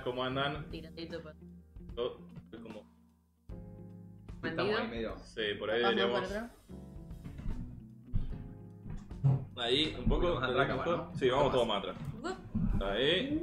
¿cómo andan? Tiradito para Yo estoy como... Estamos ahí medio. Sí, por ahí abajo, deberíamos... para atrás. Ahí, un poco... Más atrás, capaz, ¿no? Sí, vamos todos más atrás. Ahí.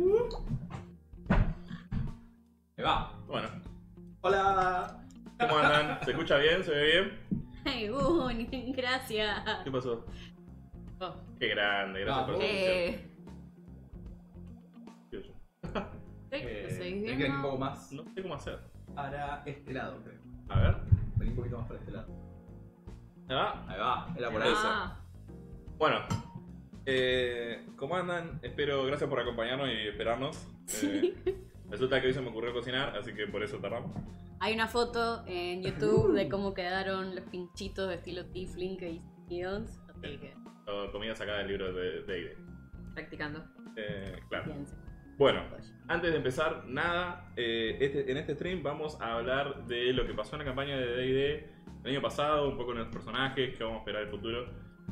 Me va. Bueno, Hola. ¿cómo andan? ¿Se escucha bien? ¿Se ve bien? Hey, gracias. ¿Qué pasó? Oh. Qué grande, gracias por la Eh, suscripción. ¿Lo seguís Tenés que venir un viendo? poco más No sé cómo hacer. para este lado, creo. A ver. Vení un poquito más para este lado. Ah, Ahí va, era por Ahí ahí. Ah, bueno. ¿Cómo andan? Gracias por acompañarnos y esperarnos. Resulta que hoy se me ocurrió cocinar, así que por eso tardamos. hay una foto en YouTube de cómo quedaron los pinchitos de estilo Tiefling que hice Gions. Así que, Comida sacada del libro de D&D. practicando. Claro. Piensen. Bueno, antes de empezar, nada, en este stream vamos a hablar de lo que pasó en la campaña de D&D el año pasado, un poco de los personajes, que vamos a esperar el futuro.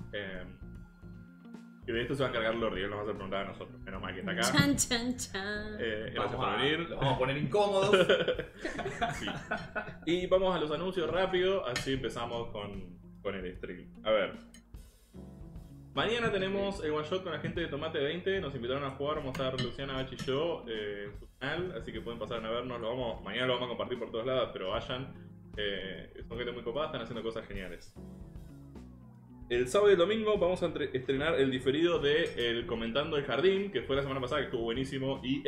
Y de esto se va a encargar Lordi, él nos va a hacer preguntar a nosotros. Menos mal que está acá. Chan, chan, chan. Gracias por venir. Los vamos a poner incómodos. Sí. Y vamos a los anuncios rápido, así empezamos con el stream. A ver. Mañana tenemos el one shot con la gente de Tomate 20. Nos invitaron a jugar, vamos a estar Luciana, Bachi y yo en su canal, así que pueden pasar a vernos. Mañana lo vamos a compartir por todos lados, pero vayan. Son gente muy copada, están haciendo cosas geniales. El sábado y el domingo vamos a estrenar el diferido de el Comentando el Jardín, que fue la semana pasada, que estuvo buenísimo, y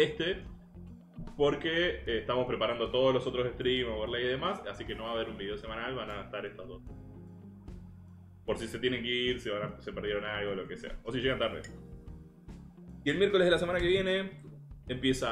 porque estamos preparando todos los otros streams, overlay y demás, así que no va a haber un video semanal, van a estar estos dos. Por si se tienen que ir, se perdieron algo, lo que sea, o si llegan tarde. Y el miércoles de la semana que viene empieza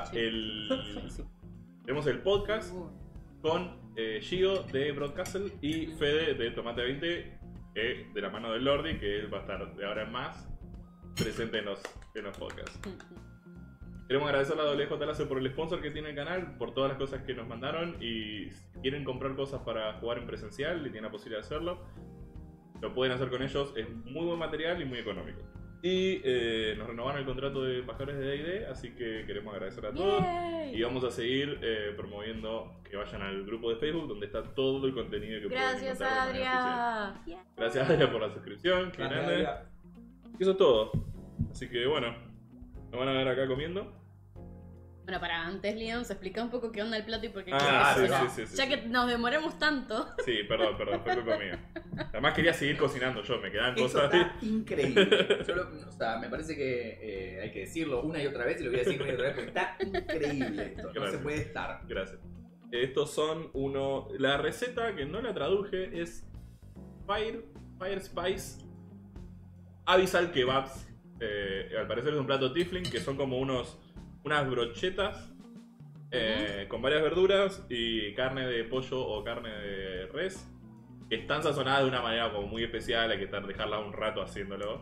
tenemos el podcast con Gio de Broadcastle y Fede de Tomate 20, de la mano de Lordi, que él va a estar de ahora en más presente en los podcasts. Queremos agradecerle a WJ Láser por el sponsor que tiene el canal, por todas las cosas que nos mandaron, y si quieren comprar cosas para jugar en presencial y tienen la posibilidad de hacerlo, lo pueden hacer con ellos, es muy buen material y muy económico. Y nos renovaron el contrato de embajadores de D&D, así que queremos agradecer a todos. Yay. Y vamos a seguir promoviendo que vayan al grupo de Facebook donde está todo el contenido que Gracias, pueden encontrar de manera Adria. oficial. Gracias, Adria, por la suscripción. Qué Gracias, grande. Adria. Y eso es todo. Así que bueno, nos van a ver acá comiendo. Bueno, para antes, Leon, se explica un poco qué onda el plato y por qué Ah, quieres sí, cocinar. sí. Ya que nos demoramos tanto. Sí, perdón, fue culpa mía. Además quería seguir cocinando yo, me quedaban Eso cosas. está increíble. O sea, me parece que hay que decirlo una y otra vez y lo voy a decir una y otra vez porque está increíble esto. No Gracias. se puede estar. Gracias. Estos son la receta que no la traduje es Fire Spice Abyssal Kebabs. Al parecer es un plato Tiefling que son como unas brochetas con varias verduras y carne de pollo o carne de res que están sazonadas de una manera como muy especial, hay que dejarla un rato haciéndolo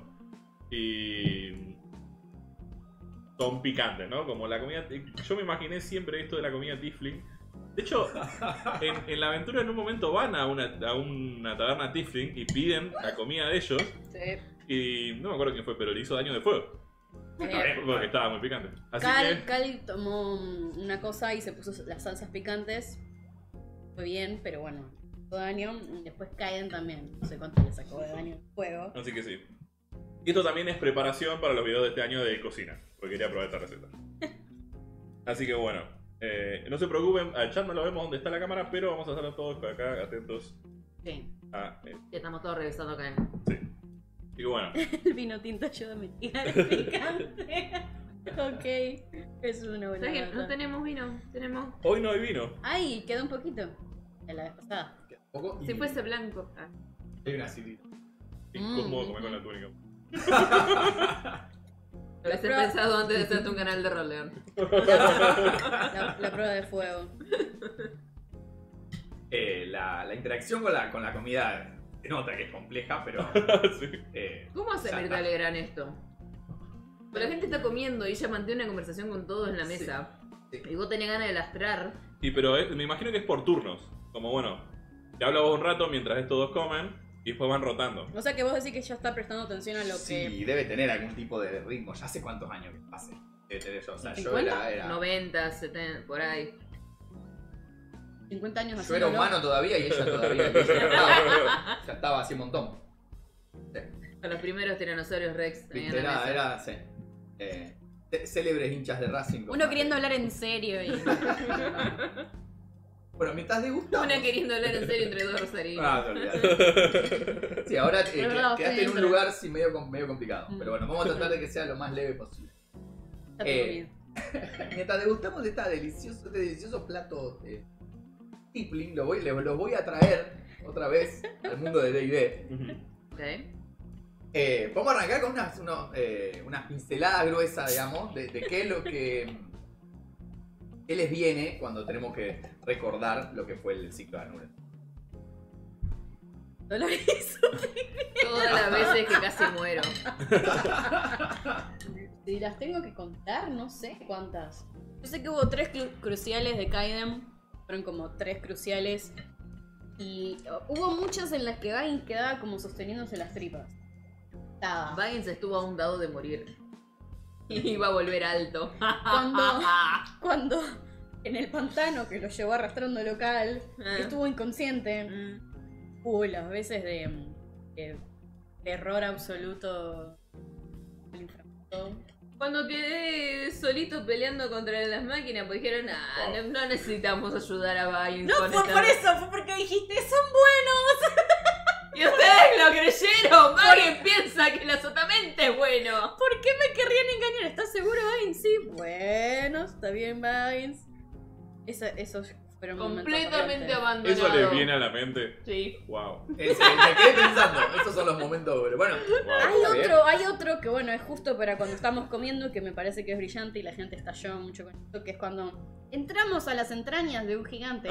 y son picantes, ¿no? Como la comida, yo me imaginé siempre esto de la comida Tiefling. De hecho, en la aventura en un momento van a una taberna Tiefling y piden la comida de ellos y no me acuerdo quién fue, pero le hizo daño de fuego. Porque estaba muy picante. Así Cal tomó una cosa y se puso las salsas picantes. Fue bien, pero bueno, hizo daño. Y después Kaiden también. No sé cuánto le sacó de daño el fuego. Así que sí. Y esto también es preparación para los videos de este año de cocina, porque quería probar esta receta. Así que bueno, no se preocupen, al chat no lo vemos donde está la cámara, pero vamos a estar todos acá atentos Sí. a... Estamos todos revisando acá. sí. Y bueno, El vino tinto ayuda a mitigar el picante. Ok, eso es una buena ¿Sabes que data. no tenemos vino? Tenemos. hoy no hay vino. Ay, quedó un poquito. De la vez pasada. Un poco y Si fuese blanco. Ah. hay una acidez. Incómodo comer con la túnica. Lo hubiese prueba- pensado antes de hacerte un canal de rol, León. La prueba de fuego. La interacción con la comida se nota que es compleja, pero. Sí. ¿Cómo hace Ya Mirta está. Legrand esto? Pues la gente está comiendo y ella mantiene una conversación con todos en la mesa. Sí. Y vos tenés ganas de lastrar. Y pero me imagino que es por turnos. Como bueno, te hablo vos un rato mientras estos dos comen y después van rotando. O sea que vos decís que ya está prestando atención a lo que... Sí, debe tener algún tipo de ritmo. Ya hace cuántos años que pase. O sea, yo 50? era 90, 70, por ahí. 50 años yo era haciéndolo. humano todavía y ella todavía. Ya estaba así un montón. Con los primeros tiranosaurios Rex. tenían la mesa. Era, sí. Célebres hinchas de Racing. Uno queriendo hablar en serio y... Bueno, mientras degustamos. Una queriendo hablar en serio entre dos rosarinos. Ah, te olvidás. Sí, ahora Es verdad, quedaste en un dentro. lugar sí, medio complicado. Mm. Pero bueno, vamos a tratar de que sea lo más leve posible. Ya tengo miedo. Mientras degustamos de este delicioso plato tiefling, los voy a traer otra vez al mundo de D&D. Ok. Vamos a arrancar con unas pinceladas gruesas, digamos, de qué es lo que... ¿Qué les viene cuando tenemos que recordar lo que fue el ciclo de Anura? Dolores. Todas las veces que casi muero. Si las tengo que contar, no sé cuántas. Yo sé que hubo 3 cruciales de Kaiden. Fueron como 3 cruciales. Y hubo muchas en las que Vagin quedaba como sosteniéndose las tripas. Estaba. Baggins estuvo a un dado de morir. Y iba a volver alto. Cuando en el pantano que lo llevó arrastrando local, Ah. estuvo inconsciente. Mm. Hubo las veces de terror absoluto. del inframundo. Cuando quedé solito peleando contra las máquinas, pues dijeron, no necesitamos ayudar a Baggins. No con fue esta-". por eso, fue porque dijiste, son buenos. Y ustedes lo creyeron. Baggins piensa que el azotamente es bueno. ¿Por qué me querrían engañar? ¿Estás seguro, Baggins? Sí, bueno, está bien, Baggins. Esos fueron momentos Completamente horribles. abandonado. Eso les viene a la mente. Sí. Wow. Me quedé pensando, esos son los momentos. Bueno, Hay otro que bueno, es justo para cuando estamos comiendo, que me parece que es brillante y la gente estalló mucho con esto, que es cuando entramos a las entrañas de un gigante.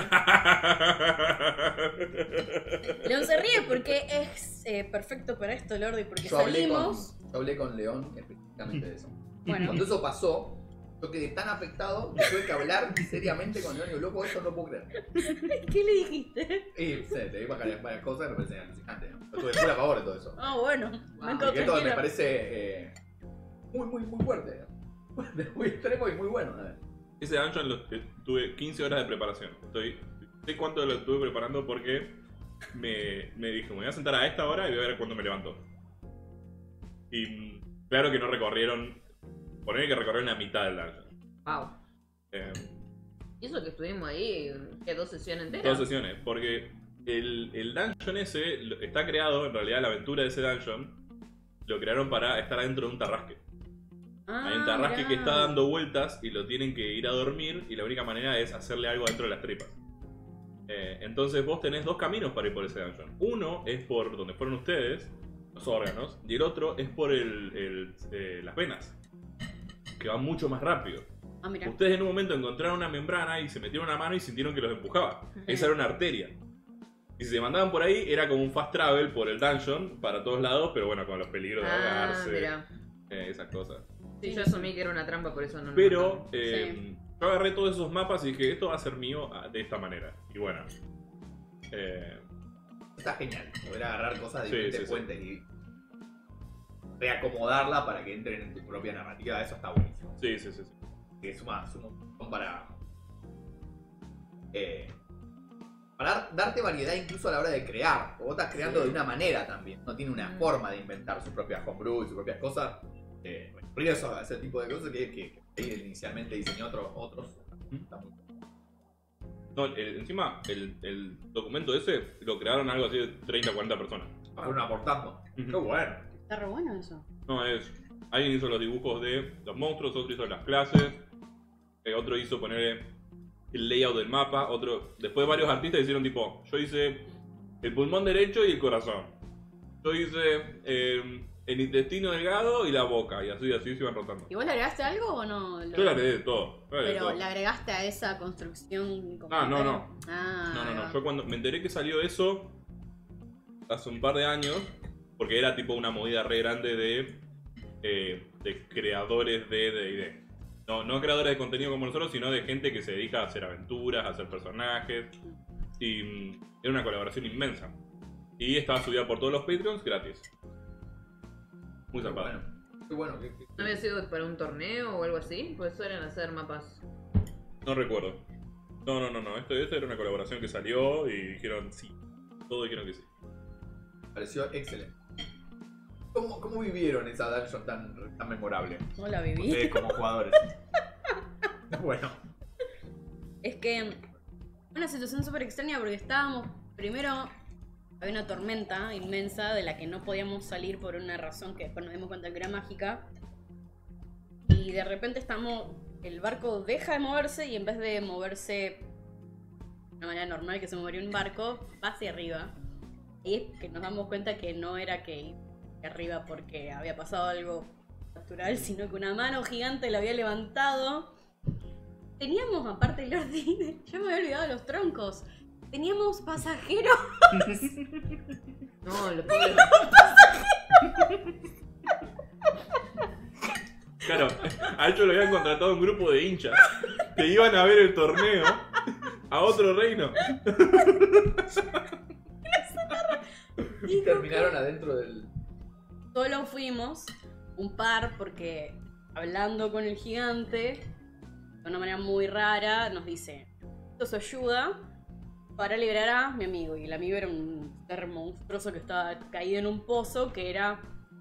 León se ríe porque es perfecto para esto, Lordi, porque yo hablé salimos. con León específicamente de eso. Bueno, Cuando eso pasó, yo quedé tan afectado que tuve que hablar seriamente con León y loco, esto no puedo creer. ¿qué le dijiste? Y te digo varias cosas que me parecen alucinantes. Yo tuve full a favor de todo eso. Ah, bueno, me Y quedo que esto me tranquila. parece muy fuerte. Muy extremo y muy bueno. Ese dungeon tuve 15 horas de preparación. Sé cuánto lo estuve preparando porque me dije, me voy a sentar a esta hora y voy a ver cuándo me levanto. Y claro que no recorrieron, poner que recorrieron la mitad del dungeon. Wow. Eh, Y eso que estuvimos ahí, que 2 sesiones enteras. 2 sesiones, porque el dungeon ese está creado, en realidad la aventura de ese dungeon lo crearon para estar adentro de un tarrasque. Hay un tarrasque mirá. que está dando vueltas y lo tienen que ir a dormir y la única manera es hacerle algo dentro de las tripas. Entonces vos tenés 2 caminos para ir por ese dungeon. Uno es por donde fueron ustedes, los órganos, y el otro es por las venas, que van mucho más rápido. Ah, mira. Ustedes en un momento encontraron una membrana y se metieron una mano y sintieron que los empujaba. Esa era una arteria. Y si se mandaban por ahí, era como un fast travel por el dungeon para todos lados, pero bueno, con los peligros de ahogarse, Mira. esas cosas. Sí, yo asumí que era una trampa, por eso no lo Pero Sí. yo agarré todos esos mapas y dije, esto va a ser mío de esta manera. Y bueno. Está genial. Poder agarrar cosas de Sí, diferentes sí, sí. fuentes y reacomodarla para que entren en tu propia narrativa. Eso está buenísimo. Sí, sí, sí. Que suma un montón para darte variedad incluso a la hora de crear. O vos estás creando de una manera también. No tiene una forma de inventar sus propias homebrew y sus propias cosas. Por eso, ese tipo de cosas que inicialmente diseñó otros. Está muy No, encima, el documento ese lo crearon algo así de 30 o 40 personas. fueron aportando. Ujú. Qué bueno. Está re bueno eso. No, alguien hizo los dibujos de los monstruos, otro hizo las clases, otro hizo poner el layout del mapa, después varios artistas hicieron tipo, yo hice el pulmón derecho y el corazón, yo hice el intestino delgado y la boca, y así se iban rotando. ¿Y vos le agregaste algo o no? Yo le agregué de todo. Pero le agregaste a esa construcción. Como Ah, no, tal? no. Ah, No, ahí va. yo cuando me enteré que salió eso hace un par de años, porque era tipo una movida re grande de creadores de D&D. No creadores de contenido como nosotros, sino de gente que se dedica a hacer aventuras, a hacer personajes. Y era una colaboración inmensa. Y estaba subida por todos los Patreons gratis. Muy zarpada. Bueno. Qué bueno. ¿No había sido para un torneo o algo así? Pues suelen hacer mapas. No recuerdo. No. Esto era una colaboración que salió y dijeron sí. Todos dijeron que sí. Pareció excelente. ¿Cómo vivieron esa dungeon tan memorable? No la viví. Ustedes como jugadores. Bueno. Es que una situación súper extraña porque estábamos, primero había una tormenta inmensa de la que no podíamos salir por una razón que después nos dimos cuenta que era mágica. Y de repente el barco deja de moverse y en vez de moverse de una manera normal que se movería un barco, va hacia arriba. Y es que nos damos cuenta que no era que arriba porque había pasado algo natural, sino que una mano gigante la había levantado. Teníamos, aparte del orden, yo me había olvidado de los troncos. Teníamos pasajeros. No, lo puedo. Claro, a ellos lo habían contratado un grupo de hinchas que iban a ver el torneo a otro reino. Y terminaron adentro del... Solo fuimos un par porque hablando con el gigante de una manera muy rara nos dice: esto se ayuda para liberar a mi amigo. Y el amigo era un ser monstruoso que estaba caído en un pozo que era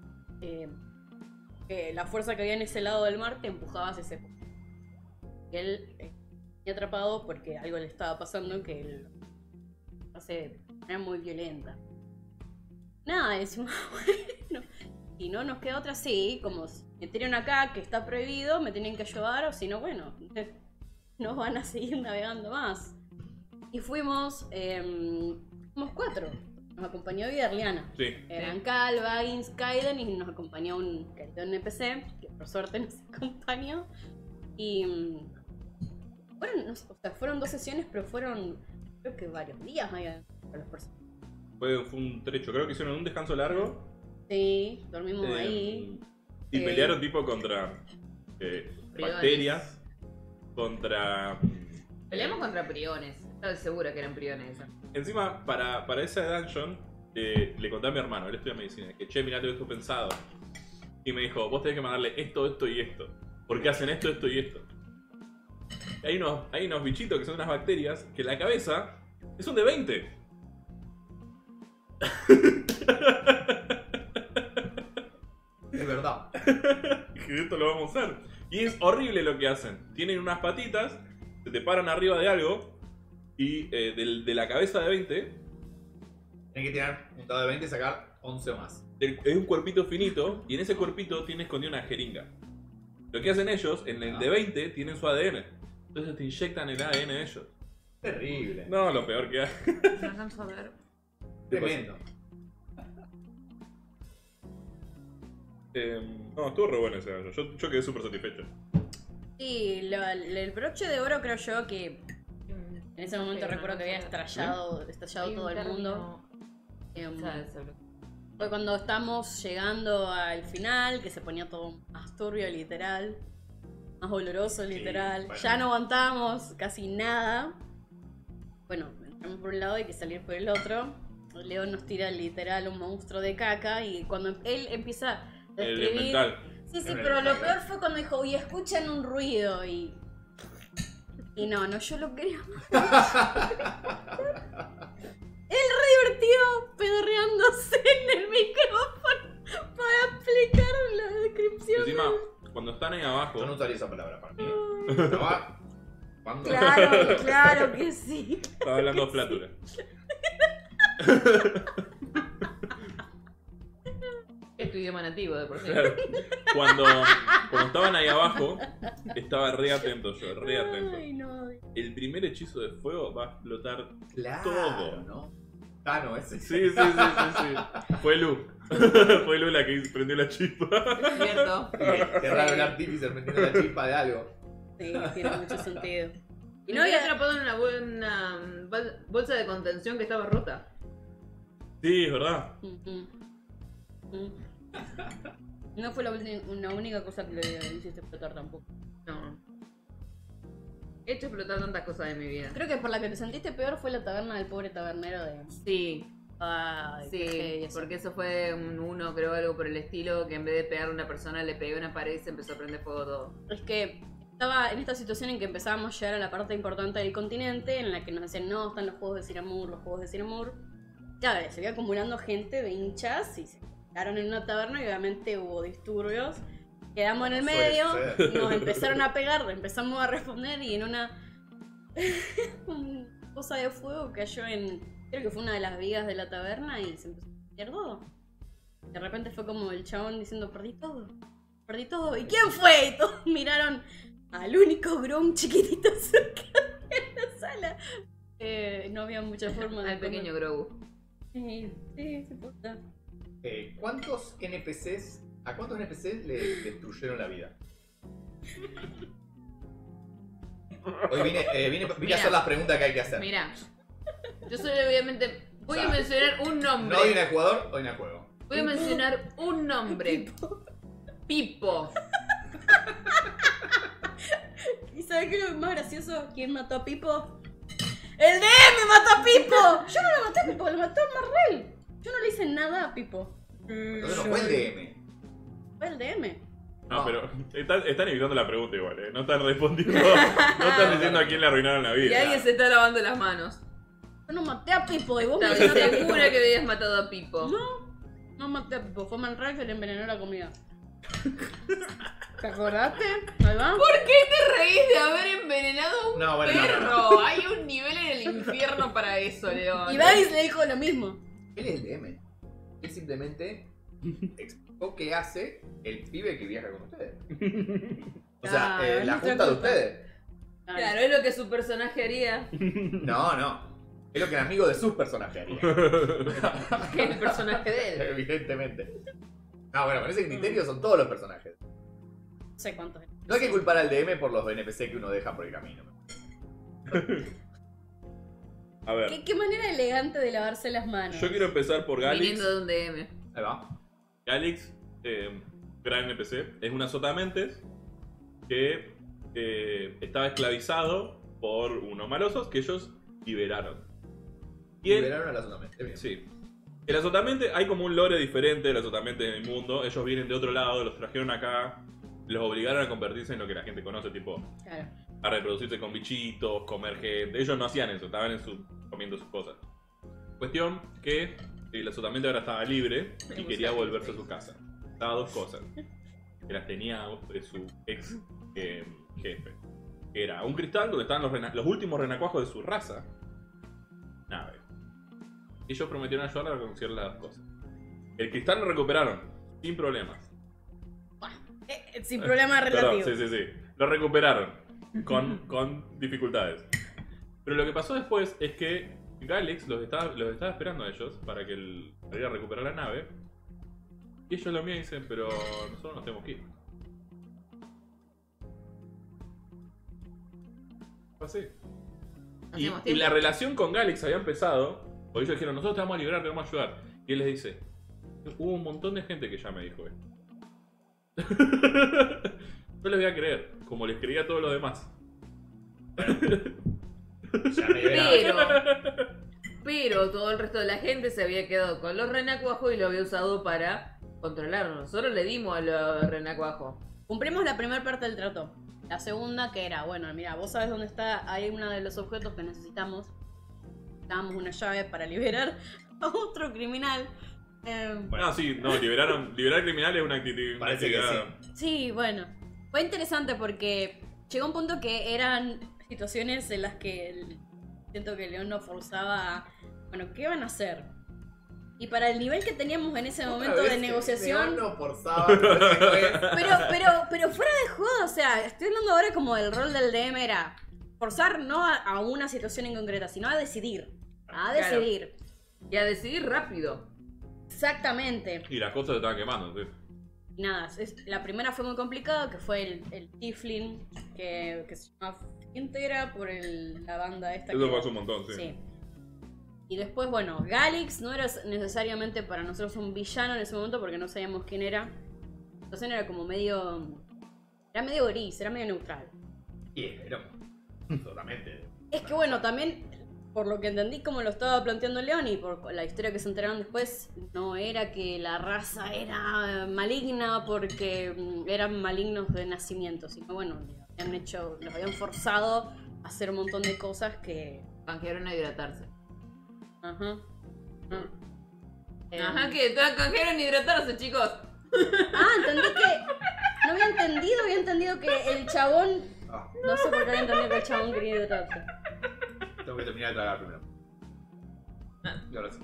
que la fuerza que había en ese lado del mar te empujaba hacia ese pozo. Y él fue atrapado porque algo le estaba pasando que él hace de manera muy violenta. Nada, decimos, bueno, si no nos queda otra, sí, como me tienen acá que está prohibido, me tienen que ayudar, o si no, bueno, nos van a seguir navegando más. Y fuimos 4. Nos acompañó Vidarliana. Sí. Eran Cal, Baggins, Kaiden y nos acompañó un querido NPC, que por suerte nos acompañó. Y fueron 2 sesiones, pero fueron creo que varios días ahí para las personas. Fue un trecho, creo que hicieron un descanso largo. Sí, dormimos ahí. Y pelearon tipo contra bacterias, contra... Peleamos contra priones. Estaba segura que eran priones. Encima, para esa dungeon, le conté a mi hermano, él estudia medicina, que che, mirá, tengo esto pensado. Y me dijo, vos tenés que mandarle esto, esto y esto. Porque hacen esto, esto y esto. Y hay unos bichitos que son unas bacterias que la cabeza es un de 20. Es verdad. Dije, esto lo vamos a usar. Y es horrible lo que hacen. Tienen unas patitas, se te paran arriba de algo y de la cabeza de 20 Tienes que tirar un dado de 20 y sacar 11 o más. es un cuerpito finito y en ese cuerpito tiene escondida una jeringa. Lo que hacen ellos, en el de 20 tienen su ADN. Entonces te inyectan el ADN de ellos. Terrible. No, lo peor que hay. No alcanzo a ver. Tremendo. No, estuvo re bueno ese gallo. Yo quedé súper satisfecho. Sí, el broche de oro creo yo que en ese momento recuerdo que había estallado todo el mundo. Fue cuando estamos llegando al final, que se ponía todo más turbio literal, más oloroso literal. Bueno. Ya no aguantábamos casi nada. Bueno, entramos por un lado y hay que salir por el otro. León nos tira literal un monstruo de caca y cuando él empieza a El describir... mental. Sí, El pero lo mental. peor fue cuando dijo, y escuchan un ruido y no, yo lo quería. Él re divertido pedorreándose en el micrófono para explicar la descripción. Encima, cuando están ahí abajo, Yo no usaría esa palabra para mí. ¿Cuándo? Claro que sí. estaba hablando flatura. Es tu idioma nativo de por sí. Claro. Cuando estaban ahí abajo, estaba re atento yo, re atento. Ay, no. El primer hechizo de fuego va a explotar Claro, todo. ¿no? Tano, ese. Sí. Fue Lu. Fue Lu la que prendió la chispa. ¿Cierto? Qué raro el artífice metiendo la chispa de algo. Sí, tiene mucho sentido. Y Y no no había había... atrapado en una bolsa de contención que estaba rota. Sí, es verdad. No fue una única cosa que le hiciste explotar tampoco. No. He hecho explotar tantas cosas de mi vida. Creo que por la que te sentiste peor fue la taberna del pobre tabernero de... Sí. Ay, qué Sí, heavy eso. porque eso fue un uno, creo, algo por el estilo, que en vez de pegarle a una persona le pegué a una pared y se empezó a prender fuego todo. Es que estaba en esta situación en que empezábamos a llegar a la parte importante del continente, en la que nos decían, no, están los juegos de Siramur, los juegos de Siramur. Claro, se iba acumulando gente de hinchas y se quedaron en una taberna y obviamente hubo disturbios. Quedamos en el Suele medio, suceder. nos empezaron a pegar, empezamos a responder y en una cosa de fuego cayó en, creo que fue una de las vigas de la taberna y se empezó a pelear todo. De repente fue como el chabón diciendo, perdí todo. Perdí todo. ¿Y quién fue? Y todos miraron al único Grom chiquitito cerca de la sala. No había mucha forma de... Al pequeño Grogu. Sí, sí, se puta. ¿Cuántos NPCs, ¿a cuántos NPCs le destruyeron la vida? Hoy vine a Mira. hacer las preguntas que hay que hacer. Mira, yo solo obviamente voy O a sea, mencionar un nombre. No hoy en el jugador, hoy en el juego. Voy a mencionar un nombre. Pipo. ¿Y sabes qué es lo más gracioso? ¿Quién mató a Pipo? ¡El DM mató a Pipo! Yo no lo maté a Pipo, lo mató a Marrel. Yo no le hice nada a Pipo. Entonces no fue el DM. Fue el DM. No, No. pero están evitando la pregunta igual, ¿eh? No están respondiendo, no están diciendo a quién le arruinaron la Y vida. alguien se está lavando las manos. Yo no maté a Pipo y vos me Estaba dijiste segura que habías matado a Pipo. No maté a Pipo, fue Manray que le envenenó la comida. ¿Te acordaste? Ahí va. ¿Por qué te reís de haber envenenado a un No, bueno, perro? no. Hay un nivel en el infierno para eso, León. Y Vice le dijo lo mismo. Él es el DM. Él simplemente explicó qué hace el pibe que viaja con ustedes. O sea, Ah, la nuestra junta de culpa. ustedes. Claro, es lo que su personaje haría. No. Es lo que el amigo de sus personajes haría. Que el personaje de él. Evidentemente. No, bueno, con ese criterio son todos los personajes. No sé cuántos. No hay que culpar al DM por los NPC que uno deja por el camino. A ver, ¿Qué manera elegante de lavarse las manos? yo quiero empezar por Galix. Viniendo de un DM. Ahí va. Galix, gran NPC, es una sotamentes que estaba esclavizado por unos malosos que ellos liberaron. Y él, Liberaron a la zona mente. Bien. sí. El azotamente, hay como un lore diferente del azotamente en el mundo. Ellos vienen de otro lado, los trajeron acá, los obligaron a convertirse en lo que la gente conoce, tipo Claro. a reproducirse con bichitos, comer gente. Ellos no hacían eso, estaban comiendo sus cosas. Cuestión que el azotamente ahora estaba libre y Me quería gusta volverse a el su casa. Estaba dos cosas. Que las tenía su ex jefe. Era un cristal donde estaban los últimos renacuajos de su raza. Nave. Ellos prometieron ayudarle a reconocer las cosas. El cristal lo recuperaron, sin problemas. Sin problema Perdón, relativo. sí. Lo recuperaron con dificultades. Pero lo que pasó después es que Galix los estaba esperando a ellos para ir a recuperar la nave. Y ellos lo mío dicen, pero nosotros nos tenemos que ir. Fue así. Y Hacemos la tiempo. relación con Galix había empezado, porque ellos dijeron, nosotros te vamos a liberar, te vamos a ayudar. Y él les dice, hubo un montón de gente que ya me dijo esto. No les voy a creer, como les creía a todos los demás. Ya me liberaron. Pero todo el resto de la gente se había quedado con los renacuajos y lo había usado para controlarnos. Nosotros le dimos a los renacuajos. Cumplimos la primera parte del trato. La segunda que era, bueno, mira, vos sabés dónde está, hay uno de los objetos que necesitamos. Necesitábamos una llave para liberar a otro criminal. Bueno, sí, no, liberar criminales es una actividad. Parece que Sí, bueno. Fue interesante porque llegó un punto que eran situaciones en las que siento que León nos forzaba a, bueno, ¿qué van a hacer? Y para el nivel que teníamos en ese momento de negociación... No forzaba. Pero Pero fuera de juego, o sea, estoy hablando ahora como del rol del DM era forzar no a una situación en concreta, sino a decidir. A Claro. decidir. Y a decidir rápido. Exactamente. Y las cosas se estaban quemando, sí. Y nada, la primera fue muy complicada, que fue el Tiflin, que se llama Integra por la banda esta. Eso que- pasó un montón, sí. Sí. Y después, bueno, Galix no era necesariamente para nosotros un villano en ese momento porque no sabíamos quién era. La situación era como medio... Era medio gris, era medio neutral. Y pero totalmente. Es que bueno, también por lo que entendí como lo estaba planteando León y por la historia que se enteraron después, no era que la raza era maligna porque eran malignos de nacimiento, sino bueno, los habían forzado a hacer un montón de cosas que... Canjearon a hidratarse. Ajá. Ajá, que todas canjearon a hidratarse, chicos. Entendí que... No había entendido que el chabón... No sé por qué había entendido que el chabón quería hidratarse. Tengo que terminar de tragar primero. Y ahora sí.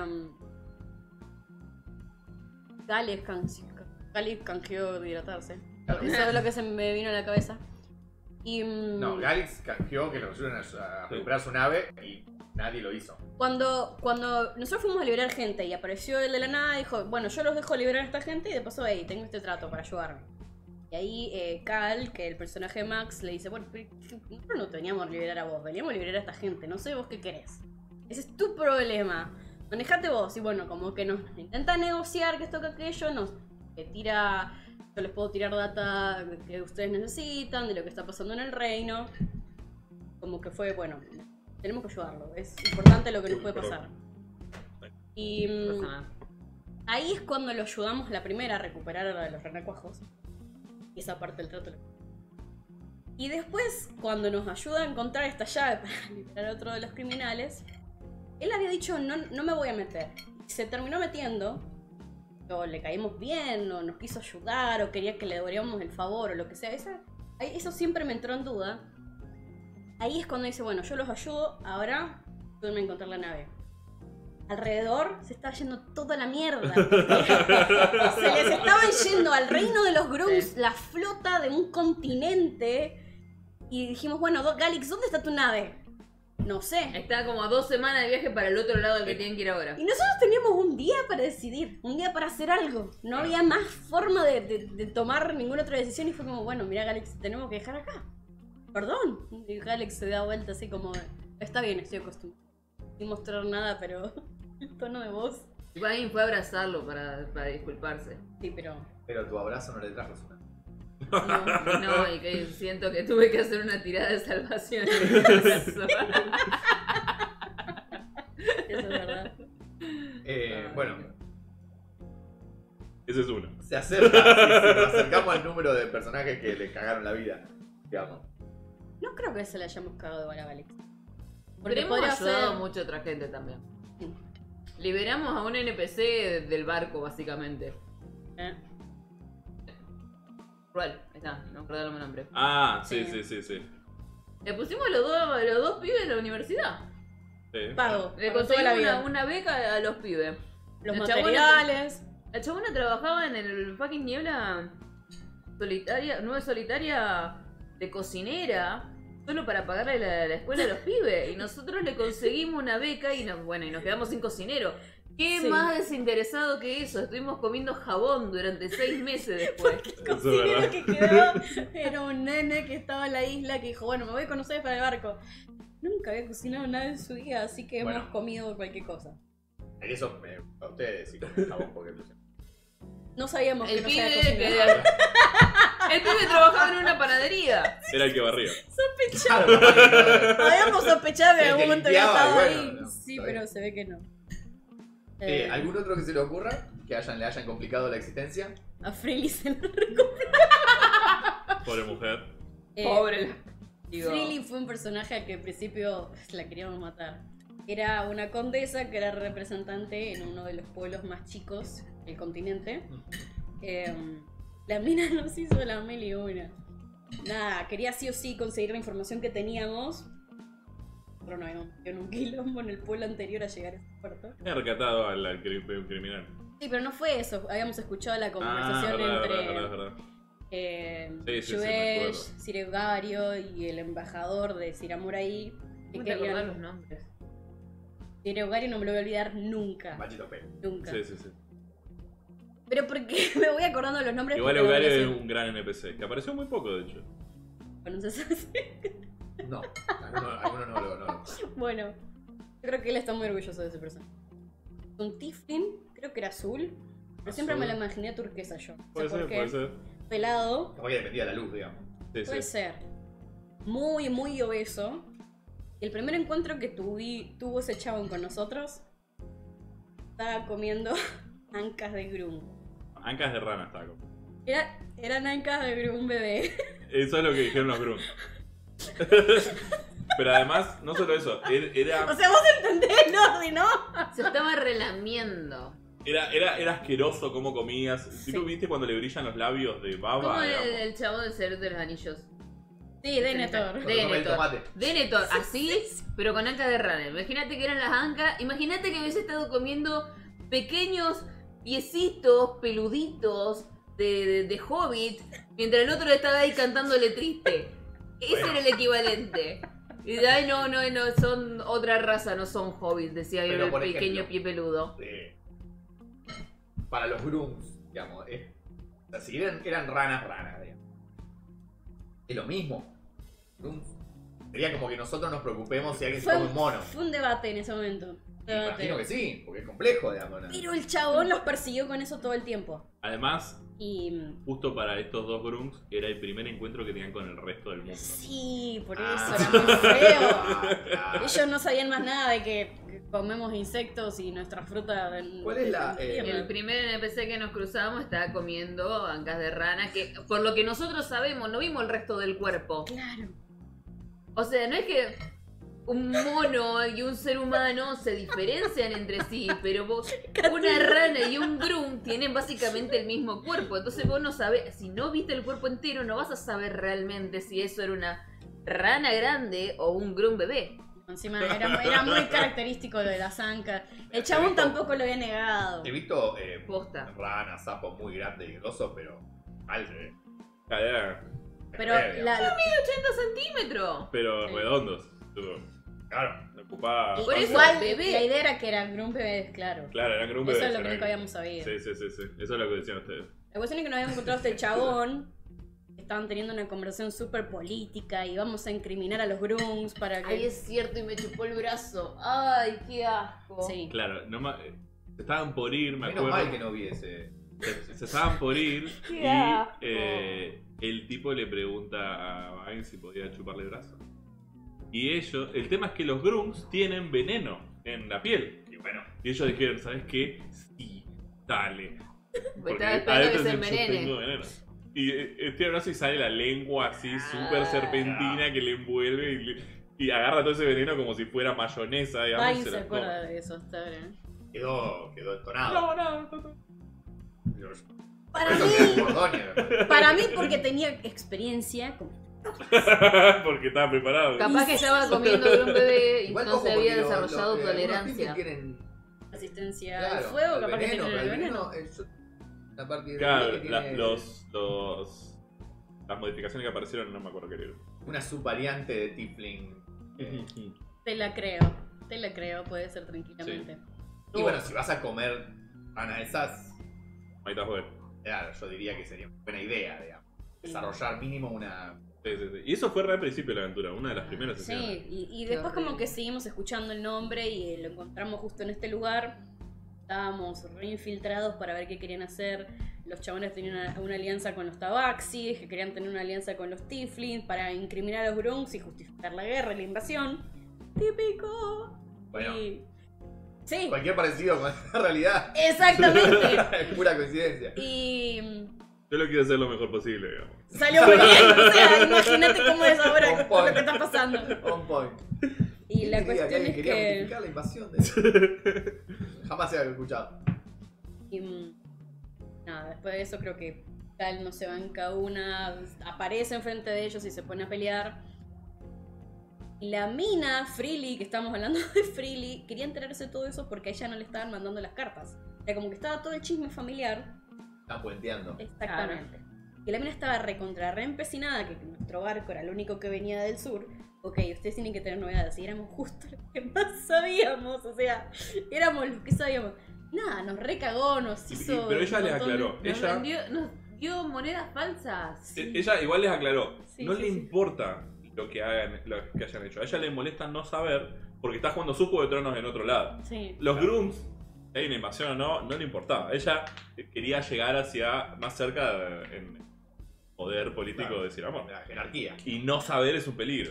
Galix canjeó de hidratarse. Eso es lo que se me vino a la cabeza. Y... No, Galix canjeó que lo ayuden a recuperar su nave y nadie lo hizo. Cuando nosotros fuimos a liberar gente y apareció él de la nada, dijo, bueno, yo los dejo liberar a esta gente y de paso, hey, tengo este trato para ayudarme. Y ahí Cal, que el personaje de Max, le dice, bueno, nosotros no teníamos que liberar a vos, veníamos a liberar a esta gente, no sé vos qué querés. Ese es tu problema, manejate vos. Y bueno, como que nos intenta negociar que esto que aquello, nos tira, yo les puedo tirar data que ustedes necesitan, de lo que está pasando en el reino. Como que fue, bueno, tenemos que ayudarlo, es importante lo que nos puede pasar. Y ahí es cuando lo ayudamos la primera a recuperar a los renacuajos. Y esa parte del trato. Y después, cuando nos ayuda a encontrar esta llave para liberar a otro de los criminales, él había dicho, no me voy a meter. Y se terminó metiendo, o le caímos bien, o nos quiso ayudar, o quería que le devolviéramos el favor, o lo que sea. Eso siempre me entró en duda. Ahí es cuando dice, bueno, yo los ayudo, ahora ayúdenme a encontrar la nave. Alrededor se estaba yendo toda la mierda. Se les estaban yendo al reino de los Grunts la flota de un continente. Y dijimos, bueno, Galix, ¿dónde está tu nave? No sé. Está como a 2 semanas de viaje para el otro lado al que tienen que ir ahora. Y nosotros teníamos un día para decidir, un día para hacer algo. No había más forma de tomar ninguna otra decisión. Y fue como, bueno, mira Galix, tenemos que dejar acá. Perdón. Y Galix se da vuelta así como, está bien, estoy acostumbrado. Sin mostrar nada, pero el tono de voz. Vain fue a abrazarlo para disculparse. Sí, pero... Pero tu abrazo no le trajo su nave. No, y que siento que tuve que hacer una tirada de salvación en el abrazo. Eso es verdad. Bueno. Ese es uno. Se acerca, si nos acercamos al número de personajes que le cagaron la vida, digamos. No creo que se le hayamos cagado de bala a Galix. Pero hemos ayudado a mucha otra gente también. Sí. Liberamos a un NPC del barco, básicamente. Ruel, ahí está, no me acuerdo el nombre. Ah, Sí. sí. Le pusimos los dos pibes en la universidad. Sí. Pago. Le Pago toda la vida. conseguimos una beca a los pibes. Los La chabona- materiales. La chabona trabajaba en el fucking Niebla solitaria de cocinera, solo para pagarle la escuela a los pibes. Y nosotros le conseguimos una beca y nos quedamos sin cocinero. ¿Qué Sí. más desinteresado que eso? Estuvimos comiendo jabón durante 6 meses después. El cocinero que quedó era un nene que estaba en la isla que dijo, bueno, me voy con ustedes para el barco. Nunca había cocinado nada en su vida, así que Bueno. hemos comido cualquier cosa. Eso a ustedes sí con el jabón porque No sabíamos El que no pibe, sabía cocinar. el pibe trabajaba en una panadería. Era el que barría. Habíamos sospechado que en El algún que momento había limpiaba, estado bueno, ahí. no, Sí, está pero bien. se ve que no. ¿Algún otro que se le ocurra? Que le hayan complicado la existencia. A Freely se lo Pobre mujer. Pobre. Digo, Freely fue un personaje al que al principio la queríamos matar. Era una condesa que era representante en uno de los pueblos más chicos del continente. La mina nos hizo la mil y una. Nada, quería sí o sí conseguir la información que teníamos. Pero no habíamos metido en un quilombo en el pueblo anterior a llegar a ese puerto. He rescatado al criminal. Sí, pero no fue eso. Habíamos escuchado la conversación entre verdad. Sí, Yuesh, me acuerdo. Siregario y el embajador de Siramurai. Que ¿cómo te acordás querían... los nombres? Siregario no me lo voy a olvidar nunca. Machito feo. Nunca. Sí. Pero porque me voy acordando de los nombres. Igual porque Eugario lo es voy a un gran NPC, que apareció muy poco, de hecho. decir. Bueno, entonces, No, alguno no. bueno, yo creo que él está muy orgulloso de ese personaje. Un Tiflin, creo que era azul. Pero siempre me Azul. lo imaginé turquesa yo. No sé Puede por ser, qué. puede ser. Pelado. Como que dependía de la luz, digamos. Sí, Puede sí. ser. Muy, muy obeso. Y el primer encuentro que tuvo ese chabón con nosotros, estaba comiendo ancas de Grum. Ancas de rana estaba como. Eran ancas de Grum bebé. Eso es lo que dijeron los Grunts. Pero además, no solo eso, era, O sea, vos entendés, Lordi, ¿no? Se estaba relamiendo. era asqueroso cómo comías. Sí. ¿Tú viste cuando le brillan los labios de baba? Como digamos? el chabón del Señor de los Anillos. Sí, Denethor. Cuando come el tomate. Denethor, así, pero con ancas de rana. Imagínate que eran las ancas. Imagínate que hubiese estado comiendo pequeños piecitos peluditos de hobbit, mientras el otro estaba ahí cantándole triste. Ese era el equivalente. Y de ay, no, son otra raza, no son hobbits, decía yo, Pero, el por pequeño ejemplo, pie peludo. Para los Grunts, digamos, o sea, si eran ranas, digamos. Es lo mismo. Grunts. Sería como que nosotros nos preocupemos si alguien se come un mono. Fue un debate en ese momento. Debate. Imagino que sí, porque es complejo, digamos. ¿no? Pero el chabón los persiguió con eso todo el tiempo. Además, Y justo para estos dos Grunts, era el primer encuentro que tenían con el resto del mundo. sí, por eso Ah. era muy feo. Claro. Ellos no sabían más nada de que comemos insectos y nuestra fruta. ¿Cuál es la, El primer NPC que nos cruzamos estaba comiendo ancas de rana, que por lo que nosotros sabemos, no vimos el resto del cuerpo. Claro. O sea, no es que un mono y un ser humano se diferencian entre sí, pero una rana y un Grunt tienen básicamente el mismo cuerpo. Entonces vos no sabés, si no viste el cuerpo entero, no vas a saber realmente si eso era una rana grande o un Grunt bebé. Encima era muy característico de las ancas. El chabón tampoco lo había negado. He visto Posta. ranas, sapos muy grandes y grosos, pero mal se ve. Pero la, 80 centímetros. Pero Sí. redondos. Tipo, Claro. ocupaba. Por eso, igual bebé. la idea era que eran Grum bebés, claro. Claro, eran Grunts Eso bebés, es lo que eran nunca habíamos sabido. Sí. Eso es lo que decían ustedes. La cuestión es que nos habíamos encontrado este chabón. Estaban teniendo una conversación súper política y vamos a incriminar a los Grunts para que... Ay, es cierto, y me chupó el brazo. Ay, qué asco. Sí. Claro, se estaban por ir, me Menos acuerdo. mal que no vi ese. Se estaban por ir Qué y asco. el tipo le pregunta a Vine si podía chuparle el brazo. Y el tema es que los Grunts tienen veneno en la piel. Y bueno, Y ellos dijeron, ¿sabes qué? Sí, dale. Pues estaba esperando que se yo envenene. tengo veneno. Y tira el brazo y sale la lengua así súper serpentina que le envuelve y agarra todo ese veneno como si fuera mayonesa, digamos. Ay, y se la acuerda come. de eso hasta ahora. quedó entonado. No. Para Eso mí, que es Borgoña, ¿no? para mí porque tenía experiencia con... Porque estaba preparado. Capaz que estaba comiendo de un bebé y Igual no como se había porque desarrollado algunos tolerancia. Tiflin tienen, Resistencia claro, al fuego, al capaz que veneno, tiene pero el veneno. la parte de Claro, que tiene las modificaciones que aparecieron no me acuerdo qué era. una subvariante de Tiflin. Te la creo, puede ser tranquilamente. Y bueno, si vas a comer pana esas, Ahí está, joder. claro, yo diría que sería una buena idea, digamos. Desarrollar mínimo una... Sí. Y eso fue re al principio de la aventura, una de las primeras sesiones. Sí, y después como que seguimos escuchando el nombre y lo encontramos justo en este lugar. Estábamos re infiltrados para ver qué querían hacer. Los chabones tenían una alianza con los Tabaxis, que querían tener una alianza con los Tiflins para incriminar a los Grunts y justificar la guerra y la invasión. Típico. Bueno, Y- Sí, cualquier parecido con la realidad exactamente. es pura coincidencia. Y Yo lo quiero hacer lo mejor posible, digamos. salió muy bien. O sea, imagínate cómo es ahora On con point. lo que está pasando. On point. Y la ¿Quién diría cuestión alguien es quería que... justificar la invasión de... Jamás se había escuchado. Y, nada, después de eso creo que Cal no se banca una, aparece enfrente de ellos y se pone a pelear. Y la mina, Freely, que estamos hablando de Freely, quería enterarse de todo eso porque a ella no le estaban mandando las cartas. O sea, como que estaba todo el chisme familiar. Están puenteando. Exactamente. Y la mina estaba re empecinada que nuestro barco era el único que venía del sur. Ok, ustedes tienen que tener novedades. Y éramos justo los que más sabíamos. O sea, éramos los que sabíamos. Nada, nos recagó, nos hizo... Pero ella un les montón de- aclaró. Nos dio monedas falsas. Sí. Ella igual les aclaró. Sí, No sí, le sí. importa lo que hayan hecho. A ella le molesta no saber porque está jugando su Juego de Tronos en otro lado. Sí. Los Grunts, si hay una invasión o no le importaba. Ella quería llegar hacia más cerca en poder político Claro. de Ciramón. La jerarquía. Y no saber es un peligro.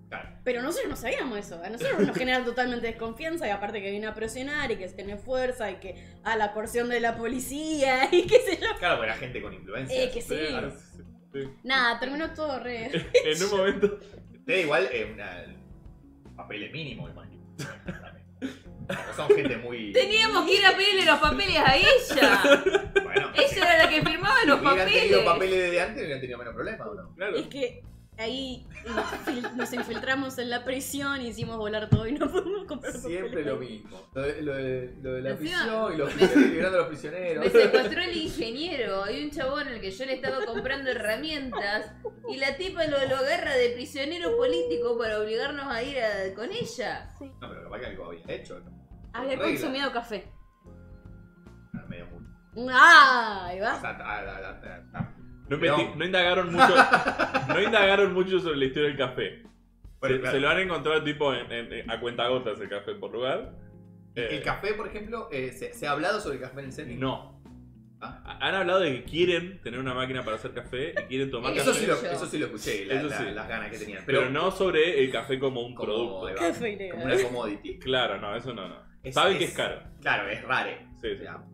Claro. Pero nosotros no sabíamos eso. A nosotros nos genera totalmente desconfianza y aparte que viene a presionar y que tiene fuerza y que la coerción de la policía y qué sé yo. Claro, porque era gente con influencia. Que sí. Claro, sí. Nada, terminó todo re. En un momento. Ustedes igual papeles mínimos, imagino. Son gente muy... Teníamos que ir a pedirle los papeles a ella. Bueno, Ella era la que firmaba los si hubieran tenido papeles. papeles desde antes, hubieran tenido menos problemas, ¿o no? Claro. Es que ahí nos infiltramos en la prisión, hicimos volar todo y no pudimos comprar Siempre papeles. lo mismo. Lo de la Encima- prisión y los prisioneros, liberando a los prisioneros. Me secuestró el ingeniero. Hay un chabón al que yo le estaba comprando herramientas y la tipa lo agarra de prisionero político para obligarnos a ir con ella. No, pero capaz que algo había hecho. ¿no? Había Regla. consumido café. Medio mucho. Ahí O va. sea, No indagaron mucho. No indagaron mucho sobre la historia del café. Bueno, claro. Se lo han encontrado tipo a cuentagotas el café por lugar. El café, por ejemplo, ¿se ha hablado sobre el café en el setting? No. Ah. Han hablado de que quieren tener una máquina para hacer café y quieren tomar Eso café. sí lo escuché, Eso sí. las ganas que tenían. Pero no sobre el café como un como, producto. Café como ilegal. una commodity. Claro, no, eso no. Saben que es caro. Claro, es rare. Sí, sí. Ya.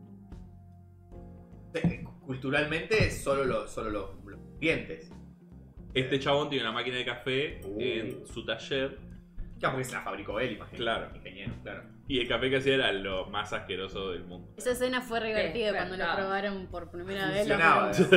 Culturalmente, solo los clientes. Este chabón tiene una máquina de café Uh. en su taller Claro, porque se la fabricó él, imagino. Claro. Ingeniero, claro. y el café que hacía era lo más asqueroso del mundo. Esa escena fue re divertida cuando lo verdad. probaron por primera vez. Funcionaba. sí,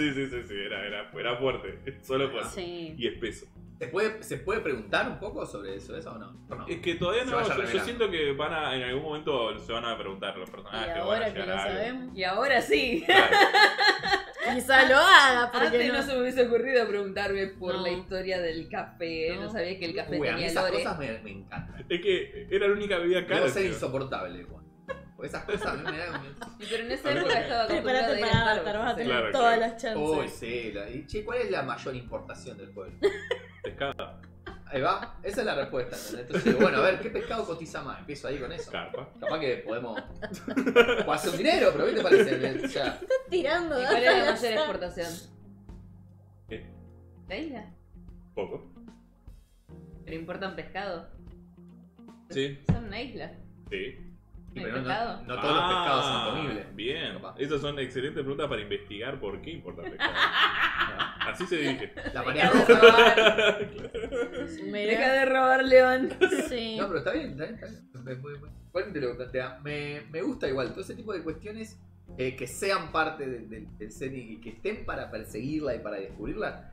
era fuerte. Solo fuerte. Sí. Y espeso. ¿Se puede preguntar un poco sobre eso o no? ¿O no? Es que todavía Se no, vaya yo revelando. siento que en algún momento se van a preguntar los Y personajes. van a ahora que llegar lo a algo. sabemos, Y ahora sí. Claro. quizá lo haga, porque Antes no no. se me hubiese ocurrido preguntarme por No. la historia del café. No, No. sabía que el café Uy, a mí tenía esas lore. cosas me encantan. Es que era la única bebida cara. Debo ser tío. insoportable, Juan. Porque esas cosas a mí me dan... Sí, pero en esa época estaba acostumbrada Prepárate a ir para a Avatar, vas a tener Claro, todas claro. las chances. Uy, sí. Y, che, ¿cuál es la mayor importación del pueblo? Pescado, Ahí va, esa es la respuesta. ¿Entendés? Entonces, bueno, a ver, ¿qué pescado cotiza más? Empiezo ahí con eso. carpa. Capaz que podemos hacer un dinero, pero ¿qué te parece? O sea, Estás tirando ¿Y cuál es la datos al mayor azar. exportación? ¿Qué? ¿La isla? Poco. ¿Pero importan pescado? Sí. Son una isla. Sí. ¿No hay pero pescado? no todos los pescados son comibles. Bien. Capaz. Esas son excelentes preguntas para investigar por qué importa el pescado. Así se dirige. La Deja marea de roja. robar. Mira. Deja de robar, León. Sí. No, pero está bien. Bueno, te lo plantea. Me gusta igual todo ese tipo de cuestiones que sean parte del setting y que estén para perseguirla y para descubrirla.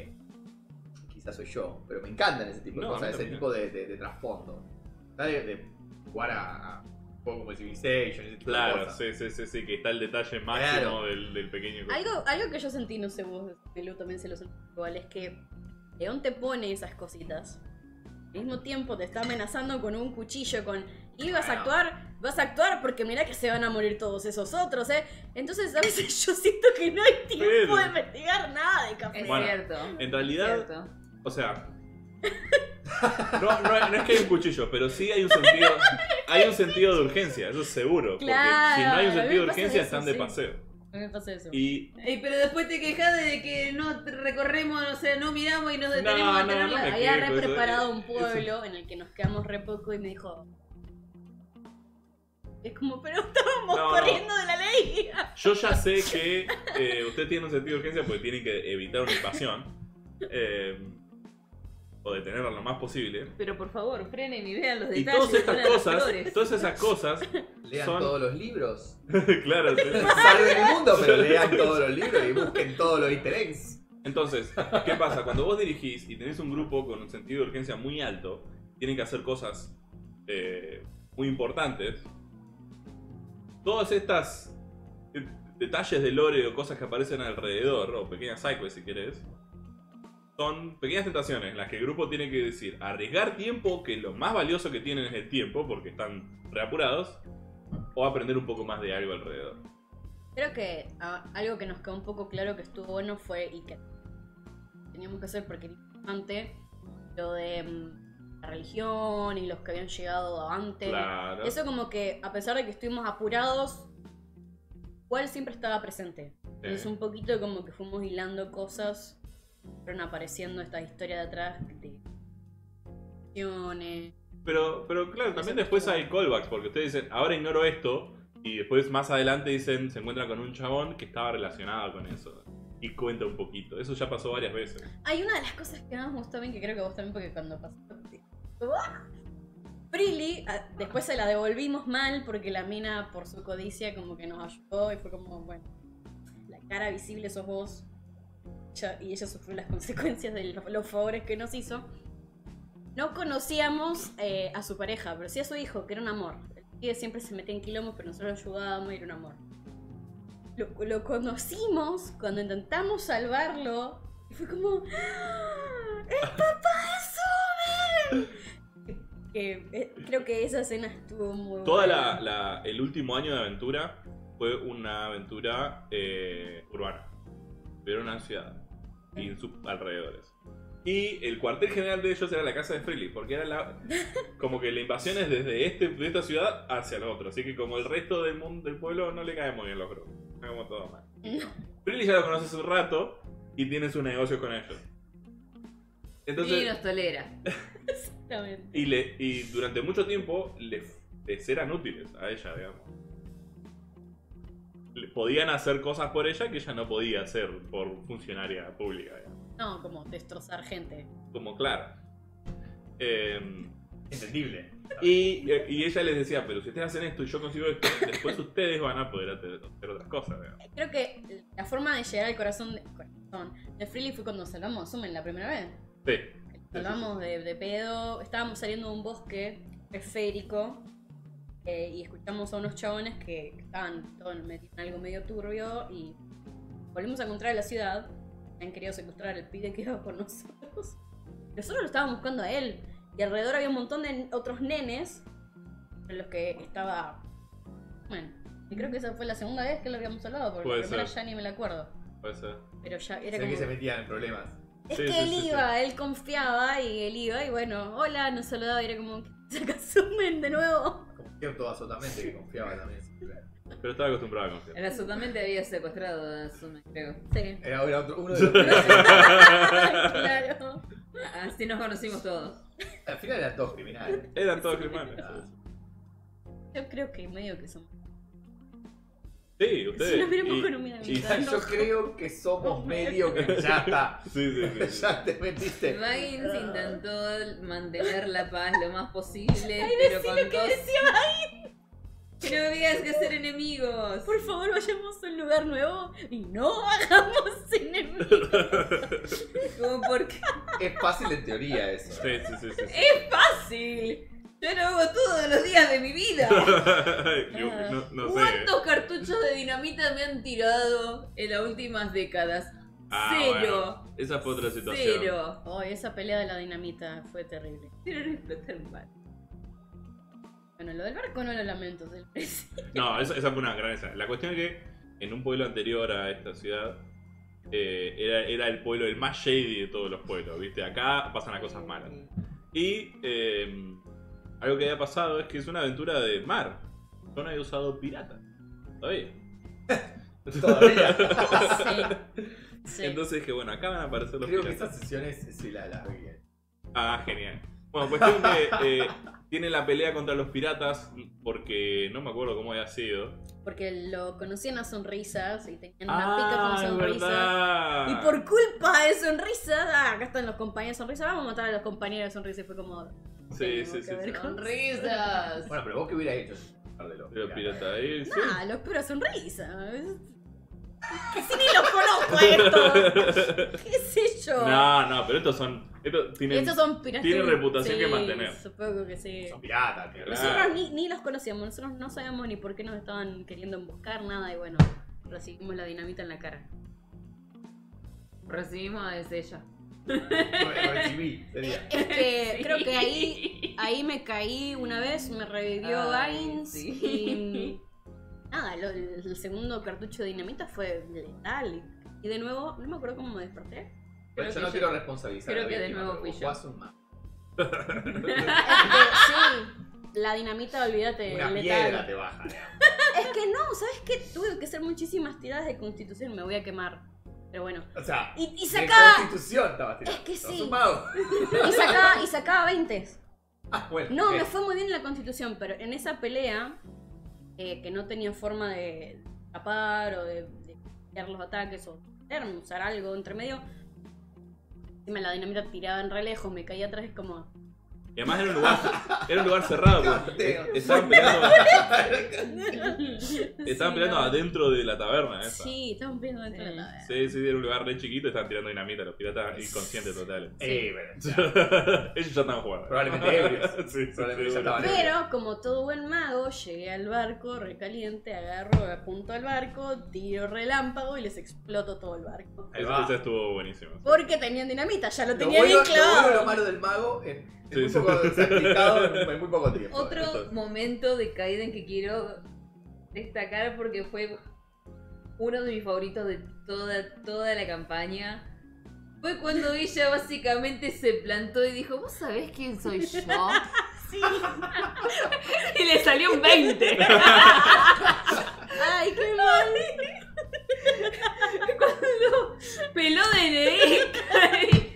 Quizás soy yo, pero me encantan ese tipo de No, a cosas, mí ese también. tipo de trasfondo. De jugar a un juego como Civilization, ese tipo de Claro, cosas. sí, que está el detalle máximo Claro. del pequeño. Algo que yo sentí, no sé vos, Lu también se lo sentí igual, es que León te pone esas cositas. Al mismo tiempo te está amenazando con un cuchillo, y vas a actuar porque mirá que se van a morir todos esos otros, Entonces a veces yo siento que no hay tiempo Pero- de investigar nada de café. Es Bueno, cierto. En realidad, Cierto. o sea, no es que hay un cuchillo, pero sí hay un sentido de urgencia, eso es seguro. Porque Claro, si no hay un a mí sentido me de pasa urgencia, eso, están de sí. paseo. A mí me pasa eso. Y Ey, pero después te quejas de que no recorremos, o sea, no miramos y nos detenemos No, a no, tenerla. no me Había quejo, re eso- preparado un eso- pueblo en el que nos quedamos re poco y me dijo. Es como, pero estábamos No, corriendo de la ley. yo ya sé que usted tiene un sentido de urgencia porque tiene que evitar una invasión. O detenerla lo más posible. Pero por favor, frenen y vean los Y detalles. todas estas de las cosas, flores. todas esas cosas, Lean son- todos los libros. claro. Salven el mundo, pero lean todos los libros y busquen todos los easter eggs. Entonces, ¿qué pasa? Cuando vos dirigís y tenés un grupo con un sentido de urgencia muy alto, tienen que hacer cosas muy importantes. Todas estas detalles de lore o cosas que aparecen alrededor, o pequeñas sidequests si querés, son pequeñas tentaciones en las que el grupo tiene que decir arriesgar tiempo, que lo más valioso que tienen es el tiempo, porque están reapurados, o aprender un poco más de algo alrededor. Creo que algo que nos quedó un poco claro que estuvo bueno fue y que teníamos que hacer porque era importante lo de la religión y los que habían llegado antes. Claro. Eso como que a pesar de que estuvimos apurados, igual siempre estaba presente. Entonces un poquito como que fuimos hilando cosas, fueron apareciendo esta historia de atrás de situaciones. Pero claro, también después hay callbacks, porque ustedes dicen, ahora ignoro esto, y después más adelante dicen, se encuentran con un chabón que estaba relacionado con eso. Y cuenta un poquito. Eso ya pasó varias veces. Hay una de las cosas que más me gustó bien, que creo que vos también, porque cuando pasó... Frilly, después se la devolvimos mal porque la mina por su codicia como que nos ayudó y fue como, bueno, la cara visible sos vos y ella sufrió las consecuencias de los favores que nos hizo. No conocíamos a su pareja, pero sí a su hijo, que era un amor. El pibe siempre se metía en quilombos, pero nosotros lo ayudábamos y era un amor. Lo conocimos cuando intentamos salvarlo y fue como, ¡ah! ¡El papá de Summer! Creo que esa escena estuvo muy buena. El último año de aventura fue una aventura urbana. Pero en una ciudad y en sus alrededores. Y el cuartel general de ellos era la casa de Freely, porque era como que la invasión es desde de esta ciudad hacia el otro. Así que como el resto del mundo del pueblo no le cae muy bien los grupos. Hagamos todo mal. Freely ya lo conoce hace un rato y tiene sus negocios con ellos. Entonces, Y nos tolera. Exactamente. y durante mucho tiempo les eran útiles a ella, digamos. Podían hacer cosas por ella que ella no podía hacer por funcionaria pública, digamos. No, como destrozar gente. Como claro. Entendible. Y ella les decía, pero si ustedes hacen esto y yo consigo esto, después ustedes van a poder hacer otras cosas, digamos. Creo que la forma de llegar al corazón de Freely fue cuando salvamos a Sumen la primera vez. Sí. Salvamos de pedo, estábamos saliendo de un bosque esférico y escuchamos a unos chabones que estaban todos metidos en algo medio turbio y volvimos a encontrar la ciudad. Han querido secuestrar al pibe que iba con nosotros. Nosotros lo estábamos buscando a él y alrededor había un montón de otros nenes en los que estaba... Bueno, y creo que esa fue la segunda vez que lo habíamos hablado, porque Puede la primera ser. ya ni me la acuerdo. Puede ser. Pero ya era Sé como... que se metían en problemas. Es Sí, que sí, él sí, iba, él confiaba y él iba y bueno, hola, nos saludaba y era como, ¿se Sumen de nuevo? Como cierto Azotamente que confiaba también. Pero estaba acostumbrado a confiar. El absolutamente había secuestrado a Sume, creo. Sí. Era uno de los Claro. Así nos conocimos todos. Al final eran todos criminales. Eran todos criminales. Yo creo que medio que somos. Sí, ustedes. Si nos miramos con un mirada y- mitad. Yo creo que somos medio que ya está. Sí, sí, sí. Ya te metiste. Baggins intentó mantener la paz lo más posible, Ay, pero decí con lo que dos... decía Baggins. Que no habías que hacer enemigos. Por favor, vayamos a un lugar nuevo y no hagamos enemigos. Como porque Es fácil en teoría eso. Sí, sí, sí, sí. es fácil. Yo lo hago todos los días de mi vida. Yo no sé. ¿Cuántos cartuchos de dinamita me han tirado en las últimas décadas? Cero. Bueno, esa fue otra situación. Cero. Oh, esa pelea de la dinamita fue terrible. Pero no explotar mal. Bueno, lo del barco no lo lamento, del precio. No, esa fue una gran escena. La cuestión es que en un pueblo anterior a esta ciudad era el pueblo el más shady de todos los pueblos, ¿viste? Acá pasan las cosas malas. Y algo que había pasado es que es una aventura de mar. Yo no había usado pirata. Todavía. Todavía. Sí. Sí. Entonces dije, bueno, acá van a aparecer los Creo que piratas. esas sesiones sí las vi bien. Ah, genial. Bueno, cuestión que tiene la pelea contra los piratas porque no me acuerdo cómo había sido. Porque lo conocían a sonrisas y tenían una pica con es sonrisas. verdad. Y por culpa de sonrisas, acá están los compañeros de sonrisas, vamos a matar a los compañeros de sonrisas. Y fue como. Sí, tenemos sí, que sí, ver sí. con- Sonrisas. Bueno, pero vos qué hubieras hecho de los Los piratas ahí, sí. Nah, los puras sonrisas. Que si ni los conozco a esto. ¿Qué sé yo? No, pero estos tienen, Estos son piratas. tienen reputación que mantener. Supongo que sí. Son piratas, tío. Claro. Nosotros ni los conocíamos, nosotros no sabíamos ni por qué nos estaban queriendo emboscar, nada, y bueno, recibimos la dinamita en la cara. Recibimos a ella. Recibí, sería. Es que Sí. creo que ahí me caí una vez, me revivió Ay, Baggins sí. y nada, el segundo cartucho de dinamita fue letal. Y de nuevo, no me acuerdo cómo me desperté. Pero yo que no yo- quiero responsabilizar creo a la que de víctima, nuevo pero fui vos yo. jugás un mapa. Sí, la dinamita, olvídate, Una letal. piedra te baja, digamos. Es que no, ¿sabes qué? Tuve que hacer muchísimas tiradas de constitución, me voy a quemar. Pero bueno. O sea, Y de sacaba. constitución estabas tirando. Es que Sos sí. un mago. Y sacaba 20. Bueno, No, me fue muy bien en la Constitución, pero en esa pelea, que no tenía forma de escapar o de tirar los ataques o usar algo entre medio, encima la dinamita tiraba en re lejos, me caía atrás, es como... Y además era un lugar cerrado, porque estaban peleando adentro de la taberna esa. Sí, estaban peleando dentro de la taberna. Sí, era un lugar re chiquito y estaban tirando dinamita, los piratas inconscientes totales. bueno, Ellos ya estaban jugando. probablemente ebrios. Sí, Probablemente ya estaban ebrios. Pero, como todo buen mago, llegué al barco recaliente, agarro, apunto al barco, tiro relámpago y les exploto todo el barco. Ahí va. Ese estuvo buenísimo. Porque tenían dinamita, ya lo Lo tenía bueno, bien clavado. lo malo del mago es Sí, muy sí. poco se ha aplicado en muy poco tiempo. Otro Esto- momento de Kaiden que quiero destacar porque fue uno de mis favoritos de toda la campaña. Fue cuando ella básicamente se plantó y dijo, ¿vos sabés quién soy yo? Sí. Y le salió un 20. Ay, qué mal. Cuando peló de Nereca.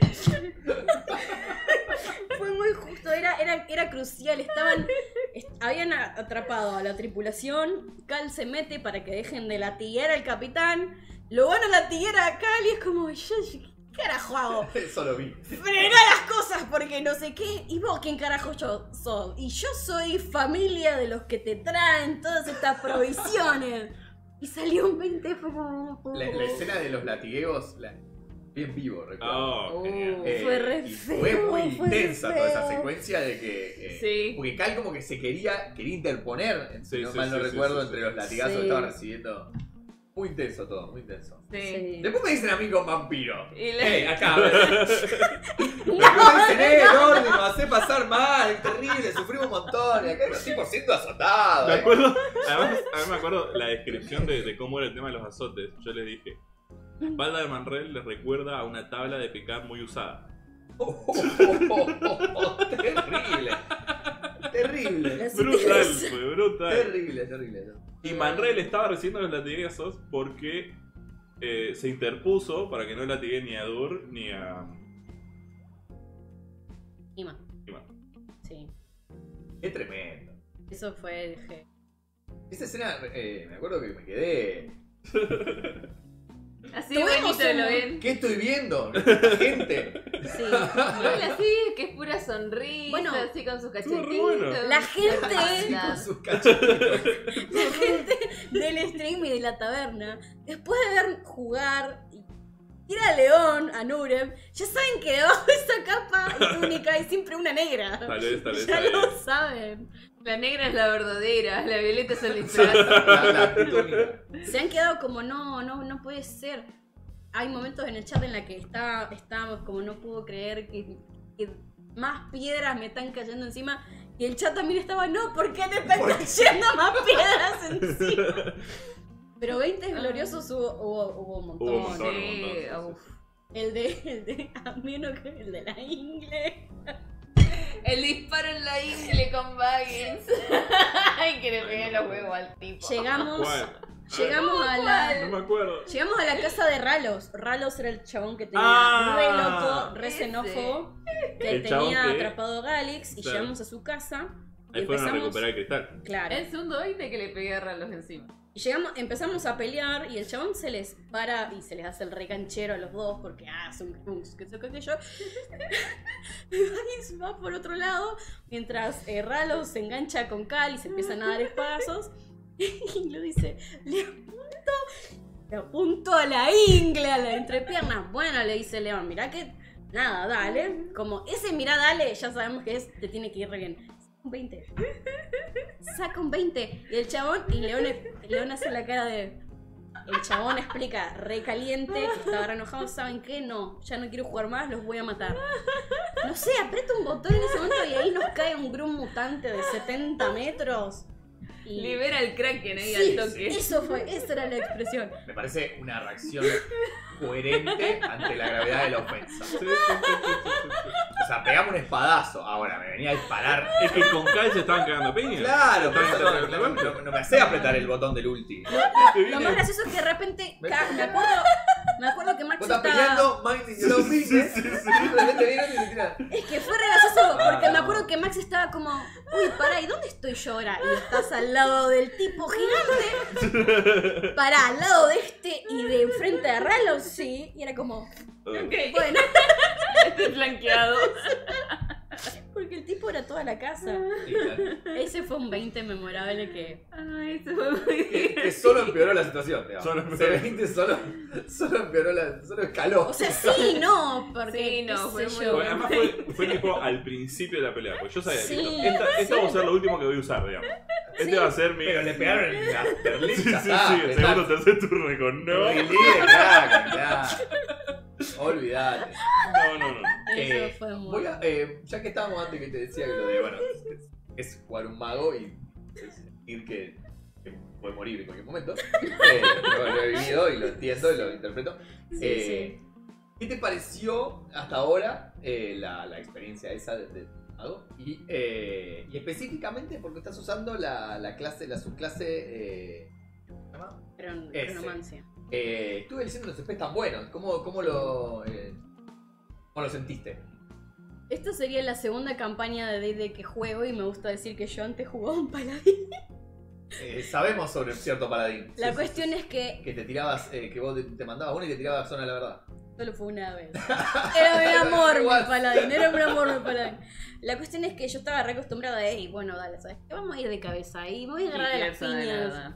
Fue muy justo, era crucial. Habían atrapado a la tripulación. Cal se mete para que dejen de latiguear al capitán. Lo van a latiguear a Cal y es como, ¿qué carajo hago? Eso lo vi. Frená las cosas porque no sé qué. ¿Y vos quién carajo yo sos? Y yo soy familia de los que te traen todas estas provisiones. Y salió un 20, fue como... La escena de los latigueos, bien vivo, recuerdo. Oh, genial. Fue re Y feo, fue muy fue intensa re toda esa feo. secuencia de que. Sí. Porque Cal como que se quería interponer, Sí, si no sí, mal no sí, recuerdo, sí, entre sí. los latigazos Sí. que estaba recibiendo. Muy intenso todo, muy intenso. Sí. Sí. Después me dicen a mí con vampiro. Y Ey, acá, a ver. Después me dicen, Lordi, nos hace pasar mal, es terrible, sufrimos un montón. Y acá los tipos siendo azotados. Me acuerdo, además me acuerdo la descripción de cómo era el tema de los azotes. Yo les dije, la espalda de Manrel les recuerda a una tabla de picar muy usada. Terrible. Terrible. Brutal, fue brutal. Terrible. Y Manrel estaba recibiendo los latigazos porque se interpuso para que no latigue ni a Dur ni a... Ima. Ima. Sí. Es tremendo. Eso fue, dije... Esa escena, me acuerdo que me quedé. así Tuvimos bonito lo un- ven. ¿Qué estoy viendo? La gente. Sí. Y él así, que es pura sonrisa, Bueno, así con sus estuvo re cachetitos. bueno. La gente- Así con sus cachetitos. La gente del stream y de la taberna, después de ver jugar y ir a León, a Nurem, ya saben que debajo de esa capa y túnica hay siempre una negra. Tal vez. Ya ahí. lo saben. La negra es la verdadera, la violeta es el disfraz. La túnica. Se han quedado como, no puede ser. Hay momentos en el chat en la que estábamos como, no puedo creer que más piedras me están cayendo encima. Y el chat también estaba, no, ¿por qué te están cayendo más piedras encima? Pero 20 gloriosos hubo un montón. Hubo un montón. Sí, montón, uf. El de a mí uno que el de la ingle. El disparo en la ingle con Baggins. Ay, que le pegué los huevos al tipo. Llegamos ¿Cuál? a No me acuerdo. la casa de Ralos. Ralos era el chabón que tenía Ah, re loco, re ese. xenófobo, que El chabón tenía que- atrapado a Galix y Claro. llegamos a su casa. Y Ahí fueron a empezamos, recuperar el cristal. claro. El segundo 20 que le pegué a Ralos encima. Y empezamos a pelear y el chabón se les para y se les hace el recanchero a los dos porque son que eso que aquello. Y va por otro lado mientras Ralos se engancha con Cal y se empiezan a dar espadazos. Y lo dice, le apunto a la ingle, a la entrepierna. Bueno, le dice León, mirá que nada, dale. Como ese mirá, dale, ya sabemos que te tiene que ir re bien. Un 20. Saca un 20. Y el chabón, y León hace la cara de... El chabón explica, re caliente, que estaba re enojado. ¿Saben qué? No, ya no quiero jugar más, los voy a matar. No sé, aprieta un botón en ese momento y ahí nos cae un Grum mutante de 70 metros. Y... Libera el Kraken ahí Sí, al toque. esa era la expresión. Me parece una reacción coherente ante la gravedad de la ofensa. Sí. O sea, pegamos un espadazo. Ahora me venía a disparar. Es que con Cal se estaban cagando piña. Claro, Estaban pero entre la banca. no me hace apretar el botón del ulti. Te Lo viene- más gracioso es que de repente, me acuerdo que Max están estaba... peleando, minding your own business. Y de repente vienen y se tiran. Es que fue re gracioso porque me no. acuerdo que Max estaba como, uy, pará, ¿y dónde estoy yo ahora? Y estás al lado del tipo gigante, pará, al lado de este y de enfrente de Rallo, sí. Y era como, Ok, bueno, estoy flanqueado. porque el tipo era toda la casa. Sí, claro. Ese fue un 20 memorable que... Ay, eso fue muy Que solo empeoró la situación, digamos. Solo empeoró. C20 solo empeoró solo escaló. O sea, sí, no, porque... Sí, no, qué fue sé muy yo. Porque además fue tipo al principio de la pelea, pues yo sabía Sí, que esta va a ser lo último que voy a usar, digamos. Este va a ser mi... Pero le pegaron en la perlita. Sí, el segundo o tercer turno y con no. Claro. Olvídate. No. Eso fue muy... Voy a, ya que estábamos antes que te decía que lo de, bueno, es jugar un mago y sentir que puede morir en cualquier momento. Lo he vivido y lo entiendo y lo interpreto. Sí. ¿Qué te pareció hasta ahora la experiencia esa de mago? Y específicamente porque estás usando la subclase... ¿cómo se llama? Ese. Cronomancia. Estuve leyendo los specs tan buenos. ¿Cómo lo sentiste? Esta sería la segunda campaña de D&D que juego y me gusta decir que yo antes jugaba un paladín. Sabemos sobre cierto paladín. La cuestión es que Que te tirabas, que vos te mandabas uno y te tirabas zona de la verdad. solo fue una vez. Era mi amor, mi Igual. paladín. Era mi amor, mi paladín. La cuestión es que yo estaba re acostumbrada a, hey, bueno, dale, ¿sabes qué? Vamos a ir de cabeza y me voy a agarrar a las piñas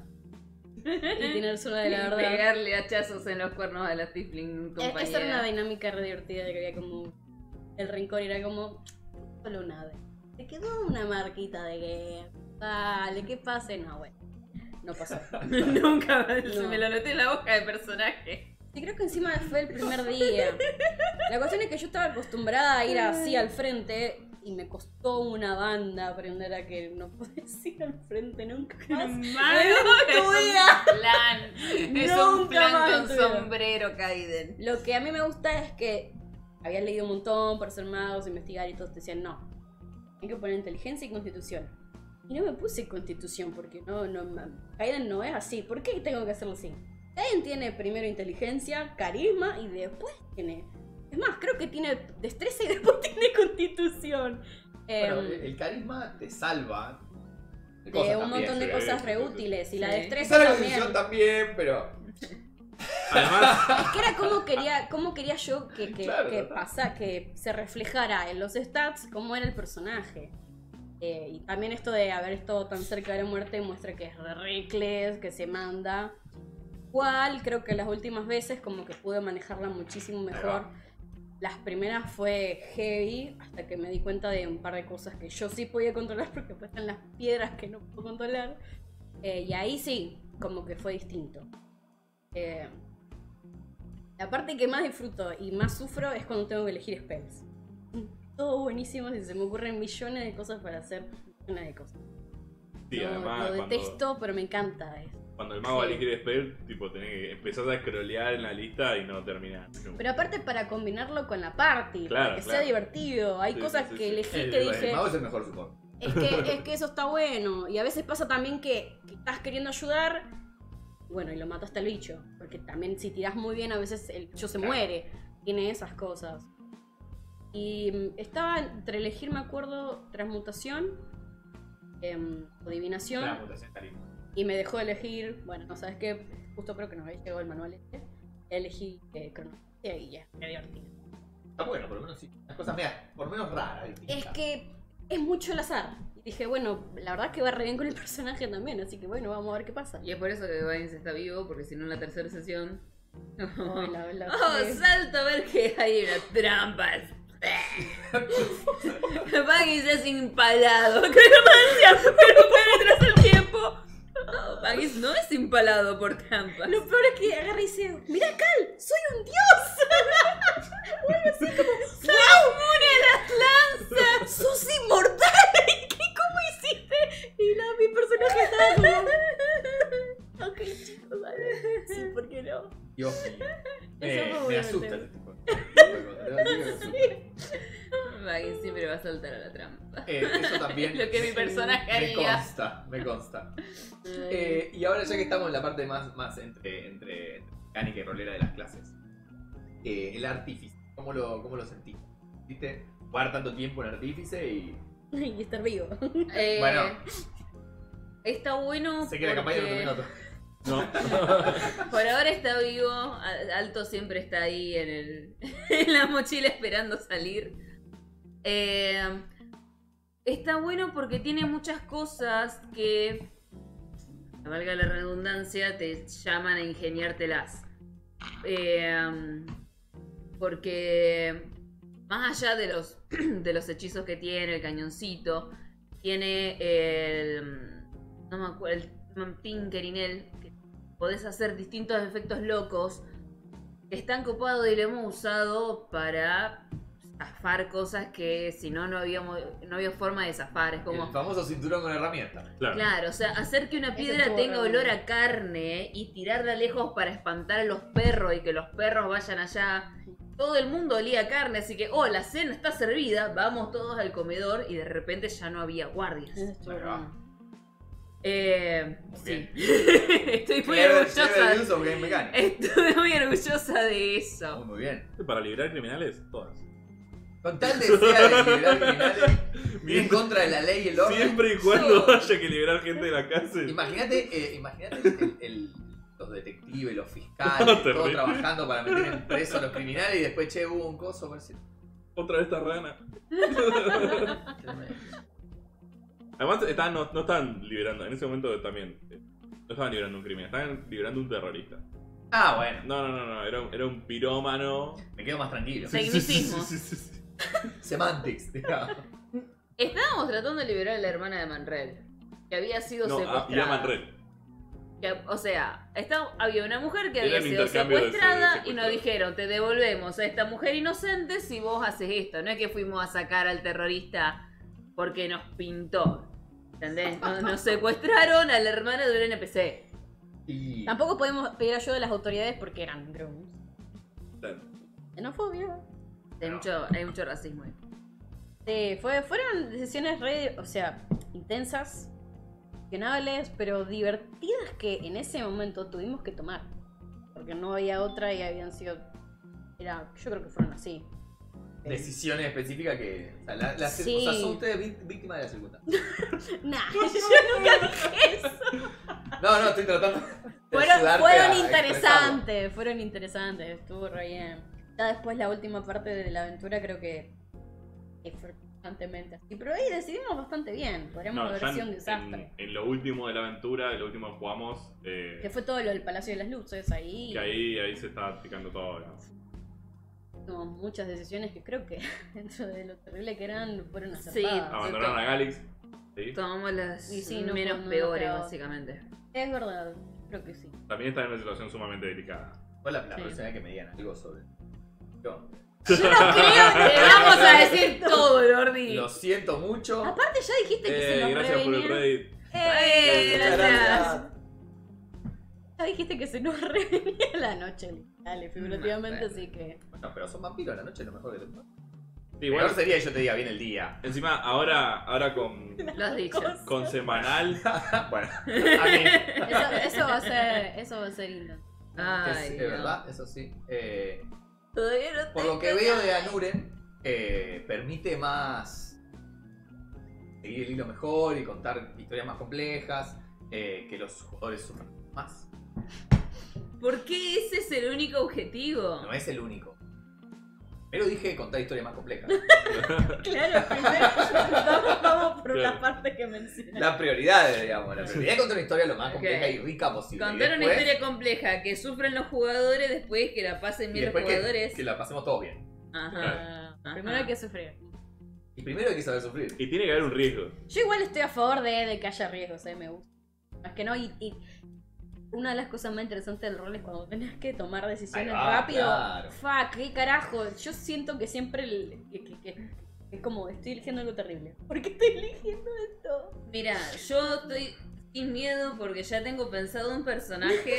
y tener zona de la Y verdad. pegarle hachazos en los cuernos a la Tifling compañera. Esa era una dinámica re divertida que había como... El rencor era como... Solo una vez. Te quedó una marquita de que... Dale, ¿qué pase? No, bueno. No pasó. Nunca No. me lo noté en la hoja de personaje. Sí, creo que encima fue el primer día. La cuestión es que yo estaba acostumbrada a ir así al frente y me costó una banda aprender a que no podés ir al frente nunca más. Malo, es tu un vida. plan. Es un Nunca plan más en con tu vida. sombrero, Kaiden. Lo que a mí me gusta es que había leído un montón para ser magos, investigar y todos te decían no. Hay que poner inteligencia y constitución. Y no me puse constitución porque Kaiden no es así. ¿Por qué tengo que hacerlo así? Kaiden tiene primero inteligencia, carisma y después tiene... Es más, creo que tiene destreza y después tiene constitución. Bueno, el carisma te salva De cosas un también. montón de sí, cosas sí, re sí, útiles. Y la sí. destreza Quizá la también. constitución también, pero... Además, Es que era como quería yo que Claro, total. que se reflejara en los stats cómo era el personaje. Y también esto de haber estado tan cerca de la muerte muestra que es re reckless, que se manda. Igual creo que las últimas veces como que pude manejarla muchísimo mejor. Las primeras fue heavy hasta que me di cuenta de un par de cosas que yo sí podía controlar porque después están las piedras que no puedo controlar. Y ahí sí, como que fue distinto. La parte que más disfruto y más sufro es cuando tengo que elegir spells. Todo buenísimo y se me ocurren millones de cosas para hacer millones de cosas. sí, lo además detesto, pero me encanta eso. cuando el mago Sí. elige spell, tipo, tenés que empezar a scrollear en la lista y no terminar. Pero aparte para combinarlo con la party, Claro, para que sea claro. divertido. Hay Sí, cosas sí, que sí. elegí El que dije, mago es el mejor support. es que eso está bueno. Y a veces pasa también que estás queriendo ayudar, bueno, y lo mataste al bicho. Porque también si tirás muy bien, a veces el bicho se Claro. muere. Tiene esas cosas. Y estaba entre elegir, me acuerdo, transmutación o adivinación. Transmutación carisma. Y me dejó elegir, bueno, no sabes qué, justo creo que nos había llegado el manual este. Elegí cronología y ya, me divertido. Está bueno, por lo menos sí. Las cosas por lo menos raras. distintas. Es que es mucho el azar. Y dije, bueno, la verdad que va re bien con el personaje también, así que bueno, vamos a ver qué pasa. Y es por eso que Vines está vivo, porque si no en la tercera sesión... Ay, la- Oh, sí. salto a ver que hay una trampa. Baggy es impalado. Cronomancia, pero puede tras el tiempo. Oh, Baggy no es impalado por trampas. Lo peor es que agarra y dice, mira Cal, soy un dios. Vuelve así como, ¡wow! ¡Une las lanzas! ¡Sos inmortal! ¿Cómo hiciste? Y mi personaje estaba como... Ok, chicos, vale. Sí, ¿por qué no? Dios mío. Eso fue Me muy asusta divertido. este tipo. Baggy siempre va a saltar a la trampa. Eso también. Lo que mi personaje haría. Me consta. Y ahora ya que estamos en la parte más entre mecánica y rolera de las clases. el artífice? ¿Cómo lo sentiste? ¿Viste? Jugar tanto tiempo en artífice y... Y estar vivo. Bueno. Está bueno. Sé que la campaña no porque terminó. No. por ahora está vivo. Alto siempre está ahí en la mochila esperando salir. Está bueno porque tiene muchas cosas que, valga la redundancia, te llaman a ingeniártelas. Porque más allá de los hechizos que tiene, el cañoncito, tiene no me acuerdo, el Tinkerinel, que podés hacer distintos efectos locos que están copados y lo hemos usado para zafar cosas que si no había forma de zafar. Es como... El famoso cinturón con herramienta. Claro, o sea, hacer que una Eso piedra estuvo tenga re olor bueno. a carne y tirarla lejos para espantar a los perros y que los perros vayan allá. Todo el mundo olía a carne, así que, la cena está servida, vamos todos al comedor y de repente ya no había guardias. Eso estuvo Ahí va. bueno. Sí. bien. Estoy muy Clever orgullosa. use of game mechanics. Estoy muy orgullosa de eso. Muy bien. Para liberar criminales, todas. Con tal deseo de liberar criminales, ir en contra de la ley y el orden. Siempre y cuando haya que liberar gente de la cárcel. Imagínate los detectives, los fiscales, todos Terrible. trabajando para meter en preso a los criminales y después, che, hubo un coso. Por si... Otra vez esta rana. Además, no estaban liberando, en ese momento también. No estaban liberando un crimen, estaban liberando un terrorista. Ah, bueno, No, era un pirómano. me quedo más tranquilo. Sí. Tecnicismo. Sí. Semantics, digamos. Estábamos tratando de liberar a la hermana de Manrel, que había sido secuestrada. y a Manrel. O sea, había una mujer que Era había el sido intercambio de secuestrada y secuestrados. nos dijeron, te devolvemos a esta mujer inocente si vos haces esto. No es que fuimos a sacar al terrorista porque nos pintó. ¿Entendés? Nos secuestraron a la hermana de un NPC. Y... Tampoco podemos pedir ayuda a las autoridades porque eran grooms. Claro. Xenofobia. Hay mucho racismo ahí. Sí, fueron decisiones intensas, cuestionables, pero divertidas que en ese momento tuvimos que tomar. Porque no había otra y habían sido... yo creo que fueron así. Decisiones específicas que... O sea, Sí. o sea, son ustedes víctimas de la circunstancia. Nah, yo nunca dije eso. No, estoy tratando de Fueron ayudarte a fueron interesantes, estuvo re bien. Ya después la última parte de la aventura creo que fue constantemente así. Pero ahí decidimos bastante bien, podríamos haber ya sido un desastre. en lo último de la aventura, lo último que jugamos, Que fue todo lo del Palacio de las Luces ahí. que ahí se estaba aplicando todo. ¿No? Tomamos muchas decisiones que creo que dentro de lo terrible que eran fueron Sí. acertadas. Abandonaron a Galix. ¿Sí? Tomamos las Y sí, no menos nos peores, quedaba. básicamente. Es verdad, creo que sí. También está en una situación sumamente delicada. Fue la Sí. próxima vez que me digan algo sobre... Yo, Yo no creo Te que vamos a decir todo, Lordi. lo siento mucho. Aparte ya dijiste que se nos Gracias por el revenía. Reddit. Muchas gracias. Ya dijiste que se nos revenía la noche, dale, figurativamente, Bueno. así que... Bueno, pero son vampiros, la noche es lo mejor de todo. Sí, Igual igual, sería que yo te diga bien el día. encima, ahora con Lo has dicho. con semanal. Bueno, a mí. Eso va a ser lindo. Ay, Es no. verdad, eso sí. Todavía no Por lo que tengo veo de nada. Anuren, permite más seguir el hilo mejor y contar historias más complejas, que los jugadores sufran más. ¿Por qué ese es el único objetivo? No es el único. Pero dije contar historias más complejas. Claro, primero vamos por la parte que mencioné. Las prioridades, digamos. La prioridad es contar una historia lo más Ok. compleja y rica posible. Contar Y una después, historia compleja que sufren los jugadores, después que la pasen y bien los después jugadores. que la pasemos todos bien. Ajá. Primero hay que sufrir. Y primero hay que saber sufrir. Y tiene que haber un riesgo. Yo igual estoy a favor de que haya riesgos, me gusta. Más que no, y una de las cosas más interesantes del rol es cuando tenés que tomar decisiones Ahí va, rápido. claro. Fuck, qué carajo. Yo siento que siempre que es como, estoy eligiendo algo terrible. ¿Por qué estoy eligiendo esto? Mira, yo estoy sin miedo porque ya tengo pensado un personaje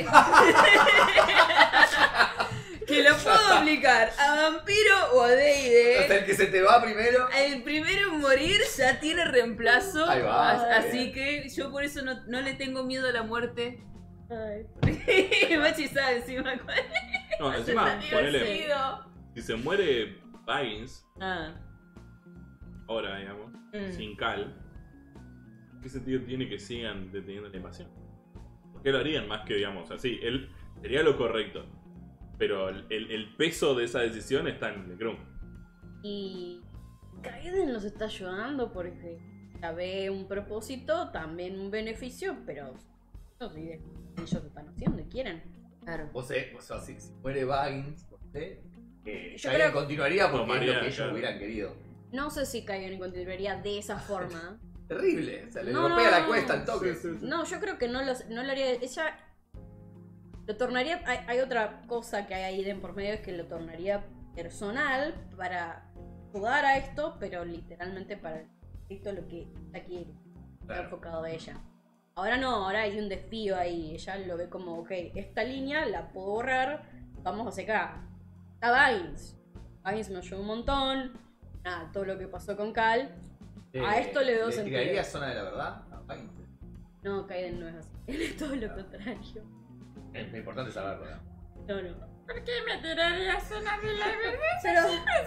que lo puedo aplicar a vampiro o a Hasta D&D. el que se te va primero. El primero en morir ya tiene reemplazo. Ahí va. Así que yo por eso no le tengo miedo a la muerte. Ay. Machi sabe encima cuál. No, encima, ponele. Divertido. Si se muere Baggins, Ah. ahora, digamos, sin Cal, ¿qué sentido tiene que sigan deteniendo la invasión? ¿Por qué lo harían más que, digamos, así? Él sería lo correcto. Pero el peso de esa decisión está en el Krum. Y Kaiden los está ayudando porque ya ve un propósito, también un beneficio, pero no sé, ellos lo están haciendo y quieren. Claro. O sea, si muere Baggins, Yo Kaiden creo- continuaría porque es Tomaría, lo que ellos claro. hubieran querido. No sé si Kaiden continuaría de esa forma. Terrible, o sea, le No, golpea no, la cuesta al toque. No, yo creo que no lo haría. Ella lo tornaría. Hay otra cosa que hay ahí de por medio, es que lo tornaría personal para ayudar a esto, pero literalmente para esto lo que ella quiere. Está Claro. enfocado a ella. Ahora no, ahora hay un desafío ahí. Ella lo ve como, ok, esta línea la puedo borrar, vamos hacia acá. Está Baggins. Baggins me ayudó un montón. Nada, todo lo que pasó con Cal. A esto le veo sentido. ¿Tiraría zona de la verdad a Baggins? No, Kaiden no es así. Él es todo lo contrario. Es importante saberlo, ¿no? No, no. ¿Por qué me tiraría zona de la verdad? Pero,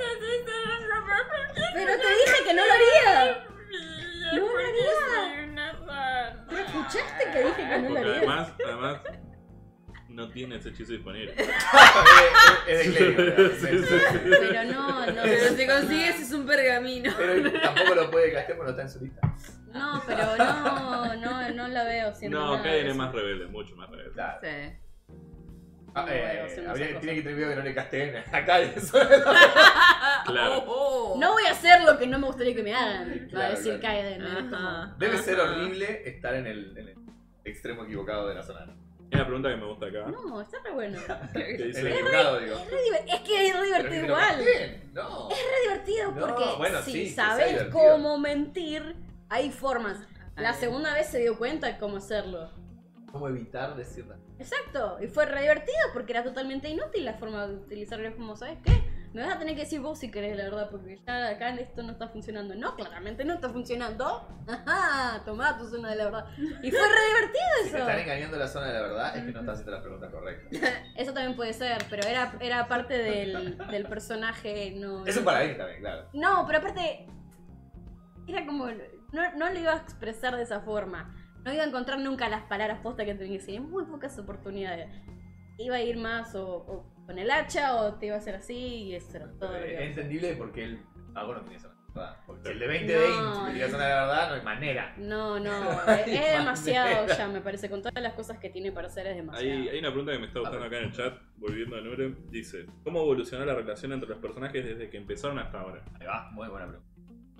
pero te dije que no lo haría. No lo haría. ¿No escuchaste que dije que no lo Porque haría? además, no tiene ese hechizo disponible. Es de clérigo, ¿verdad? Sí, sí, sí. Pero no, no. Pero si consigues es un pergamino. Pero tampoco lo puede castear porque no está en su lista. No, pero no la veo siendo No, nada de Kaiden es eso. más rebelde, mucho más rebelde. Claro. Sí. Ah, No, bueno, haciendo esas tiene que cosas. tener miedo que no le casteen acá. Claro. Oh. No voy a hacer lo que no me gustaría que me hagan. Va a Claro, decir claro. Kaiden. ¿no? Es como- Ajá. Debe ser Ajá. horrible estar en el extremo equivocado de la zona. ¿No? Hay una pregunta que me gusta acá. No, está re bueno. Que En el dice, equivocado, digo. Es que es re Pero divertido que lo igual. casteen, no. Es re divertido No, porque bueno, si sí, que sea sabes divertido. cómo mentir, hay formas. La Ay. segunda vez se dio cuenta de cómo hacerlo. ¿Cómo evitar decirla? Exacto, y fue re divertido porque era totalmente inútil la forma de utilizarlo. Es como, ¿sabes qué? Me vas a tener que decir vos si querés, la verdad, porque ya acá esto no está funcionando. No, claramente no está funcionando. Ajá, tomá tu zona de la verdad. Y fue re divertido Si te eso. están engañando la zona de la verdad, es que no estás haciendo la pregunta correcta. Eso también puede ser, pero era parte del personaje. No, Es un paladín también, claro. No, pero aparte, era como, no lo iba a expresar de esa forma. No iba a encontrar nunca las palabras posta que tenía que decir. Muy pocas oportunidades. Iba a ir más o con el hacha o te iba a hacer así y eso era todo lo que iba a Es hacer. entendible porque él. Ah, bueno, tenía zona de la verdad. Porque si el de 20 No. tenía zona de la verdad, no hay manera. No, Hay es demasiado manera. ya, me parece. Con todas las cosas que tiene para hacer es demasiado. hay una pregunta que me está gustando acá en el chat, volviendo a Nure. Dice, ¿cómo evolucionó la relación entre los personajes desde que empezaron hasta ahora? Ahí va, muy buena pregunta.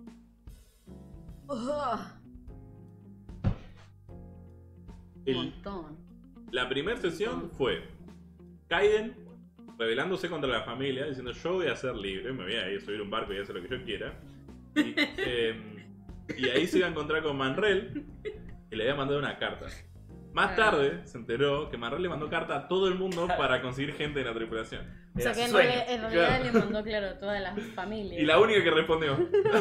Un El- montón. La primera sesión fue Kaiden rebelándose contra la familia, diciendo yo voy a ser libre, me voy a ir, subir un barco y hacer lo que yo quiera. Y ahí se iba a encontrar con Manrel, que le había mandado una carta. Más tarde se enteró que Manrel le mandó carta a todo el mundo para conseguir gente en la tripulación. O sea Era que su sueño. en realidad Claro. le mandó, claro, a todas las familias. Y la única que respondió.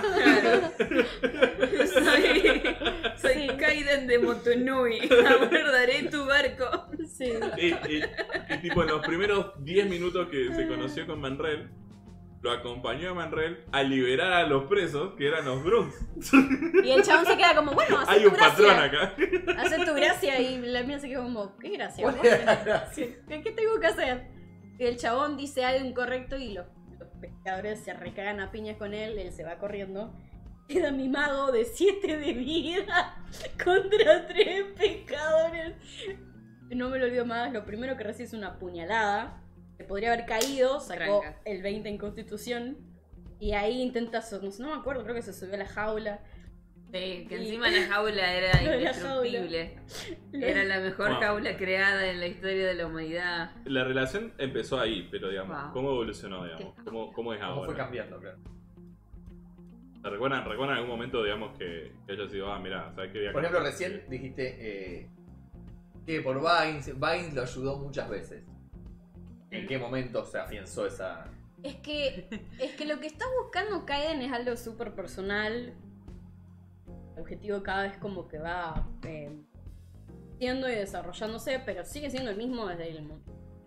Soy Sí. Kaiden de Motonui. Abordaré tu barco. Sí. Y tipo en los primeros 10 minutos que se conoció con Manrel, lo acompañó a Manrel a liberar a los presos, que eran los Grunts. Y el chabón se queda como, bueno, hace Hay tu un patrón gracia. acá. Hace tu gracia y la mía se queda como, ¿qué gracia? ¿Cuál vos? era la gracia? ¿Qué tengo que hacer? Y el chabón dice algo incorrecto y los pescadores se recagan a piñas con él, él se va corriendo. Queda mi mago de 7 de vida contra 3 pescadores. No me lo olvido más, lo primero que recibe es una puñalada. Se podría haber caído, sacó Tranca. el 20 en constitución. Y ahí intenta, no me acuerdo, creo que se subió a la jaula. Sí, que Y- encima la jaula era Lo de la indestructible. Era la mejor Wow. jaula creada en la historia de la humanidad. La relación empezó ahí, pero digamos, Wow. ¿cómo evolucionó, digamos? ¿Cómo es ¿Cómo fue ahora? cambiando, claro? ¿Recuerdan algún momento, digamos, que haya sido, mira, ¿sabes qué? Por ejemplo, recién dijiste que por Baggins lo ayudó muchas veces. ¿En qué momento se afianzó esa...? Es que lo que está buscando Kaiden es algo súper personal. El objetivo cada vez como que va siendo y desarrollándose, pero sigue siendo el mismo desde el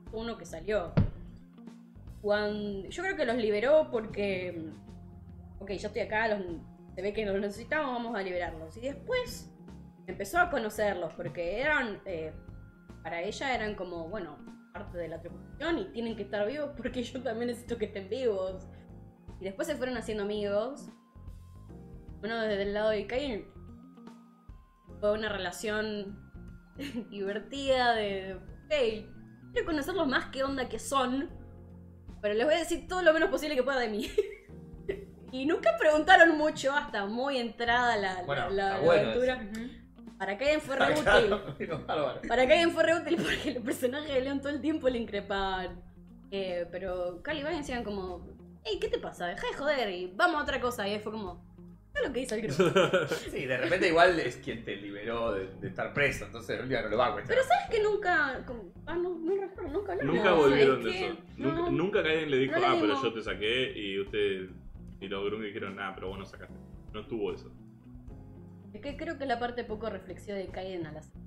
uno que salió. Yo creo que los liberó porque... Ok, yo estoy acá, se ve que los necesitamos, vamos a liberarlos. Y después empezó a conocerlos porque eran... para ella eran como, bueno, parte de la tripulación y tienen que estar vivos porque yo también necesito que estén vivos. Y después se fueron haciendo amigos. Bueno, desde el lado de Kain fue una relación divertida de... Ok, quiero conocerlos más, qué onda que son. Pero les voy a decir todo lo menos posible que pueda de mí. Y nunca preguntaron mucho hasta muy entrada la aventura. Para Kaiden fue re útil. Para Kaiden fue re útil porque el personaje de Leon todo el tiempo le increpaban. Pero Cal y Vine decían como, hey, ¿qué te pasa? Deja de joder y vamos a otra cosa. Y ahí fue como, ¿qué es lo que hizo el grupo? Sí, de repente igual es quien te liberó de estar preso, entonces el día no lo va a cuestionar. Pero sabes que nunca... no recuerdo, nunca hablamos. Nunca volvieron de Es que eso. no. Nunca Kaiden le dijo, No le pero dimos. yo te saqué y usted y los Grung dijeron, pero vos no sacaste. No estuvo eso. Es que creo que la parte poco reflexiva de Kaiden a las...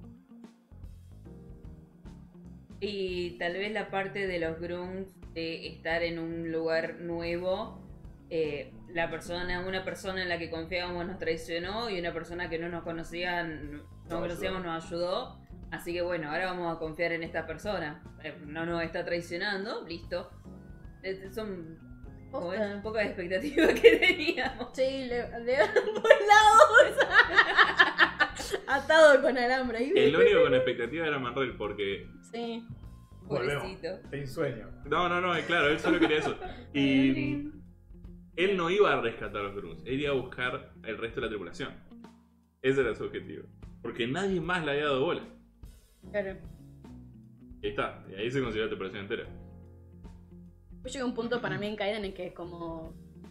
Y tal vez la parte de los grunts de estar en un lugar nuevo, una persona en la que confiábamos nos traicionó y una persona que no nos conocíamos nos ayudó. Así que bueno, ahora vamos a confiar en esta persona. No nos está traicionando, listo. Son pocas expectativas que teníamos. Sí, le volados. Atado con alambre. El único con expectativa era Manrel porque... Sí. Pobrecito. Ten sueño. No, claro, él solo quería eso. Y él no iba a rescatar a los Grunts, él iba a buscar el resto de la tripulación. Ese era su objetivo. Porque nadie más le había dado bola. Claro. Y ahí está, y ahí se consiguió la tripulación entera. Yo llegué a un punto para mí en Kaiden en que como...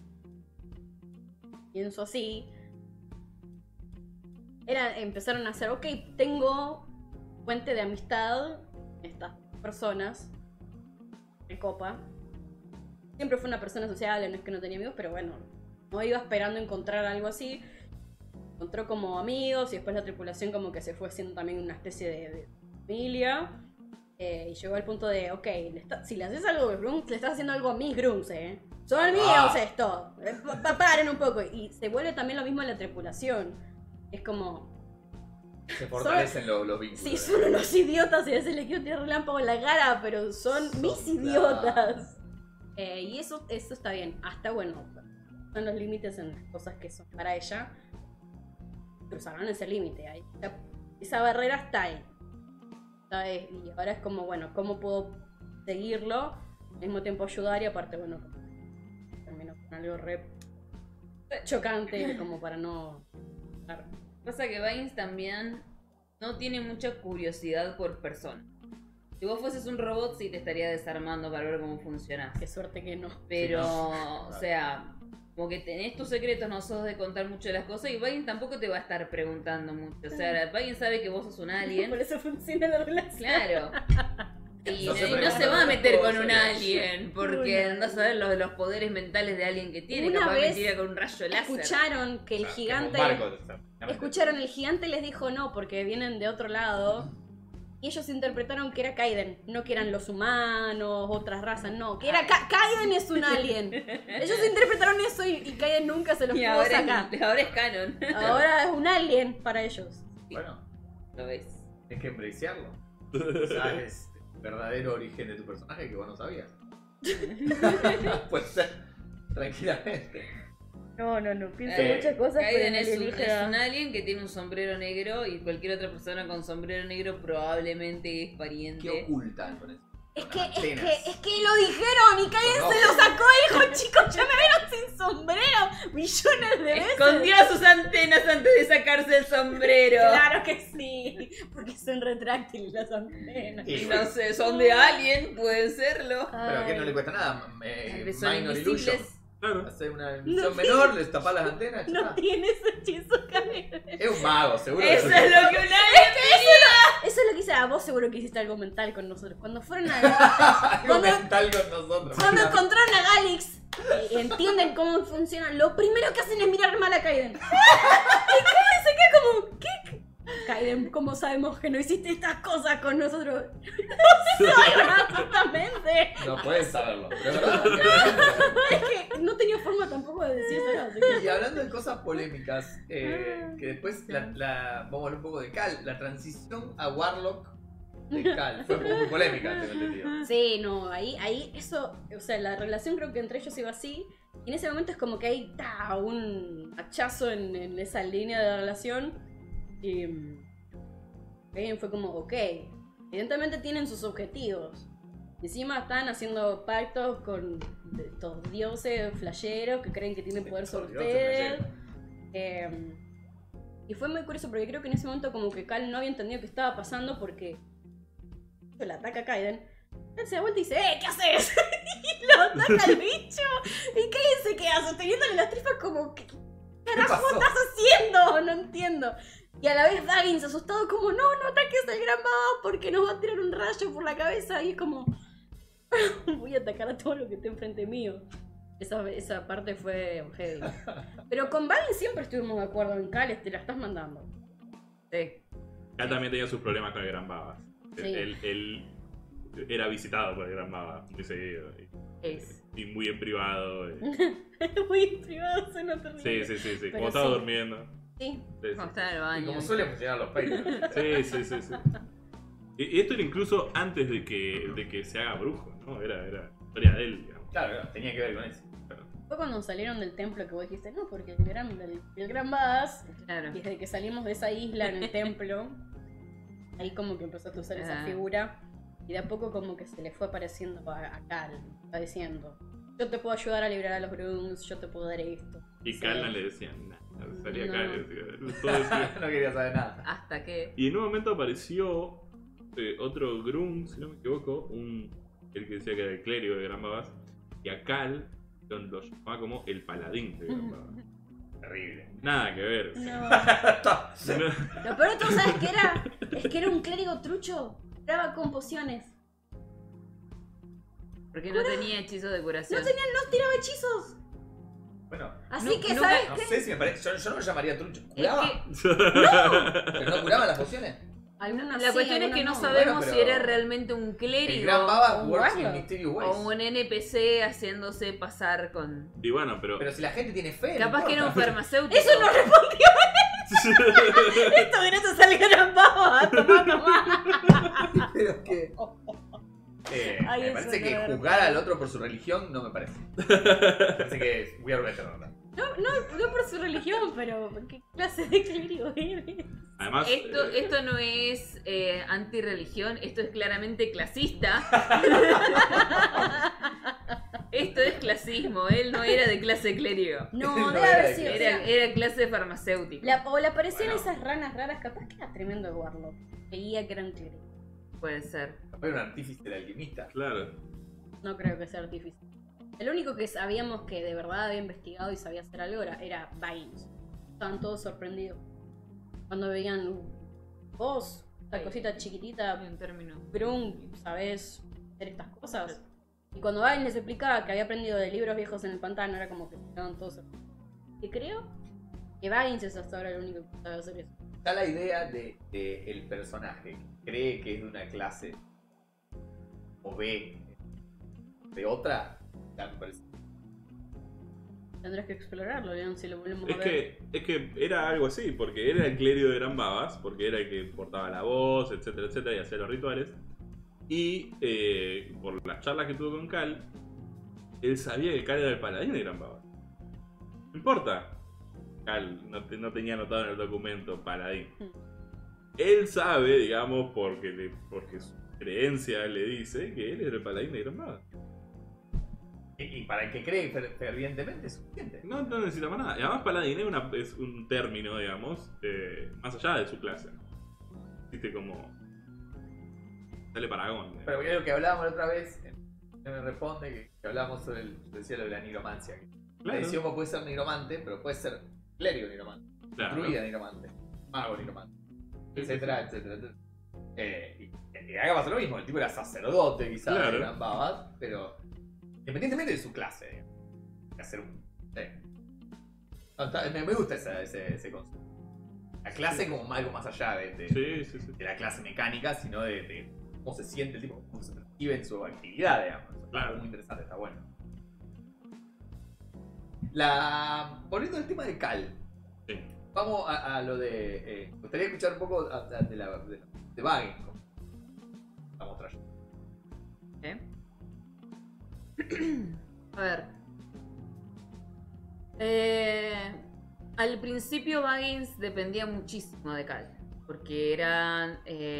Pienso así. Empezaron a hacer, ok, tengo fuente de amistad estas personas de copa. Siempre fue una persona sociable, no es que no tenía amigos, pero bueno, no iba esperando encontrar algo así. Encontró como amigos y después la tripulación como que se fue haciendo también una especie de familia. Y llegó al punto de, ok, si le haces algo a Grunts, le estás haciendo algo a mis Grunts, Son míos esto. Paren un poco. Y se vuelve también lo mismo en la tripulación. Es como... Se fortalecen los vínculos. Sí, son unos idiotas y a veces les quiero tirar relámpago en la cara, pero son mis idiotas. Y eso está bien. Hasta bueno, son los límites en las cosas que son para ella. Cruzaron ese límite. Esa barrera está ahí. ¿Sabes? Y ahora es como, bueno, ¿cómo puedo seguirlo? Al mismo tiempo ayudar y aparte, bueno, termino con algo re chocante como para no... Claro. Pasa que Vines también no tiene mucha curiosidad por persona. Si vos fueses un robot, sí te estaría desarmando para ver cómo funcionás. Qué suerte que no. Pero, Sí, no. o sea, como que tenés tus secretos, no sos de contar mucho de las cosas y Vines tampoco te va a estar preguntando mucho. O sea, Vines sabe que vos sos un alien. Por eso funciona la relación. Claro. Y No se no pregunta se va a meter con cosas. un alien, porque Una- andás a ver los poderes mentales de alguien que tiene, Una capaz vez me tira con un rayo láser. Escucharon que el gigante... Escucharon, el gigante les dijo no, porque vienen de otro lado. Y ellos interpretaron que era Kaiden, no que eran los humanos, otras razas, no, que era Kaiden es un alien. Ellos interpretaron eso y Kaiden nunca se los Y pudo ahora sacar. es canon. Ahora es un alien para ellos. Bueno, Lo ves. tienes que embracearlo. Quizás es el verdadero origen de tu personaje que vos no sabías. Puede ser, tranquilamente. No, pienso Eh, muchas cosas, Kaiden pero es un alien que tiene un sombrero negro y cualquier otra persona con sombrero negro probablemente es ¿Qué pariente. ocultan con eso? Es Con que antenas. lo dijeron y Kaiden No. se lo sacó y dijo, chicos, ya me vieron sin sombrero millones de veces. Escondió sus antenas antes de sacarse el sombrero. Claro que sí, porque son retráctiles las antenas. Y Y no sé, son de alien, pueden serlo. Pero a quién no le cuesta nada. Tal vez son Minor invisibles. Illusion. Claro. Hacer una ilusión menor, les tapás las antenas. ya No está. tiene ese hechizo, Kaiden. Es un mago, seguro. Eso es lo que un alien Eso es lo que hice. Vos seguro que hiciste algo mental con nosotros. Cuando fueron a... Algo cuando- mental con nosotros. Cuando encontraron a Galix y entienden cómo funciona, lo primero que hacen es mirar mal a Kaiden. Y Kaiden se queda como, ¿qué? Kaiden, ¿cómo sabemos que no hiciste estas cosas con nosotros? ¡No saben absolutamente! No puedes saberlo. Pero es verdad. Es que no tenía forma tampoco de decir eso. Y hablando de cosas polémicas, que después vamos a hablar un poco de Cal, la transición a Warlock de Cal fue muy polémica, tengo entendido. Sí, no, ahí eso, o sea, la relación creo que entre ellos iba así. Y en ese momento es como que hay un hachazo en esa línea de relación. Y Kaiden fue como, ok, evidentemente tienen sus objetivos. Encima están haciendo pactos con estos dioses flasheros que creen que tienen poder sobre ustedes. Y fue muy curioso porque creo que en ese momento como que Cal no había entendido qué estaba pasando porque le ataca a Kaiden. Él se da vuelta y dice, ¿qué haces? Y lo ataca al bicho. Y Kaiden se queda sosteniéndole las tripas como, ¿qué carajo estás haciendo? No entiendo. Y a la vez Baggins asustado como, no ataques al gran baba porque nos va a tirar un rayo por la cabeza. Y es como, voy a atacar a todo lo que esté enfrente mío. Esa parte fue heavy. Pero con Baggins siempre estuvimos de acuerdo en Cal, te la estás mandando. Sí. Cal también tenía sus problemas con el Gran Babas. Sí. Él era visitado por el Gran Babas muy seguido. Y muy en privado. Muy privado, suena terrible. Sí. Pero Como estaba sí. durmiendo. Sí. Como está en el Y baño. como suelen funcionar los Patreons. Sí. Y esto era incluso antes de que se haga brujo, ¿no? Era historia de él, digamos. Claro, tenía que ver con eso. Fue cuando salieron del templo que vos dijiste, no, porque el gran Badas, Claro. desde que salimos de esa isla en el templo, ahí como que empezaste a usar esa Ah. figura y de a poco como que se le fue apareciendo a Cal, está diciendo, yo te puedo ayudar a liberar a los Grunts, yo te puedo dar esto. Y Sí. Cal no le decía nada. Salía No. Cal y decía, todo decía. No quería saber nada. Hasta que. Y en un momento apareció otro Grunt, si no me equivoco, el que decía que era el clérigo de Gran Babas, y a Cal lo llamaba como el paladín de Gran Babas. Terrible. Nada que ver. No. No. Lo peor de todo, ¿sabes qué era? Es que era un clérigo trucho, graba con pociones, Porque no tenía hechizo de curación. no tiraba hechizos. Bueno, Así No- que, nunca- ¿sabes no qué? sé si me parece. Yo no lo llamaría trucho. Es ¿Curaba? que ¿Pero no curaban las pociones? Algunas la sí, cuestión es que no algunas sabemos Bueno, si pero era realmente un El clérigo gran Baba o works in Warlock. mysterious ways. o un NPC haciéndose pasar con. Y bueno, pero. Pero si la gente tiene fe. Capaz no que era un importa. farmacéutico. Eso no respondió. Esto gracias al gran Baba. Tomá. Pero que. Ay, Me eso parece no que era juzgar al otro por su religión no me parece. Me parece que es muy arbitrario, ¿verdad? No por su religión, pero ¿qué clase de clérigo eres? Además. Esto no es antirreligión, esto es claramente clasista. Esto es clasismo, él no era de clase clérigo. No, No debe era haber de sido. Era clase farmacéutico. O le aparecían Bueno. esas ranas raras, capaz que era tremendo el Warlock. Veía que era un clérigo. Puede ser. Capaz era un artífice del alquimista. Claro. No creo que sea artificial. El único que sabíamos que de verdad había investigado y sabía hacer algo era Baggins. Estaban todos sorprendidos. Cuando veían vos, esta cosita chiquitita, Un término. Grun, ¿sabés hacer estas cosas? Y cuando Baggins les explicaba que había aprendido de libros viejos en el pantano, era como que estaban todos sorprendidos. Y creo que Baggins es hasta ahora el único que sabe hacer eso. Está la idea de el personaje que cree que es de una clase o ve de otra. Ya me parece. Tendrás que explorarlo, Leon, si lo volvemos a Es ver. que era algo así, porque era el clérigo de Gran Babas, porque era el que portaba la voz, etcétera, etcétera, y hacía los rituales. Y por las charlas que tuvo con Cal, él sabía que Cal era el paladín de Gran Babas. No importa. Cal no tenía anotado en el documento paladín. Él sabe, digamos, porque su creencia le dice que él era el paladín de Gran Babas. Y para el que cree fervientemente es suficiente. No necesita más nada. Y además paladín es un término, digamos, más allá de su clase. Existe como... Sale Paragón. Pero es lo que hablábamos la otra vez, me responde que hablábamos sobre decía lo de la nigromancia. La edición puede ser nigromante, pero puede ser clérigo nigromante, Claro. druida nigromante, mago nigromante, Sí, etcétera, etcétera, etcétera. Y acá pasa lo mismo, el tipo era sacerdote quizás, Claro. de Gran Babas, pero independientemente de su clase, hacer un... No, me gusta ese concepto. La clase como algo más allá de Sí. la clase mecánica, sino de cómo se siente el tipo, cómo se percibe en su actividad, digamos. Eso Claro. está muy interesante, está bueno. Volviendo al tema de Cal, Sí. vamos a lo de. Me gustaría escuchar un poco de Baggins. Vamos trayendo. ¿Eh? A ver. Al principio Baggins dependía muchísimo de Cal. Porque eran...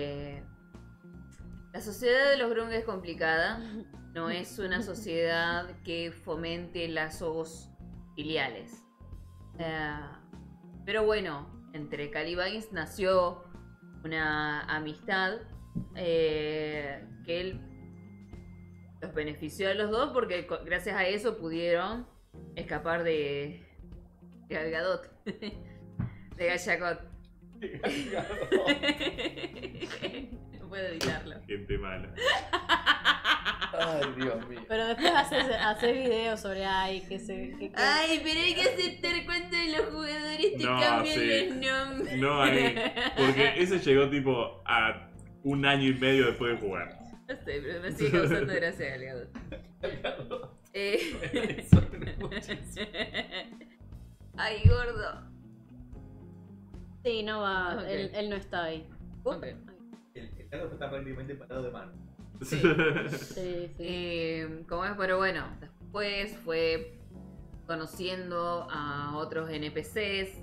La sociedad de los Grung es complicada. No es una sociedad que fomente lazos filiales. Pero bueno, entre Cal y Baggins nació una amistad que él los benefició a los dos porque gracias a eso pudieron escapar de Gal Gadot, de Gal Gadot. No puedo evitarlo. Gente mala. Ay, Dios mío. Pero después haces videos sobre que Ay, pero hay que aceptar cuánto de los jugadores te No, cambian sí. los nombres. No, ahí. Porque ese llegó tipo a 1 año y medio después de jugar. No sé, pero me sigue causando gracia Gal Gadot. Ay, gordo. Sí, no va, Ok. él no está ahí. Ok. El gato está prácticamente parado de mano. Sí, sí. ¿Cómo es? Pero bueno, después fue conociendo a otros NPCs.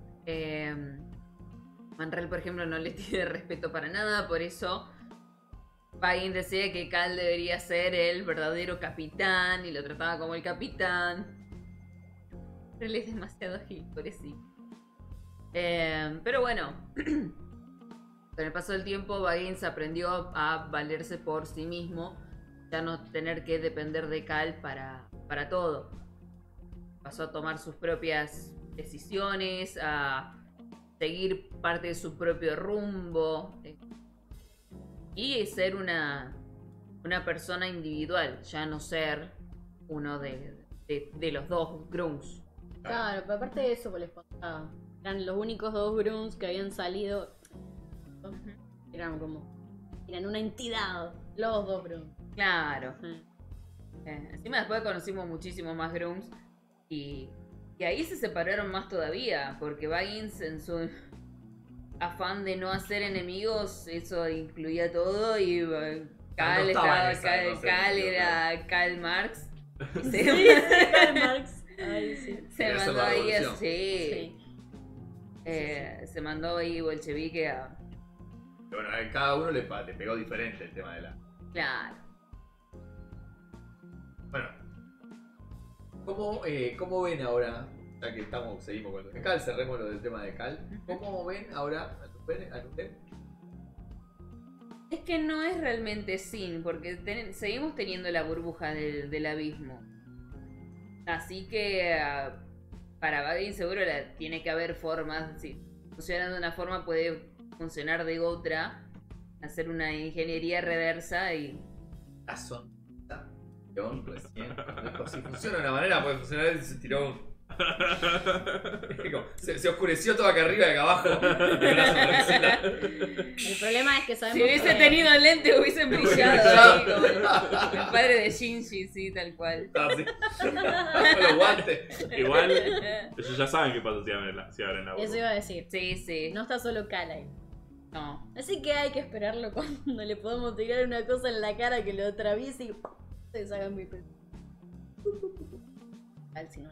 Manrel, por ejemplo, no le tiene respeto para nada, por eso Baggins decía que Cal debería ser el verdadero capitán y lo trataba como el capitán. Pero él es demasiado gil, por sí. Pero bueno, con el paso del tiempo Baggins aprendió a valerse por sí mismo, ya no tener que depender de Cal para todo. Pasó a tomar sus propias decisiones, a seguir parte de su propio rumbo y ser una persona individual, ya no ser uno de los dos Grunts. Claro, pero aparte de eso, pues les pasaba. Eran los únicos 2 Grunts que habían salido. Eran una entidad, los 2 Grunts. Claro. Sí. Encima después conocimos muchísimos más Grunts y ahí se separaron más todavía, porque Baggins en su afán de no hacer enemigos, eso incluía todo y Cal No estaba en esa, no sé, Cal yo era Karl Marx. Sí, Karl Marx. Ay, sí. Se Quería hacer mandó la ahí revolución. así. Se mandó ahí bolchevique a... Bueno, a cada uno le pegó diferente el tema de la. Claro. Bueno, ¿cómo ven ahora? Ya que seguimos con lo de Cal, cerremos lo del tema de Cal. ¿Cómo ven ahora a Lupin? Es que no es realmente sin, porque seguimos teniendo la burbuja del abismo. Así que para Baggins seguro tiene que haber formas. Si funciona de una forma, puede funcionar de otra. Hacer una ingeniería reversa y... La sonrisa de León recién. Dijo, si funciona de una manera, puede funcionar y se tiró un. Se oscureció todo acá arriba y acá abajo. El problema es que sabemos Si hubiese que- tenido lentes hubiesen brillado ahí, como el padre de Shinji, sí, tal cual. Así. Con los guantes. Igual, ellos ya saben qué pasa si abren la Eso burbuja. iba a decir. Sí, sí. No está solo Cal ahí. No. Así que hay que esperarlo cuando le podamos tirar una cosa en la cara que lo atraviese y ¡pum! Se deshaga mi pelo. Cal, si no.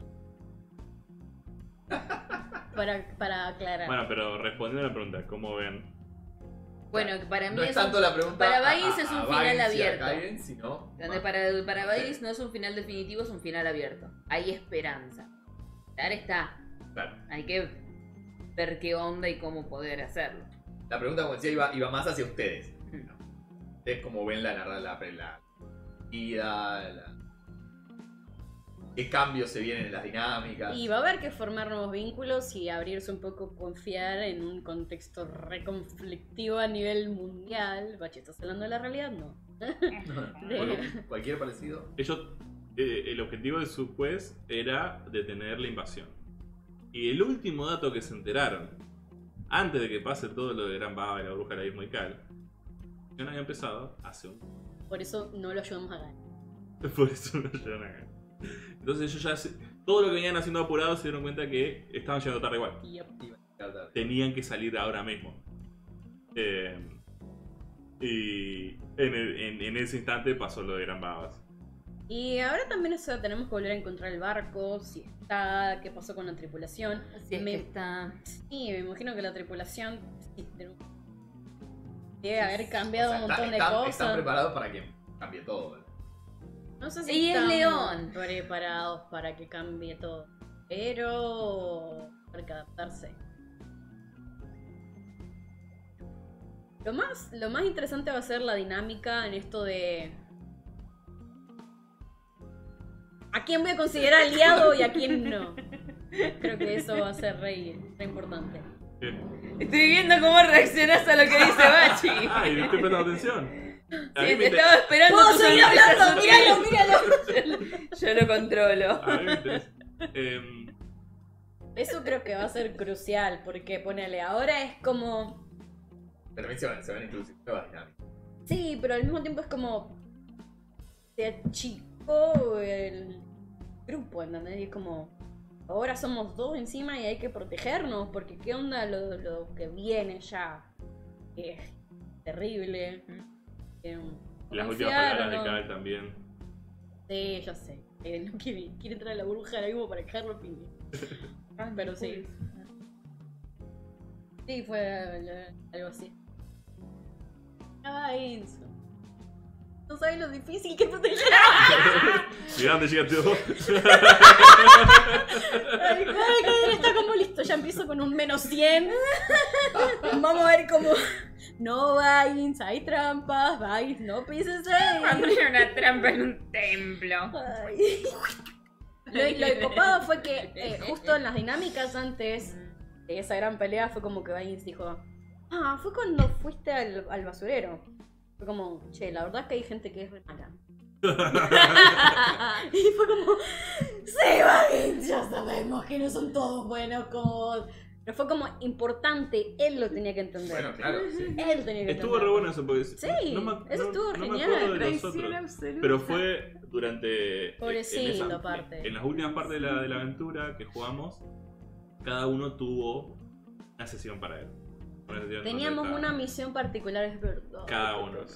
Para aclarar. Bueno, pero respondiendo a la pregunta, ¿cómo ven? Bueno, para mí No es tanto la pregunta. para Baggins es un a final Baggins y a abierto. Kaiden, sino Donde más. para Baggins no es un final definitivo, es un final abierto. Hay esperanza. Ahora está. Claro. Hay que ver qué onda y cómo poder hacerlo. La pregunta, como decía, iba más hacia ustedes. Ustedes cómo ven la vida, qué cambios se vienen en las dinámicas. Y va a haber que formar nuevos vínculos y abrirse un poco, confiar en un contexto reconflictivo a nivel mundial. Bachi, ¿estás hablando de la realidad? No. Bueno, cualquier parecido. Ellos, el objetivo de su quest era detener la invasión. Y el último dato que se enteraron antes de que pase todo lo de Gran Baba y la bruja del abismo y Cal, ya no había empezado hace un... Por eso no lo ayudamos a ganar. Por eso no llegaron acá. Entonces ellos ya... Todo lo que venían haciendo apurados se dieron cuenta que estaban llegando tarde igual. Tenían que salir ahora mismo. Y en ese instante pasó lo de Gran Babas. Y ahora también tenemos que volver a encontrar el barco, si está, qué pasó con la tripulación. Así es que está. Sí, me imagino que la tripulación sí, debe haber cambiado un montón de Están cosas. preparados para que cambie todo. No sé si Y es están León. preparados para que cambie todo, pero hay que adaptarse. Lo más interesante va a ser la dinámica en esto de a quién voy a considerar aliado y a quién no. Creo que eso va a ser re importante. Estoy viendo cómo reaccionás a lo que dice Bachi. Ay, estoy prestando atención. A mí Sí, me te estaba esperando. ¡Puedo tu seguir sonrisa hablando! sonriente. ¡Míralo! Yo lo controlo. A mí me interesa. Eso creo que va a ser crucial, porque ponele, ahora es como... Pero también se van a introducir nuevas dinámicas. Sí, pero al mismo tiempo es como... Se achicó el grupo, ¿entendés? Y es como... Ahora somos dos encima y hay que protegernos, porque qué onda lo que viene ya. Es terrible. Las últimas palabras de Cal también. Sí, ya sé. No quiere entrar a la bruja ahora mismo para dejarlo piña. Pero sí. Sí, fue algo así. Ay, no sabes lo difícil que esto te lleva. Mirá dónde llega tú. Ay, que está como listo. Ya empiezo con un -100. Vamos a ver cómo. No, Vines, hay trampas. Vines, no pises ahí. Pondría una trampa en un templo. Ay. Lo copado fue que justo en las dinámicas antes de esa gran pelea fue como que Vines dijo: ah, fue cuando fuiste al basurero. Fue como, che, la verdad es que hay gente que es re mala. Y fue como, sí, Vines, ya sabemos que no son todos buenos como vos. Pero fue como importante, él lo tenía que entender. Bueno, claro, sí. Él tenía que Estuvo entender. re bueno eso porque Sí, no eso estuvo me genial. acuerdo de los Traición otros. absoluta. Pero fue durante Pobrecito, aparte. en las últimas partes de la aventura que jugamos, cada uno tuvo una sesión para él. Una sesión Teníamos donde una cada- misión particular, es verdad. Cada uno, sí.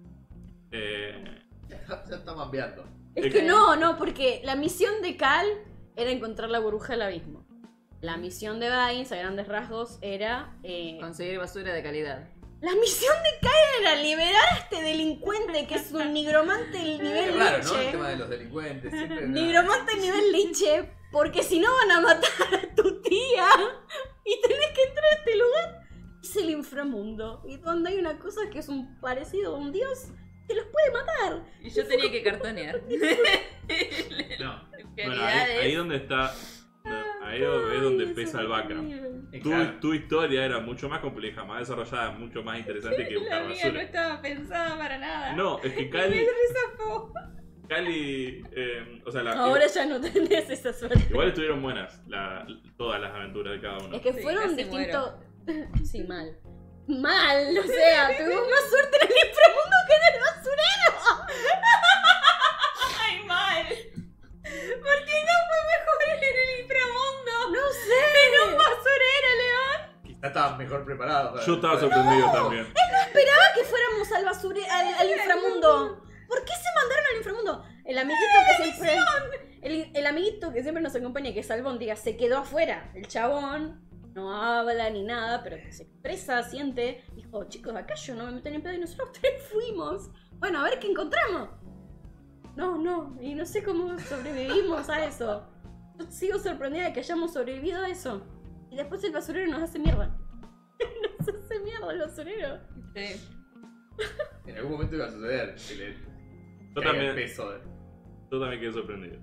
Ya está mambeando. Es que no, porque la misión de Cal era encontrar la burbuja del abismo. La misión de Vines, a grandes rasgos, era... Conseguir basura de calidad. La misión de Cal era liberar a este delincuente que es un nigromante del Es nivel raro, ¿no? El liche. tema de los delincuentes. Siempre Nigromante nivel liche, porque si no van a matar a tu tía y tenés que entrar a este lugar. Es el inframundo, y donde hay una cosa que es un parecido a un dios que los puede matar. Y yo tenía que cartonear. No. Bueno, ahí donde está. Ahí es donde Ay, pesa eso el es background. horrible. Tu historia era mucho más compleja, más desarrollada, mucho más interesante que buscar basura. estaba pensada para nada. No, es que Cali, o sea, Ahora ya no tenés esa suerte. igual estuvieron buenas todas las aventuras de cada uno. Es que Sí, fueron casi distintos. Sí, mal. Mal, o sea, tuvimos más suerte en el inframundo que en el basurero. ¡Ay, mal! ¿Por qué no fue mejor en el inframundo? No sé. ¡Basurero, León! Quizá estaban mejor preparados. para- Yo estaba sorprendido también. Esperaba que fuéramos al al inframundo. ¿Por qué se mandaron al inframundo? El amiguito que siempre. El amiguito que siempre nos acompaña, que es Albóndiga, se quedó afuera. El chabón no habla ni nada, pero se expresa, siente. Dijo, chicos, acá yo no me meto ni en pedo y nosotros tres fuimos. Bueno, a ver qué encontramos. No, y no sé cómo sobrevivimos a eso. Yo sigo sorprendida de que hayamos sobrevivido a eso. Y después el basurero nos hace mierda. Nos hace mierda el basurero. Sí. En algún momento iba a suceder. Que le Yo caiga también, el peso de... yo también quedé sorprendido.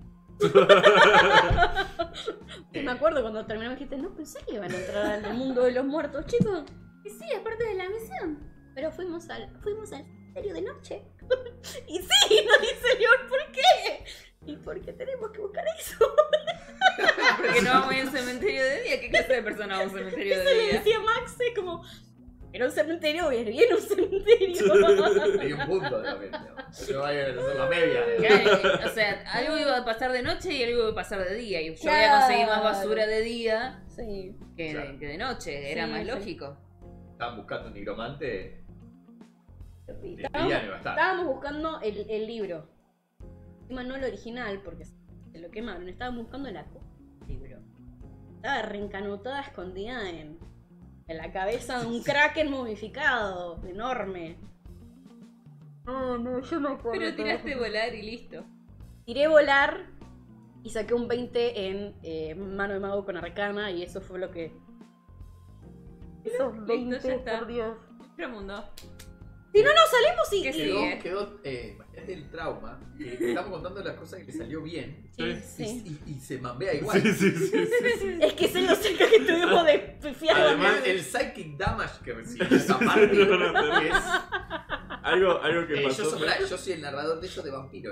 Y me acuerdo cuando terminamos dijiste, no pensé que iban a entrar al mundo de los muertos, chicos. Y sí, es parte de la misión. Pero fuimos al cementerio de noche. Y sí, nos dice León, ¿por qué? ¿Y por qué tenemos que buscar eso? Porque no vamos a ir al cementerio de día, ¿qué clase de persona va a un cementerio Eso de le día? decía Max, es como, era un cementerio, viene un cementerio. Hay un punto también. Digamos. No hay que hacer la media. Claro, o sea, algo iba a pasar de noche y algo iba a pasar de día. Y yo voy a conseguir más basura de día Sí. Claro. que de noche. Era Sí, más sí. lógico. Estaban buscando un nigromante. De día no iba a estar. Estábamos buscando el libro. Encima no el original, porque se lo quemaron. Estábamos buscando la copia del libro. Estaba reencanutada, escondida en la cabeza de un kraken momificado, enorme. No, yo me acuerdo. Pero tiraste volar y listo. Tiré volar y saqué un 20 en mano de mago con arcana y eso fue lo que... Esos Listo, 20, ya está. por Dios. Otro mundo. Si no nos salimos y... ¿Qué y- sigue? Quedó, imagínate el trauma. Que estamos contando las cosas que le salió bien. Sí, Sí. sí. Y se mambea igual. Sí. Es que se lo cerca que tuvimos de pifiar. Además, el psychic damage que recibe esa parte No, es. Algo que Yo, pasó. yo soy el narrador de ellos de vampiro.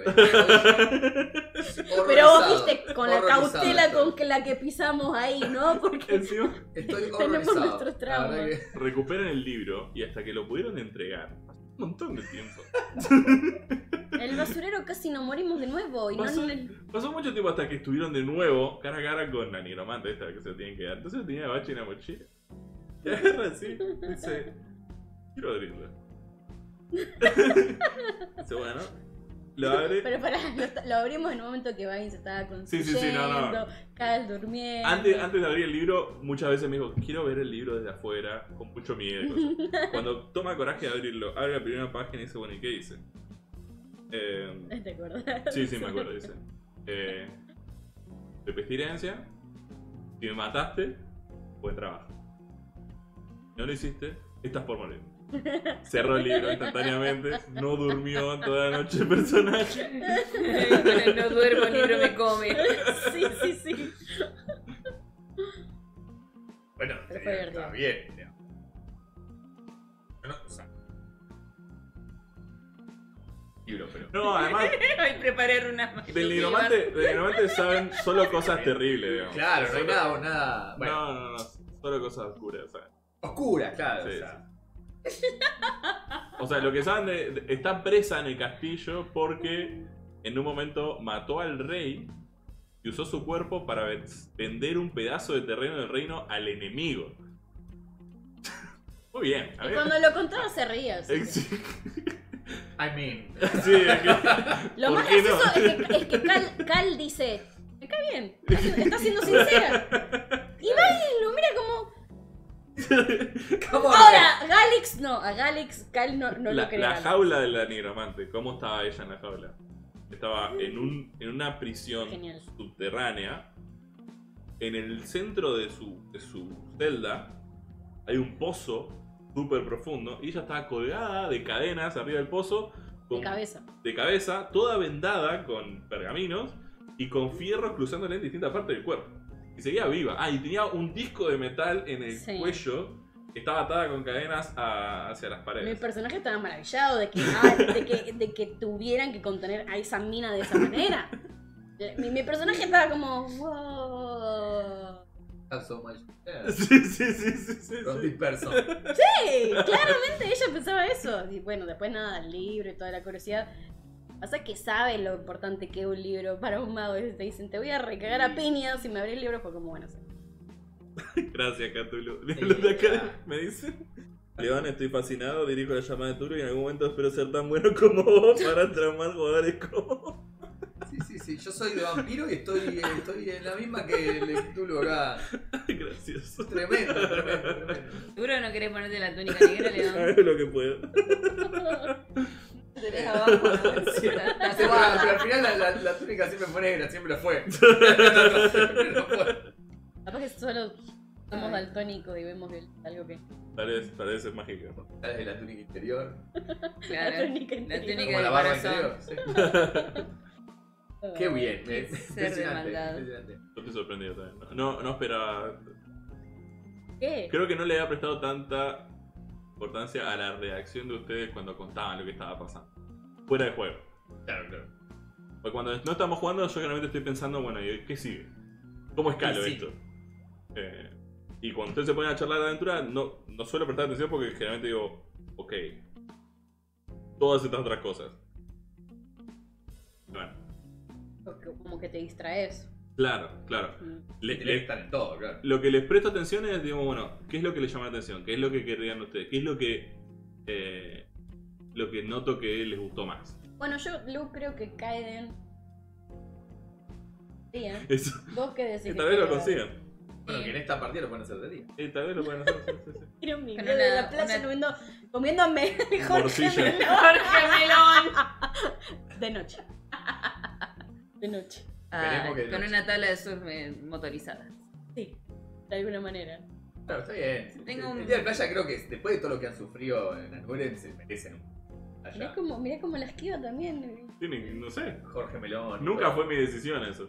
Pero vos viste con la cautela con la que pisamos ahí, ¿no? Porque Encima, Estoy tenemos horrorizado. nuestros traumas. La verdad que- recuperan el libro y hasta que lo pudieron entregar. Pasó un montón de tiempo. el basurero casi nos morimos de nuevo y Pasó, no... pasó mucho tiempo hasta que estuvieron de nuevo cara a cara con la nigromante esta que se lo tienen que dar. Entonces tenía bache en la mochila. Y agarra así, dice, quiero abrirlo. Dice, bueno, lo abre. Pero pará, lo abrimos en el momento que Vine se estaba Sí, construyendo, no. Cal durmiendo. Antes de abrir el libro, muchas veces me dijo, quiero ver el libro desde afuera, con mucho miedo. y cosas. Cuando toma coraje de abrirlo, abre la primera página y dice, bueno, ¿y qué dice? ¿Te acuerdas? Sí, me acuerdo, dice. De pestilencia, si me mataste, buen trabajo. No lo hiciste, estás por morir. Cerró el libro instantáneamente, no durmió toda la noche el personaje. No duermo, el libro me come. Sí. Bueno, Pero fue divertido. está bien. digamos. Bueno, o sea, libro, pero. No, además, Hoy preparé unas más. del nigromante saben solo cosas terribles, digamos. Claro, no hay Solo- nada. Bueno, No, solo cosas oscuras, ¿sabes? oscura, claro. Sí, o sea. O sea, lo que saben está presa en el castillo porque en un momento mató al rey y usó su cuerpo para vender un pedazo de terreno del reino al enemigo. Muy bien, a Y ver. cuando lo contaba se reía. así que- Sí, I mean. sí, es que- Lo ¿por más qué no? gracioso es que Cal dice, me cae bien, está siendo sincera. Y Vine lo mira como, ¿Cómo? ahora, a Galix Cal no lo cree. la jaula de la nigromante, ¿cómo estaba ella en la jaula? Estaba en una prisión Genial. subterránea. En el centro de su celda hay un pozo súper profundo y ella estaba colgada de cadenas arriba del pozo. De cabeza. Toda vendada con pergaminos y con fierros cruzándole en distintas partes del cuerpo. Y seguía viva. Ah, y tenía un disco de metal en el Sí. cuello que estaba atada con cadenas hacia las Mi paredes. personaje estaba maravillado de que tuvieran que contener a esa mina de esa manera. Mi personaje estaba como, wow. That's so much. Sí. From this person. Sí, claramente ella pensaba eso. Y bueno, después nada, el libro y toda la curiosidad. Pasa que sabe lo importante que es un libro para un mago. Y te dicen, te voy a recagar a piñas si me abrí el libro. Fue como, bueno, sí. Gracias, Cthulhu. Los de acá me dicen. León, estoy fascinado, dirijo la llamada de Turo y en algún momento espero ser tan bueno como vos para traumar jugadores como vos. Sí. Yo soy de vampiro y estoy en la misma que el Cthulhu acá. Gracioso. Tremendo. Seguro no querés ponerte la túnica negra, León. Hago lo que puedo. Tenés abajo. ¿no? Sí, Está pero jugada. al final la túnica siempre fue negra, siempre lo fue. Capaz que solo somos daltónicos y vemos algo que. Parece mágico. Tal vez la túnica interior. Claro. La túnica La interior. túnica Como del la barba corazón. interior. Sí. Qué bien. Qué ser de maldad. Impresionante. Yo estoy sorprendido también. No esperaba. ¿Qué? Creo que no le había prestado tanta importancia a la reacción de ustedes cuando contaban lo que estaba pasando. Fuera de juego. Claro. Porque cuando no estamos jugando, yo generalmente estoy pensando, bueno, ¿y qué sigue? ¿Cómo escalo Sí. esto? Y cuando ustedes se ponen a charlar de aventura, no suelo prestar atención porque generalmente digo, ok, todas estas otras cosas. Bueno, Como que te distraes. claro. Tiene que estar en todo, claro. Lo que les presto atención es, digamos, bueno, ¿qué es lo que les llama la atención? ¿Qué es lo que querrían ustedes? ¿Qué es lo que noto que les gustó más? Bueno, yo creo que Kaiden. Bien. Eso. ¿Vos qué decís? Tal vez lo consigan. Bueno, que en esta partida lo pueden hacer de día. Tal vez lo pueden hacer. Sí. Quiero mi Con video de una- la plaza una- comiéndome Jorge Morcilla. Melón. Jorge Melón. De noche. De noche. Esperemos que Con no. una tabla de surf motorizada. Sí, de alguna manera. Claro, está bien. Tengo un- El día de playa creo que después de todo lo que han sufrido en Anuren se merecen un playa. Mirá cómo la esquiva también. Tienen, no sé. Jorge Melón. Nunca fue mi decisión eso.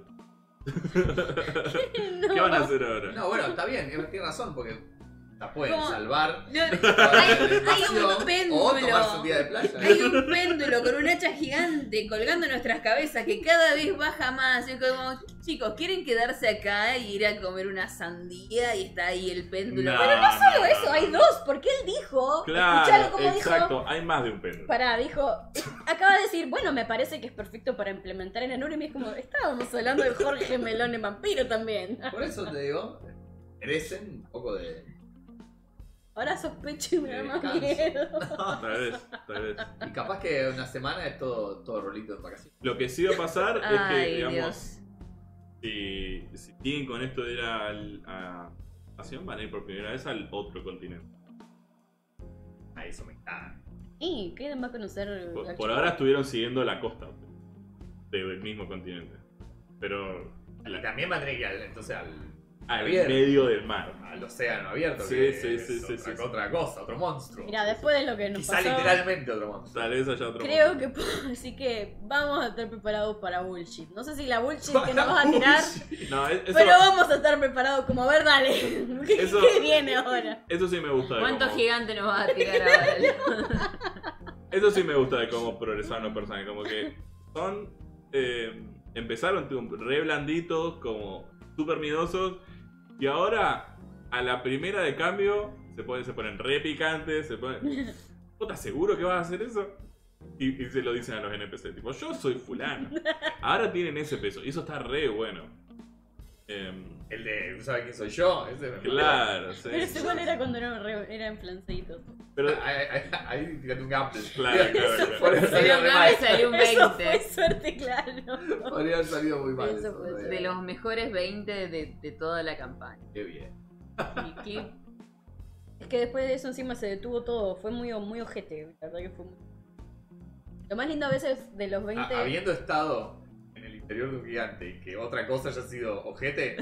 No. ¿Qué van a hacer ahora? No, bueno, está bien, tiene razón, porque la pueden ¿Cómo? salvar. No, Hay un péndulo. O tomarse un día de playa. hay un péndulo con un hacha gigante colgando en nuestras cabezas que cada vez baja más. Y como, chicos, ¿quieren quedarse acá y ir a comer una sandía? Y está ahí el péndulo. No. Pero no solo eso, hay dos, porque él dijo. Escuchalo Claro, como exacto. dijo. Hay más de un péndulo. Pará, dijo. Acaba de decir, bueno, me parece que es perfecto para implementar en Anurim. Y es como, estábamos hablando de Jorge Melón en vampiro también. Por eso te digo, merecen un poco de. Ahora sospecho y me da más Descanso. miedo. Tal vez. Y capaz que una semana es todo rolito de vacaciones. Lo que sí va a pasar es que, Ay, digamos, Dios. si siguen con esto de ir a Nación, van a ir por primera vez al otro continente. A eso me encanta. Y Kaiden va a conocer. Por ahora estuvieron siguiendo la costa del mismo continente. Pero Y también va a tener que ir entonces al al medio del mar. océano abierto. Sí, que sí, es sí, sí, sí. otra cosa, otro monstruo. Mira, después de lo que nos Quizá pasó. literalmente otro monstruo. Tal vez haya otro Creo monstruo. que puedo decir que vamos a estar preparados para bullshit. No sé si la bullshit que nos vas a tirar, No, eso, pero vamos a estar preparados como, a ver, dale. ¿Qué, Eso- qué viene ahora? eso sí me gusta de ¿Cuánto cómo, gigante nos vas a tirar ahora? eso sí me gusta de cómo progresaron los personajes. Como que son. Empezaron re blanditos, como súper miedosos. Y ahora, a la primera de cambio, se ponen re picantes. ¿Vos estás seguro que vas a hacer eso? Y se lo dicen a los NPC. Tipo, yo soy fulano. Ahora tienen ese peso. Y eso está re bueno. El de, ¿sabes quién soy yo? Ese me Claro, sí. Pero ese cuál era cuando eran flanceitos. Pero, Ahí fíjate un gamble. claro. Por eso Pero salió re acá mal. me salió un Eso fue 20. suerte, claro. Podría haber salido muy mal. Eso eso, puede ¿no? ser. De los mejores 20 de toda la campaña. Qué bien. Y que- Es que después de eso encima se detuvo todo. Fue muy ojete. La verdad que fue muy... Lo más lindo a veces de los 20... Habiendo estado en el interior de un gigante y que otra cosa haya sido ojete,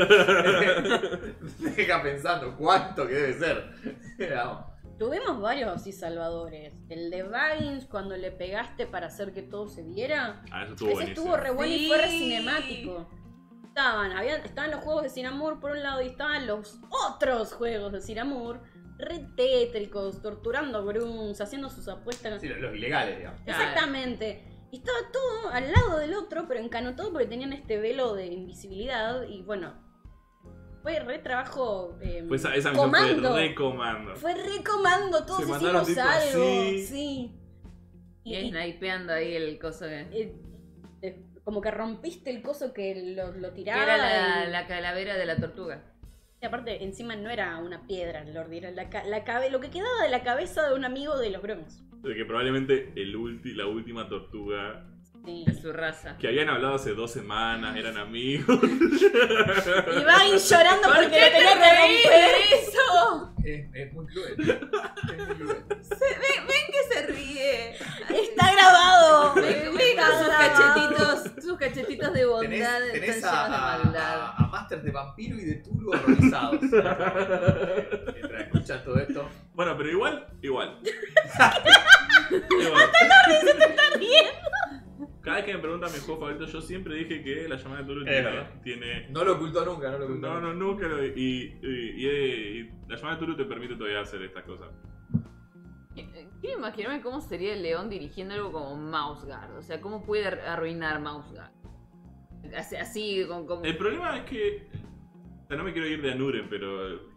deja pensando cuánto que debe ser. Vamos. Tuvimos varios así salvadores. El de Baggins cuando le pegaste para hacer que todo se viera. Ah, eso estuvo Ese buenísimo. estuvo re bueno y fue re Sí. cinemático. Estaban los juegos de Sinamur por un lado y estaban los otros juegos de Sinamur re tétricos, torturando a Grunts, haciendo sus apuestas. Sí, los ilegales, digamos. Exactamente. Y estaba todo al lado del otro, pero encanotado porque tenían este velo de invisibilidad. Y bueno, fue re trabajo. Pues esa misión comando. fue re comando. Fue re comando, todos Se mandaron hicimos tipo algo. así. Sí. Y snipeando ahí el coso que Como que rompiste el coso que lo tiraba. era y- la calavera de la tortuga. Y aparte, encima no era una piedra el Lordi, era lo que quedaba de la cabeza de un amigo de los Grunts. De que probablemente la última tortuga Sí. De su raza. que habían hablado hace 2 semanas, eran amigos. Y Vagin llorando ¿Por porque qué le tenía te que reís romper. de eso? Es muy cruel. Es muy cruel. Ven que se ríe. Está grabado. Ven sus cachetitos de bondad Tenés están llenos de maldad. a Masters de Vampiro y de Turo horrorizados. Mientras escuchas todo esto. Bueno, pero igual. Igual. Cada vez que me preguntan mi juego favorito, yo siempre dije que la llamada de Tulu Es verdad. tiene. No lo ocultó nunca, no lo ocultó. No, nunca lo. Y la llamada de Tulu te permite todavía hacer estas cosas. Quiero imaginarme cómo sería el león dirigiendo algo como Mouse Guard. O sea, cómo puede arruinar Mouse Guard. Así como... El problema es que. O sea, no me quiero ir de Anuren, pero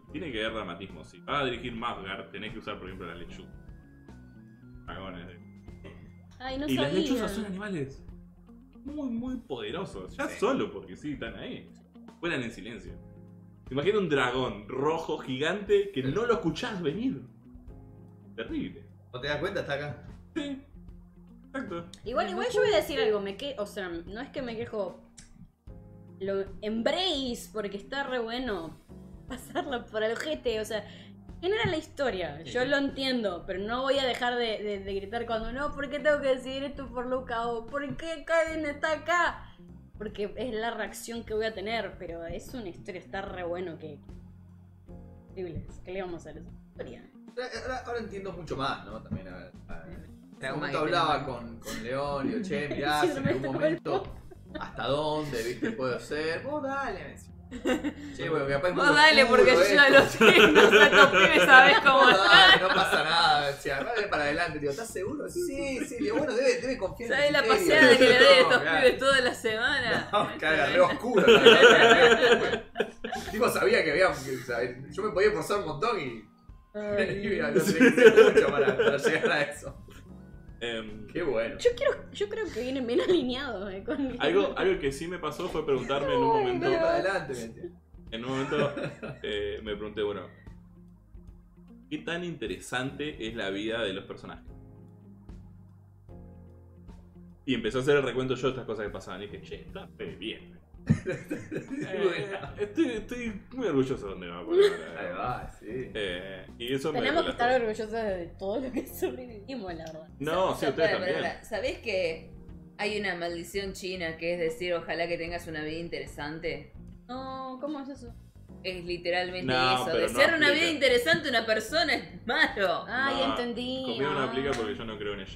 tiene que haber dramatismo. Si vas a dirigir Mafgar, tenés que usar, por ejemplo, la lechuza. Dragones. Ay, no Y las sabía. lechuzas son animales muy poderosos. Ya solo porque sí, están ahí. Vuelan en silencio. Imagina un dragón rojo gigante que no lo escuchás venir. Terrible. ¿No te das cuenta? Está acá. Sí. Exacto. Igual yo voy a decir algo, o sea, no es que me quejo. Lo embrace porque está re bueno pasarla por el ojete, o sea, genera la historia, yo lo entiendo, pero no voy a dejar de gritar cuando no, ¿por qué tengo que decidir esto por Luca? O ¿por qué Kaiden está acá? Porque es la reacción que voy a tener, pero es una historia, está re bueno que... Increíble, ¿qué le vamos a hacer a esa historia? Ahora entiendo mucho más, ¿no? También en algún Mike momento hablaba con León y digo, che, mirá, si en algún momento hasta dónde, viste, puedo ser. Vos dale, me decía. Che, bueno, capaz es muy Vos dale, oscuro porque yo ya esto. lo tengo, saco pibes, sabés cómo Vos está. dale, no pasa nada, me decía, dale para adelante, digo, ¿estás seguro? Sí, digo, bueno, debe confiar en ¿Sabés tu la criterio. paseada que le doy a estos No, claro. pibes toda la semana? No, caga, re oscuro. Tipo, sabía que había. Yo me podía forzar un montón y. Ay. Mira, no tenía que hacer mucho para llegar a eso. Qué bueno. Yo creo que vienen bien alineados con... Algo que sí me pasó fue preguntarme en un momento. Dale para adelante, me decía. En un momento me pregunté, bueno, ¿qué tan interesante es la vida de los personajes? Y empecé a hacer el recuento yo de estas cosas que pasaban y dije, che, está re bien. Estoy muy orgulloso de donde va por ahora. Ahí va, sí. Y eso Tenemos que me estar orgullosos de todo lo que sobrevivimos, la verdad. No, sí, ustedes también. ¿Sabés que hay una maldición china que es decir, ojalá que tengas una vida interesante? No, ¿cómo es eso? Es literalmente No, eso. pero no Desear una aplica. vida interesante a una persona es malo. Ay, No, entendí. Conmigo no Ah. aplica porque yo no creo en ella.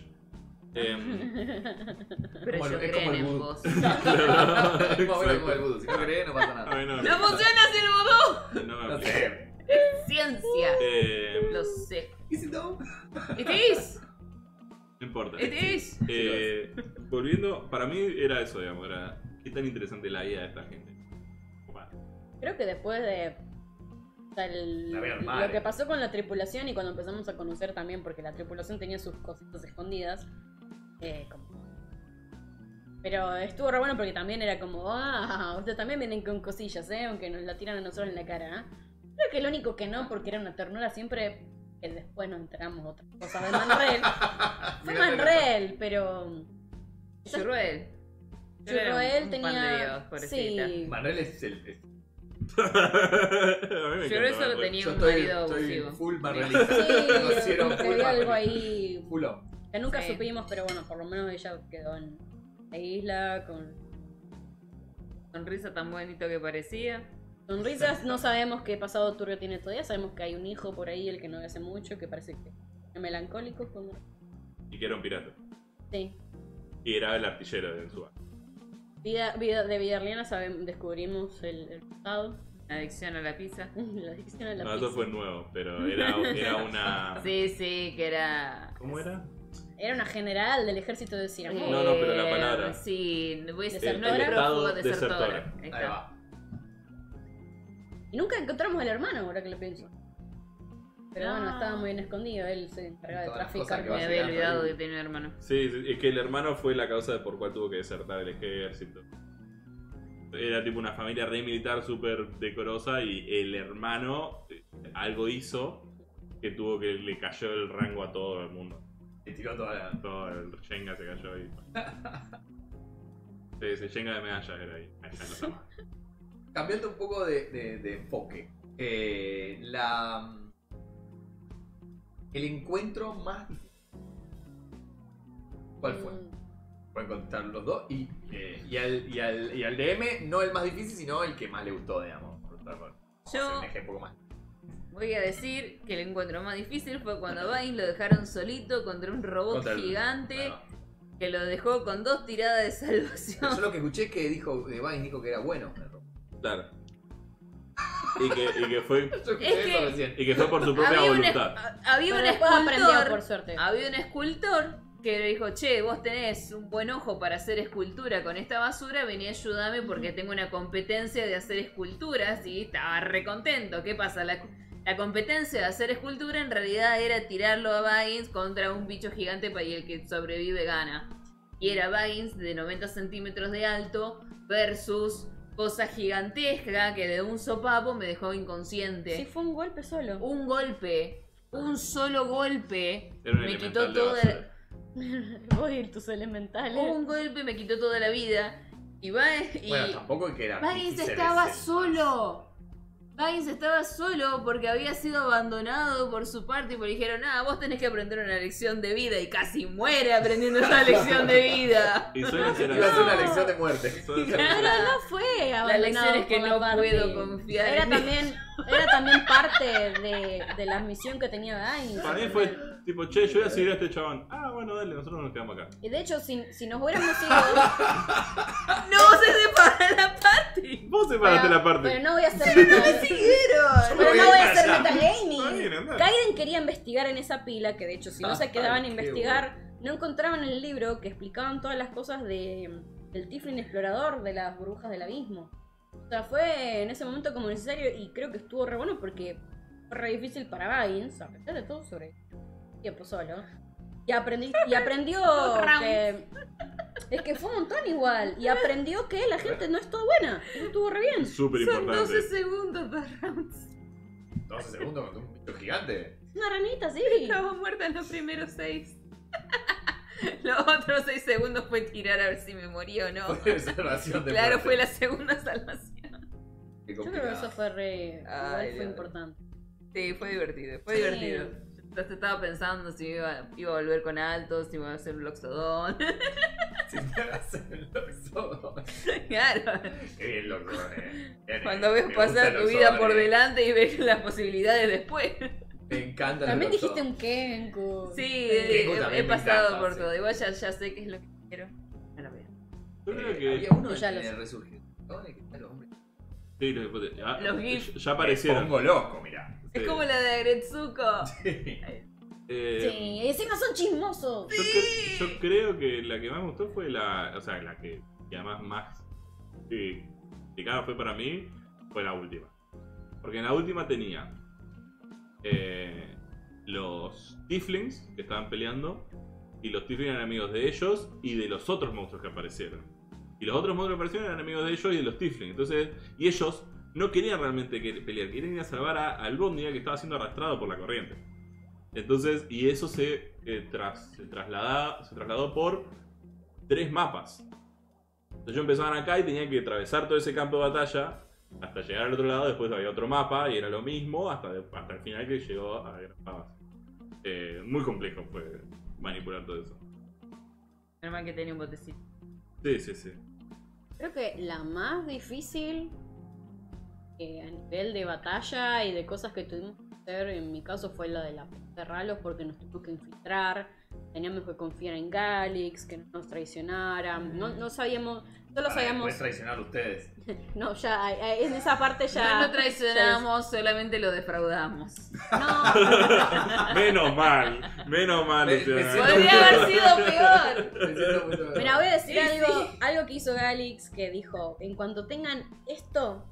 Pero Como ellos es como creen el en vudú. vos. Es más o menos como el vudú. Si no crees, no pasa A nada. mí no, ¡No funciona así el vudú! no me No aplica. sé. Ciencia. Eh, Lo sé. ¿Y si no? It is. no importa. It is. Volviendo, para mí era eso, digamos, era qué tan interesante la vida de esta gente. Bueno, Creo que después de... o sea, La vida lo normal, que pasó con la tripulación y cuando empezamos a conocer también, porque la tripulación tenía sus cositas escondidas. Pero estuvo re bueno porque también era como, ustedes también vienen con cosillas, aunque nos la tiran a nosotros en la cara. Creo que lo único que no, porque era una ternura siempre, que después nos enteramos otras cosas de Manrel. Fue Manrel, pero... Churruel. Churroel Un tenía... pan de Dios, pobrecita. sí. Manrel es el. a mí me Churruel encanta, solo Manrel. tenía Yo un estoy marido abusivo. full Manrelista. Sí, Conocieron como que full había algo Manrelista. ahí Full on. que nunca Sí. supimos, pero bueno, por lo menos ella quedó en la isla con Sonrisa tan bonito que parecía. sonrisas. No sabemos qué pasado turbio tiene todavía, sabemos que hay un hijo por ahí, el que no ve hace mucho, que parece que es melancólico. Y que era un pirata. Sí. Y era el artillero de su barco. De Villarliana descubrimos el pasado, Adicción a la pizza. la adicción a la No, pizza. eso fue nuevo, pero era una... Sí, sí, que era. ¿Cómo era? Era una general del ejército de Ciramón. No, pero la palabra. Sí, voy a decir, Desertora. no era prófuga, Estado desertora. desertora. Ahí Ahí está. va. Y nunca encontramos al hermano, ahora que lo pienso. Pero bueno, Ah. estaba muy bien escondido, él se encargaba de Todas las traficar cosas que con... Me vas había a olvidado ahí. que tenía un hermano. Sí, es que el hermano fue la causa por cual tuvo que desertar el ejército. Era tipo una familia re militar súper decorosa y el hermano algo hizo que tuvo que le cayó el rango a todo el mundo. Y tiró toda la. Todo el Shenga se cayó ahí. Sí, ese Shenga de medallas era ahí. Ahí está, no está mal. Cambiando un poco de enfoque. El encuentro más difícil. ¿Cuál fue? Pueden contestar los dos. Y al DM, no el más difícil, sino el que más le gustó, digamos. Yo- un ejemplo más. Voy a decir que el encuentro más difícil fue cuando a Vine lo dejaron solito contra un robot Contra el- gigante Bueno, que lo dejó con 2 tiradas de salvación. yo lo que escuché es que dijo, Vine dijo que era bueno. Claro. Y que fue Yo escuché Es eso que- recién. y que fue por su propia Había un, voluntad. había un Pero después aprendió, por escultor. suerte. Había un escultor que le dijo, che, vos tenés un buen ojo para hacer escultura con esta basura, vení a ayudarme porque tengo una competencia de hacer esculturas y estaba re contento. ¿Qué pasa? La competencia de hacer escultura en realidad era tirarlo a Baggins contra un bicho gigante y el que sobrevive gana. Y era Baggins de 90 centímetros de alto versus cosa gigantesca que de un sopapo me dejó inconsciente. Sí, fue un golpe solo. Un golpe, un solo golpe Era un me elemental quitó de toda basura. Voy a ir tus elementales. un golpe me quitó toda la vida. Y Bueno, tampoco es que era. Baggins difícil estaba ese. solo. Baggins estaba solo porque había sido abandonado por su parte y le dijeron, vos tenés que aprender una lección de vida y casi muere aprendiendo esa lección de vida. Y suelen ser Iba a ser una así. lección de muerte. Suelen ser Pero así. no fue La abandonado lección es que por no la puedo parte. confiar Era en también parte de la misión que tenía Baggins. Para mí fue tipo, che, yo voy a seguir a este chabón. Ah, bueno, dale, nosotros nos quedamos acá. Y de hecho, si nos hubiéramos ido. ¡No se separa la parte! Vos separaste la parte. Pero no voy a hacer metal. ¡Siguieron! Pero no voy a hacer Allá. Está metagaming. bien, andá. Kaiden quería investigar en esa pila, que de hecho, si no se quedaban a Qué investigar, no encontraban el libro que explicaban todas las cosas del Tiflin explorador, de las burbujas del abismo. O sea, fue en ese momento como necesario y creo que estuvo re bueno porque fue re difícil para Baggins, a pesar de todo, sobre tiempo solo. Y aprendió que... Es que fue un montón igual. Y aprendió que la gente no es toda buena. Eso estuvo re bien. Súper Son 12 importante. segundos dos rounds. 12 segundos con un bicho gigante. Una ranita, sí. Estaba muerta en los primeros 6. Los otros 6 segundos fue tirar a ver si me moría o no. Fue salvación de Claro, muerte. fue la segunda salvación. Qué Yo creo que complicado. eso fue re... igual Ay, fue Dios. importante. Sí, fue divertido, fue Sí. divertido. Entonces estaba pensando si iba a volver con altos, si iba a hacer un Loxodon. Si te hagas el Loxodon. Claro. Qué bien Loxodon, Bien, Cuando ves me gusta pasar el tu vida Loxodon, por delante y ves las posibilidades después. Me encanta el También dijiste Loxodon. un Kenku. Sí, Kenku he también me pasado encanta, por sí. todo. Igual ya sé qué es lo que quiero. No lo veo. Yo creo que. Había uno Ya en lo el sé. resurgir. ¿Dónde están los hombres? Sí, Los GIFs. ya aparecieron. Pongo loco, mirá. Es Sí. como la de Agretsuko. Eh, Sí, y encima son chismosos. yo creo que la que más me gustó fue la. O sea, la que además más complicada fue para mí, fue la última. Porque en la última tenía los Tiflings que estaban peleando. Y los Tiflings eran enemigos de ellos y de los otros monstruos que aparecieron. Y los otros monstruos que aparecieron eran enemigos de ellos y de los Tiflings. Entonces, y ellos no querían realmente pelear, querían ir a salvar a Albondia que estaba siendo arrastrado por la corriente. Entonces, y eso se trasladó por 3 mapas. Entonces ellos empezaban acá y tenían que atravesar todo ese campo de batalla hasta llegar al otro lado. Después había otro mapa y era lo mismo hasta el final que llegó a Gran Paz. Muy complejo fue manipular todo eso. Normal que tenía un botecito. Sí. Creo que la más difícil a nivel de batalla y de cosas que tuvimos que hacer, en mi caso fue la de la de Ralos, porque nos tuvimos que infiltrar, teníamos que confiar en Galix, que no nos traicionaran, no sabíamos, solo sabíamos, Pueden traicionar ustedes. no, ya, en esa parte ya... No traicionamos, solamente lo defraudamos. No, Menos mal, Me Luciana. siento- Podría haber sido peor. Me siento muy doloroso. mira, voy a decir Sí, algo que hizo Galix, que dijo, en cuanto tengan esto,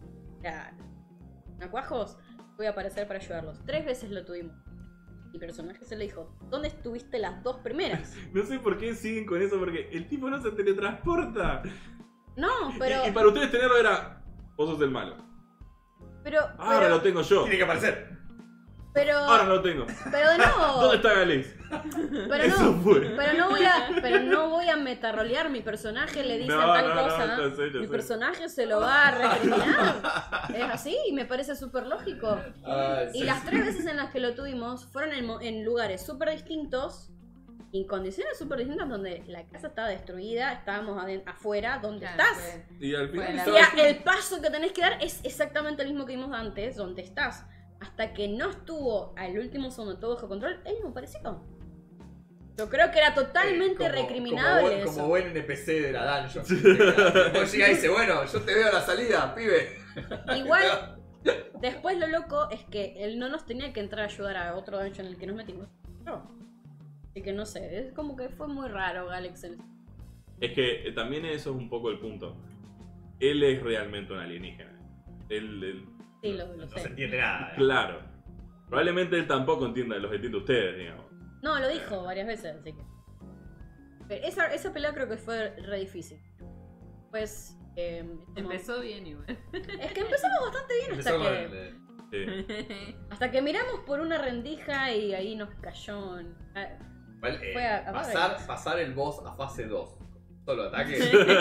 acuajos, voy a aparecer para ayudarlos. 3 veces lo tuvimos. Mi personaje se le dijo, ¿dónde estuviste las 2 primeras? No sé por qué siguen con eso, porque el tipo no se teletransporta. No, pero... Y para ustedes tenerlo era, vos sos el malo. Ahora lo tengo yo. Tiene que aparecer. Ahora no lo tengo. Pero de nuevo... ¿Dónde está Galix? Pero Eso no, fue. pero no voy a metarrolear. Mi personaje le dice No, tal no, no, cosa. ya sé, ya Mi sé. personaje se lo va a recriminar. Es así y me parece súper lógico. Y las 3 veces en las que lo tuvimos fueron en lugares súper distintos, en condiciones súper distintas, donde la casa estaba destruida, estábamos afuera, donde estás. Y al final Bueno, O estaba- sea, el paso que tenés que dar es exactamente el mismo que vimos antes, donde estás. Hasta que no estuvo al último segundo todo bajo control, él no apareció. Yo creo que era totalmente recriminable como eso. buen NPC de la dungeon. Después llega y dice, bueno, yo te veo a la salida, pibe. Igual, después lo loco es que él no nos tenía que entrar a ayudar a otro dungeon en el que nos metimos. No. Así que no sé, es como que fue muy raro Galax. Es que también eso es un poco el punto. Él es realmente un alienígena. Él Sí, lo No sé. se entiende nada. claro. Probablemente él tampoco entienda los distintos de ustedes, digamos. No, lo dijo varias veces, así que. Pero esa pelea creo que fue re difícil. Pues. Empezó bien igual. Es que empezamos bastante bien Empezó con Sí. hasta que miramos por una rendija y ahí nos cayó. Igual, Fue a pasar el boss a fase 2. Solo ataque.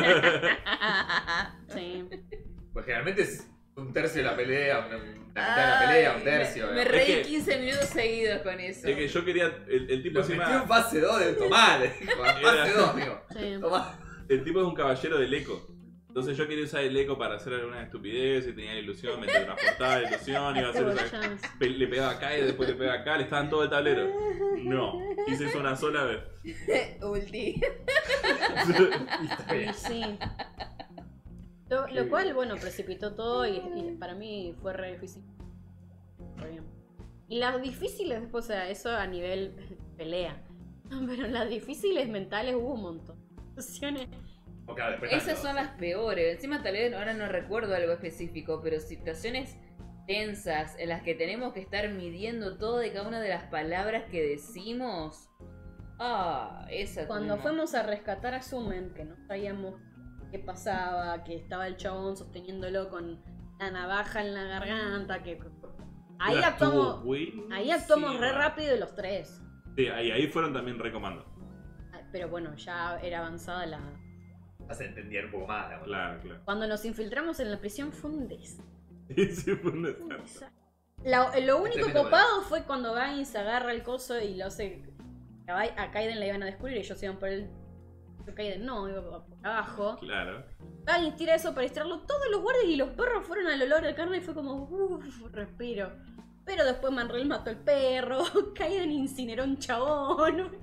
Sí. Pues generalmente es un tercio de la pelea, la mitad de la pelea, un tercio. Me Es reí que- 15 minutos seguidos con eso. Es que yo quería. El tipo Lo metió en encima. fase 2 de tomar, le dijo. Fase 2, amigo. Sí. Tomá. El tipo es un caballero del eco. Entonces yo quería usar el eco para hacer alguna estupidez y tenía la ilusión, me teletransportaba la ilusión, iba a hacer otra. Le pegaba acá y después le pegaba acá, le estaba en todo el tablero. No, hice eso una sola vez. Ulti. Está bien. Y sí. Lo cual, bueno, precipitó todo y para mí fue re difícil. Re bien. Y las difíciles después, o sea, eso a nivel pelea. Pero las difíciles mentales hubo un montón. Situaciones. O claro, después Esas tanto. son las peores. Encima tal vez ahora no recuerdo algo específico, pero situaciones tensas en las que tenemos que estar midiendo todo de cada una de las palabras que decimos. Esa Cuando tuvimos. fuimos a rescatar a Sumen, que no sabíamos qué pasaba, que estaba el chabón sosteniéndolo con la navaja en la garganta, que ahí La actuamos, estuvo buenísima. ahí actuamos re rápido los tres. Sí, ahí fueron también recomandos. Pero bueno, ya era avanzada la. Ya se entendían un poco más. Digamos. Claro, claro. Cuando nos infiltramos en la prisión fue un desastre. Sí, fue un desastre. Lo único Tremendo copado fue cuando Gaines agarra el coso y lo hace. A Kaiden la iban a descubrir y ellos iban por el. Kaiden no, iba por abajo. Claro. Gaines tira eso para distraerlo. Todos los guardias y los perros fueron al olor de carne y fue como. Respiro. Pero después Manrel mató al perro. Kaiden incineró a un chabón.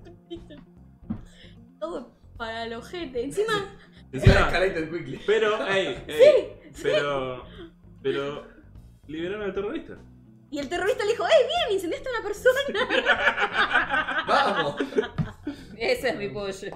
Todo para el ojete. Encima. Encima Encima, escalated quickly. pero, ey, pero liberaron al terrorista. Y el terrorista le dijo: ¡Ey, bien! Incendiaste a una persona. ¡Vamos! Ese es mi pollo.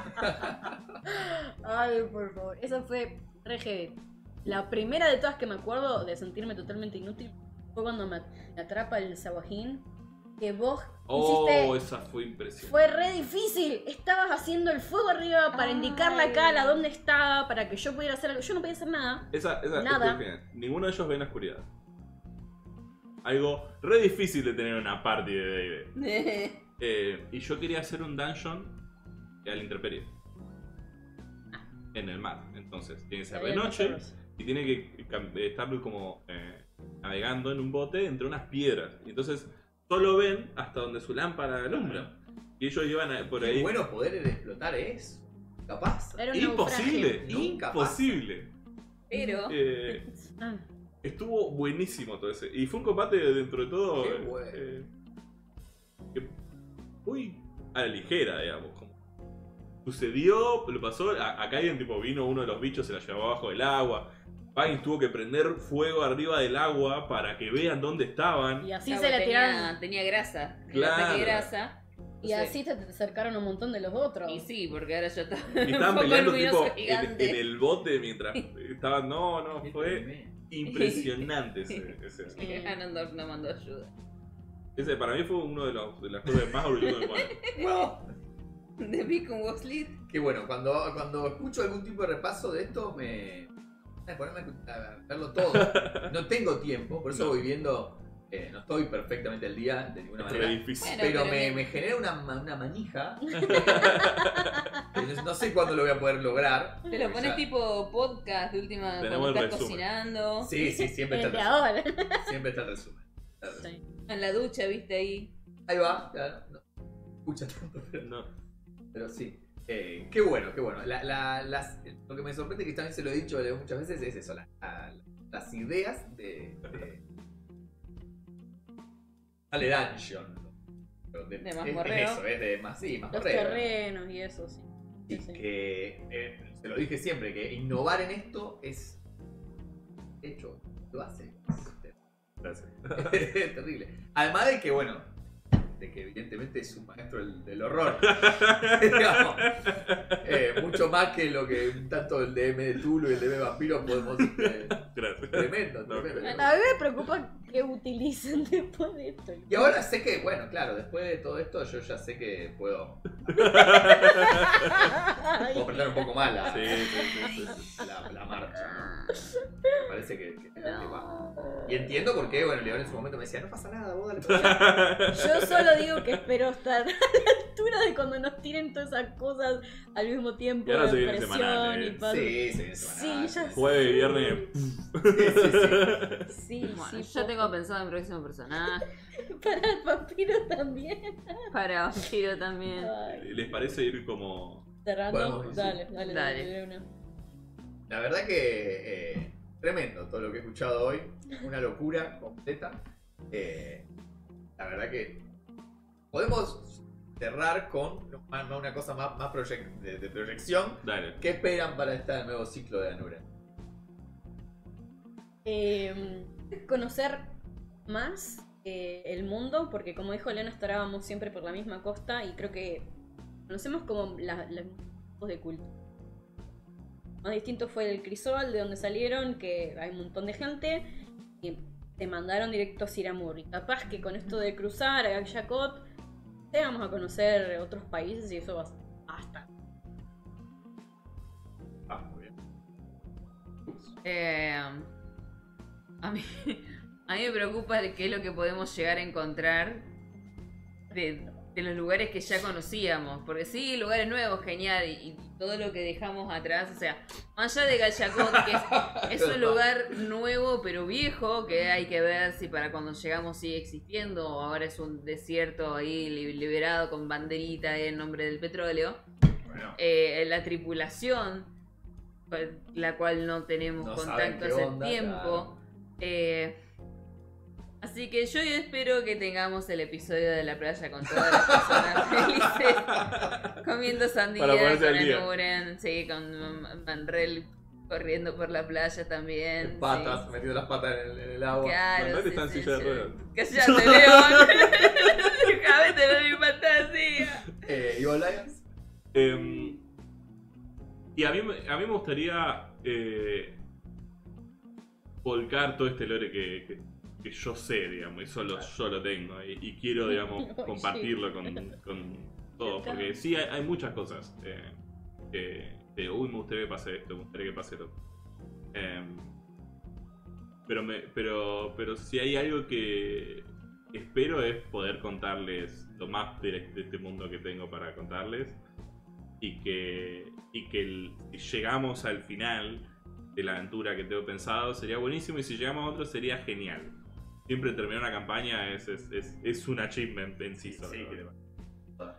Ay, por favor. Eso fue re heavy. La primera de todas que me acuerdo de sentirme totalmente inútil fue cuando me atrapa el Sawahin. Que vos hiciste. Esa fue impresionante. Fue re difícil. Estabas haciendo el fuego arriba para indicarle a Kala dónde estaba, para que yo pudiera hacer algo. Yo no podía hacer nada. Esa Nada. fíjate, ninguno de ellos ve en la oscuridad. Algo re difícil de tener una party de D&D. Y yo quería hacer un dungeon a la intemperie. En el mar. Entonces, tiene que ser de noche y tiene que estar como navegando en un bote entre unas piedras. Y entonces solo ven hasta donde su lámpara alumbra. Y ellos iban por Qué ahí. bueno poder explotar eso. Capaz. Era un Imposible, naufragio. imposible. Pero. Ah, Estuvo buenísimo todo ese. Y fue un combate dentro de todo. Qué bueno. Muy a la ligera, digamos. Como sucedió, lo pasó. Acá alguien tipo vino uno de los bichos, se la llevó abajo del agua. Pagins tuvo que prender fuego arriba del agua para que vean dónde estaban. y así Esa se la tenía, tiraron. tenía grasa. Claro. Tenía grasa. Y así te acercaron un montón de los otros. Y sí, porque ahora ya está. Y estaban Un peleando luminoso tipo gigante. en el bote mientras estaban. No, Qué fue tremendo. impresionante ese. Ganondorf no mandó ayuda. Ese para mí fue uno de las cosas más orgullosos del juego. Bueno, The Beacon was lit. qué bueno. Cuando escucho algún tipo de repaso de esto, me. Ponerme a verlo todo. No tengo tiempo, por eso voy viendo. No estoy perfectamente al día de ninguna Es re manera. difícil. Bueno, Pero pero bien. me genera una manija. No sé cuándo lo voy a poder lograr. Te lo pones Ya. tipo podcast de última Tenemos cuando el estás resumen. cocinando. Sí, siempre está El el de resumen. ahora. Siempre está el resumen. Sí. En la ducha, viste ahí. Ahí va, claro. No escucha tanto, No. pero sí. Qué bueno, qué bueno. Lo que me sorprende, que también se lo he dicho muchas veces, es eso, las ideas de Dale Dungeon. De mazmorreo. Es eso, es de más, sí, Los mazmorreo. terrenos y eso, sí. Y Sí, sí. que, se lo dije siempre, que innovar en esto es... De hecho, lo hace. Gracias. Es terrible. Además de que, bueno, de que evidentemente es un maestro del horror. Digamos, mucho más que lo que tanto el DM de Tulu y el DM Vampiro podemos Gracias. Tremendo, No, tremendo. A mí me preocupa que utilicen después de esto. Y ahora sé que, bueno, claro, después de todo esto yo ya sé que puedo apretar un poco más la, Sí, sí. la marcha, ¿no? Me parece que va. Y entiendo por qué, bueno, León en su momento me decía, no pasa nada, vos dale para allá. Yo solo digo que espero estar a la altura de cuando nos tiren todas esas cosas al mismo tiempo. Y ahora se de viene presión semanal, y paz. Sí, sí, semanal. Sí, ya sé. Jueves y viernes. Sí, Bueno, sí. yo tengo pensado en próximo personaje. Para el vampiro también. Para Vampiro también. Ay, ¿Les parece ir como cerrando. Podemos decir. Dale. Dale. Una. La verdad que tremendo todo lo que he escuchado hoy. Una locura completa. La verdad que podemos cerrar con una cosa más de proyección. Dale. ¿Qué esperan para este nuevo ciclo de Anura? Conocer más el mundo, porque como dijo Leona, estábamos siempre por la misma costa y creo que conocemos como los tipos de culto. Más distinto fue el Crisol, de donde salieron, que hay un montón de gente y te mandaron directo a Siramur. Y capaz que con esto de cruzar a Yakot, te vamos a conocer otros países y eso va hasta. Muy bien. A mí me preocupa qué es lo que podemos llegar a encontrar de los lugares que ya conocíamos. Porque sí, lugares nuevos, genial. Y todo lo que dejamos atrás. O sea, más allá de Gallacot, que es un lugar nuevo pero viejo, que hay que ver si para cuando llegamos sigue existiendo o ahora es un desierto ahí liberado con banderita en nombre del petróleo. Bueno, La tripulación, la cual no tenemos No saben contacto qué hace onda, tiempo. Así que yo espero que tengamos el episodio de la playa con todas las personas felices, comiendo sandía Para ponerse con al día. Anuren, sí, con Manrel corriendo por la playa también. patas, sí. metiendo las patas en el agua. Claro, Manuel sí, está en sí, silla de sí. ruedas. Cállate, León. Déjame tener mi fantasía. ¿Y vos, Lions? Y a mí me gustaría volcar todo este lore que yo sé, digamos, y solo yo lo tengo. Y quiero, digamos, Oh, compartirlo con todos. Porque sí, hay muchas cosas que uy, me gustaría que pase esto, me gustaría que pase lo otro. Pero si hay algo que espero es poder contarles lo más de este mundo que tengo para contarles. Y que si llegamos al final de la aventura que tengo pensado sería buenísimo, y si llegamos a otro sería genial. Siempre terminar una campaña es un achievement en sí solo. Sí, ¿verdad?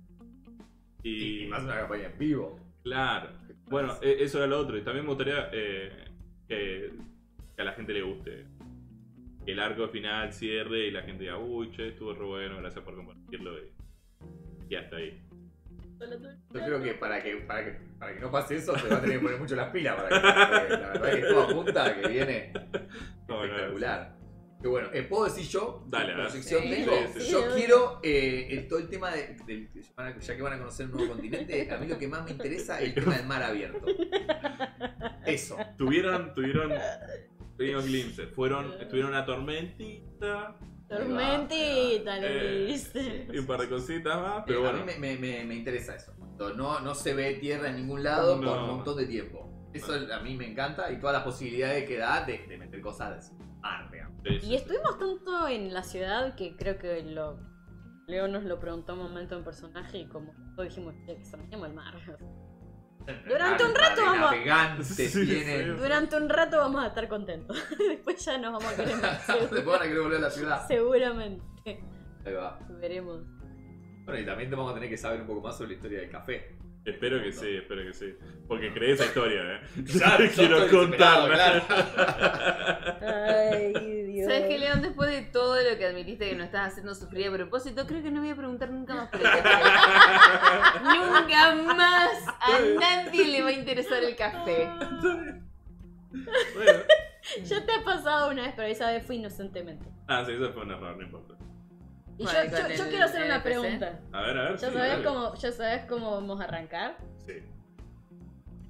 y más una campaña en vivo. Claro. Bueno, eso era lo otro. Y también me gustaría que a la gente le guste. Que el arco final cierre y la gente diga, uy, che, estuvo re bueno, gracias por compartirlo. Y hasta ahí. Yo creo que para que no pase eso te va a tener que poner mucho las pilas para que la verdad que todo apunta que viene No, espectacular. Que bueno, ¿puedo decir yo? Dale, ¿Qué a ver. proyección Sí, tengo? sí, Yo obvio. quiero todo el tema ya que van a conocer un nuevo continente, a mí lo que más me interesa es el tema del mar abierto. Eso. Tuvieron pequeños glimpses. Estuvieron una tormentita. Tormentita, le eh, dice. Y un par de cositas más, pero A bueno. mí me interesa eso. No se ve tierra en ningún lado No. por un montón de tiempo. Eso a mí me encanta y todas las posibilidades que da de meter cosas de mar, digamos. Sí, sí, Y estuvimos tanto en la ciudad que creo que Leo nos lo preguntó un momento en personaje y como todos dijimos que extrañamos el mar. Durante un rato vamos a- Navegantes Sí, tienen. sí. Durante un rato vamos a estar contentos. Después ya nos vamos a querer más. Después van a querer volver a la ciudad. Seguramente. Ahí va. Veremos. Bueno, y también vamos a tener que saber un poco más sobre la historia del café. Espero que sí. Porque creé esa historia, Claro, Quiero yo estoy desesperado, contarla. Ay, Dios. ¿Sabes qué, León? Después de todo lo que admitiste que nos estás haciendo sufrir a propósito, creo que no voy a preguntar nunca más por el café. Nunca más a nadie le va a interesar el café. Bueno. Ya te ha pasado una vez, pero esa vez fue inocentemente. Ah, sí, eso fue un error, no importa. Y Vale, yo con el quiero hacer una NPC. pregunta. A ver. ¿Ya sí, sabes dale. cómo, ya sabes cómo vamos a arrancar? Sí.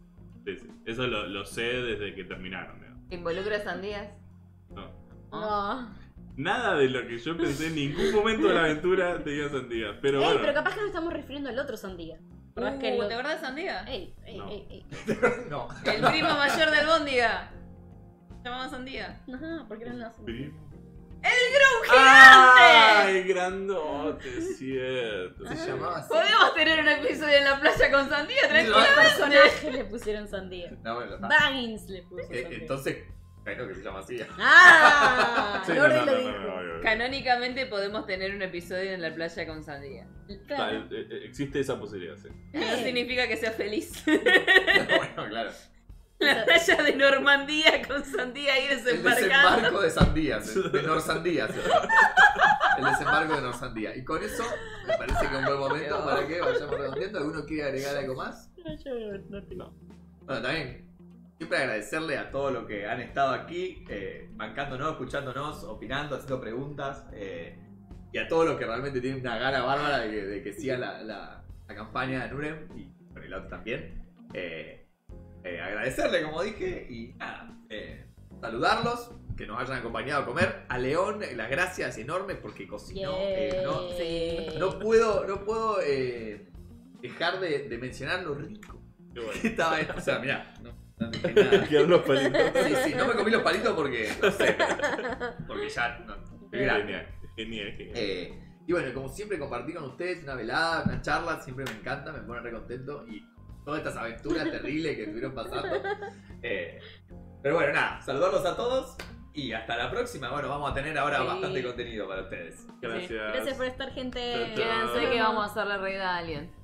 Sí, sí. Eso lo sé desde que terminaron. Digamos. ¿Involucra sandías? No. No. Nada de lo que yo pensé en ningún momento de la aventura tenía sandías. Pero Ey, bueno. pero capaz que nos estamos refiriendo al otro sandía. ¿Verdad que ¿Te acordás de Sandía? Ey, No. ey. No. El primo mayor del Bóndiga. Se llamaba Sandía. Ajá, ¿por qué no lo Primo. ¡Gigante! ¡Ay, grandote! Cierto. Se llamaba así. Podemos tener un episodio en la playa con Sandía, Los tranquilamente. personajes le pusieron sandía. No, bueno, está. Baggins le puso sandía. Entonces, bueno, que se llama así. ¡Ah! Sí, Lordi no, lo no, dijo. no. Canónicamente podemos tener un episodio en la playa con Sandía. Claro. Existe esa posibilidad, sí. No significa que sea feliz. Bueno, claro. La playa de Normandía con Sandía ahí El desembarcando. desembarco de Sandías, de Norsandía. ¿Sí? El desembarco de Norsandía. Y con eso, me parece que es un buen momento para que vayamos redondeando. ¿Alguno quiere agregar algo más? No. Bueno, también, siempre agradecerle a todos los que han estado aquí, bancándonos, escuchándonos, opinando, haciendo preguntas. Y a todos los que realmente tienen una gana bárbara de que sigan la campaña de Nurem. Y por el otro también. Agradecerle, como dije, y nada, saludarlos, que nos hayan acompañado a comer. A León, las gracias enormes porque cocinó. No puedo dejar de mencionar lo rico Qué bueno. que estaba esto. O sea, mirá, no dije nada. Quedaron los palitos. Sí, no me comí los palitos porque, no sé, porque ya no, estoy grande. Genial. Y bueno, como siempre, compartir con ustedes una velada, una charla, siempre me encanta, me pone re contento. Y todas estas aventuras terribles que estuvieron pasando. Pero bueno, nada, saludarlos a todos y hasta la próxima. Bueno, vamos a tener ahora Sí. bastante contenido para ustedes. Gracias. Gracias por estar, gente. Chao, chao. Quédense que vamos a hacer la reina de Alien.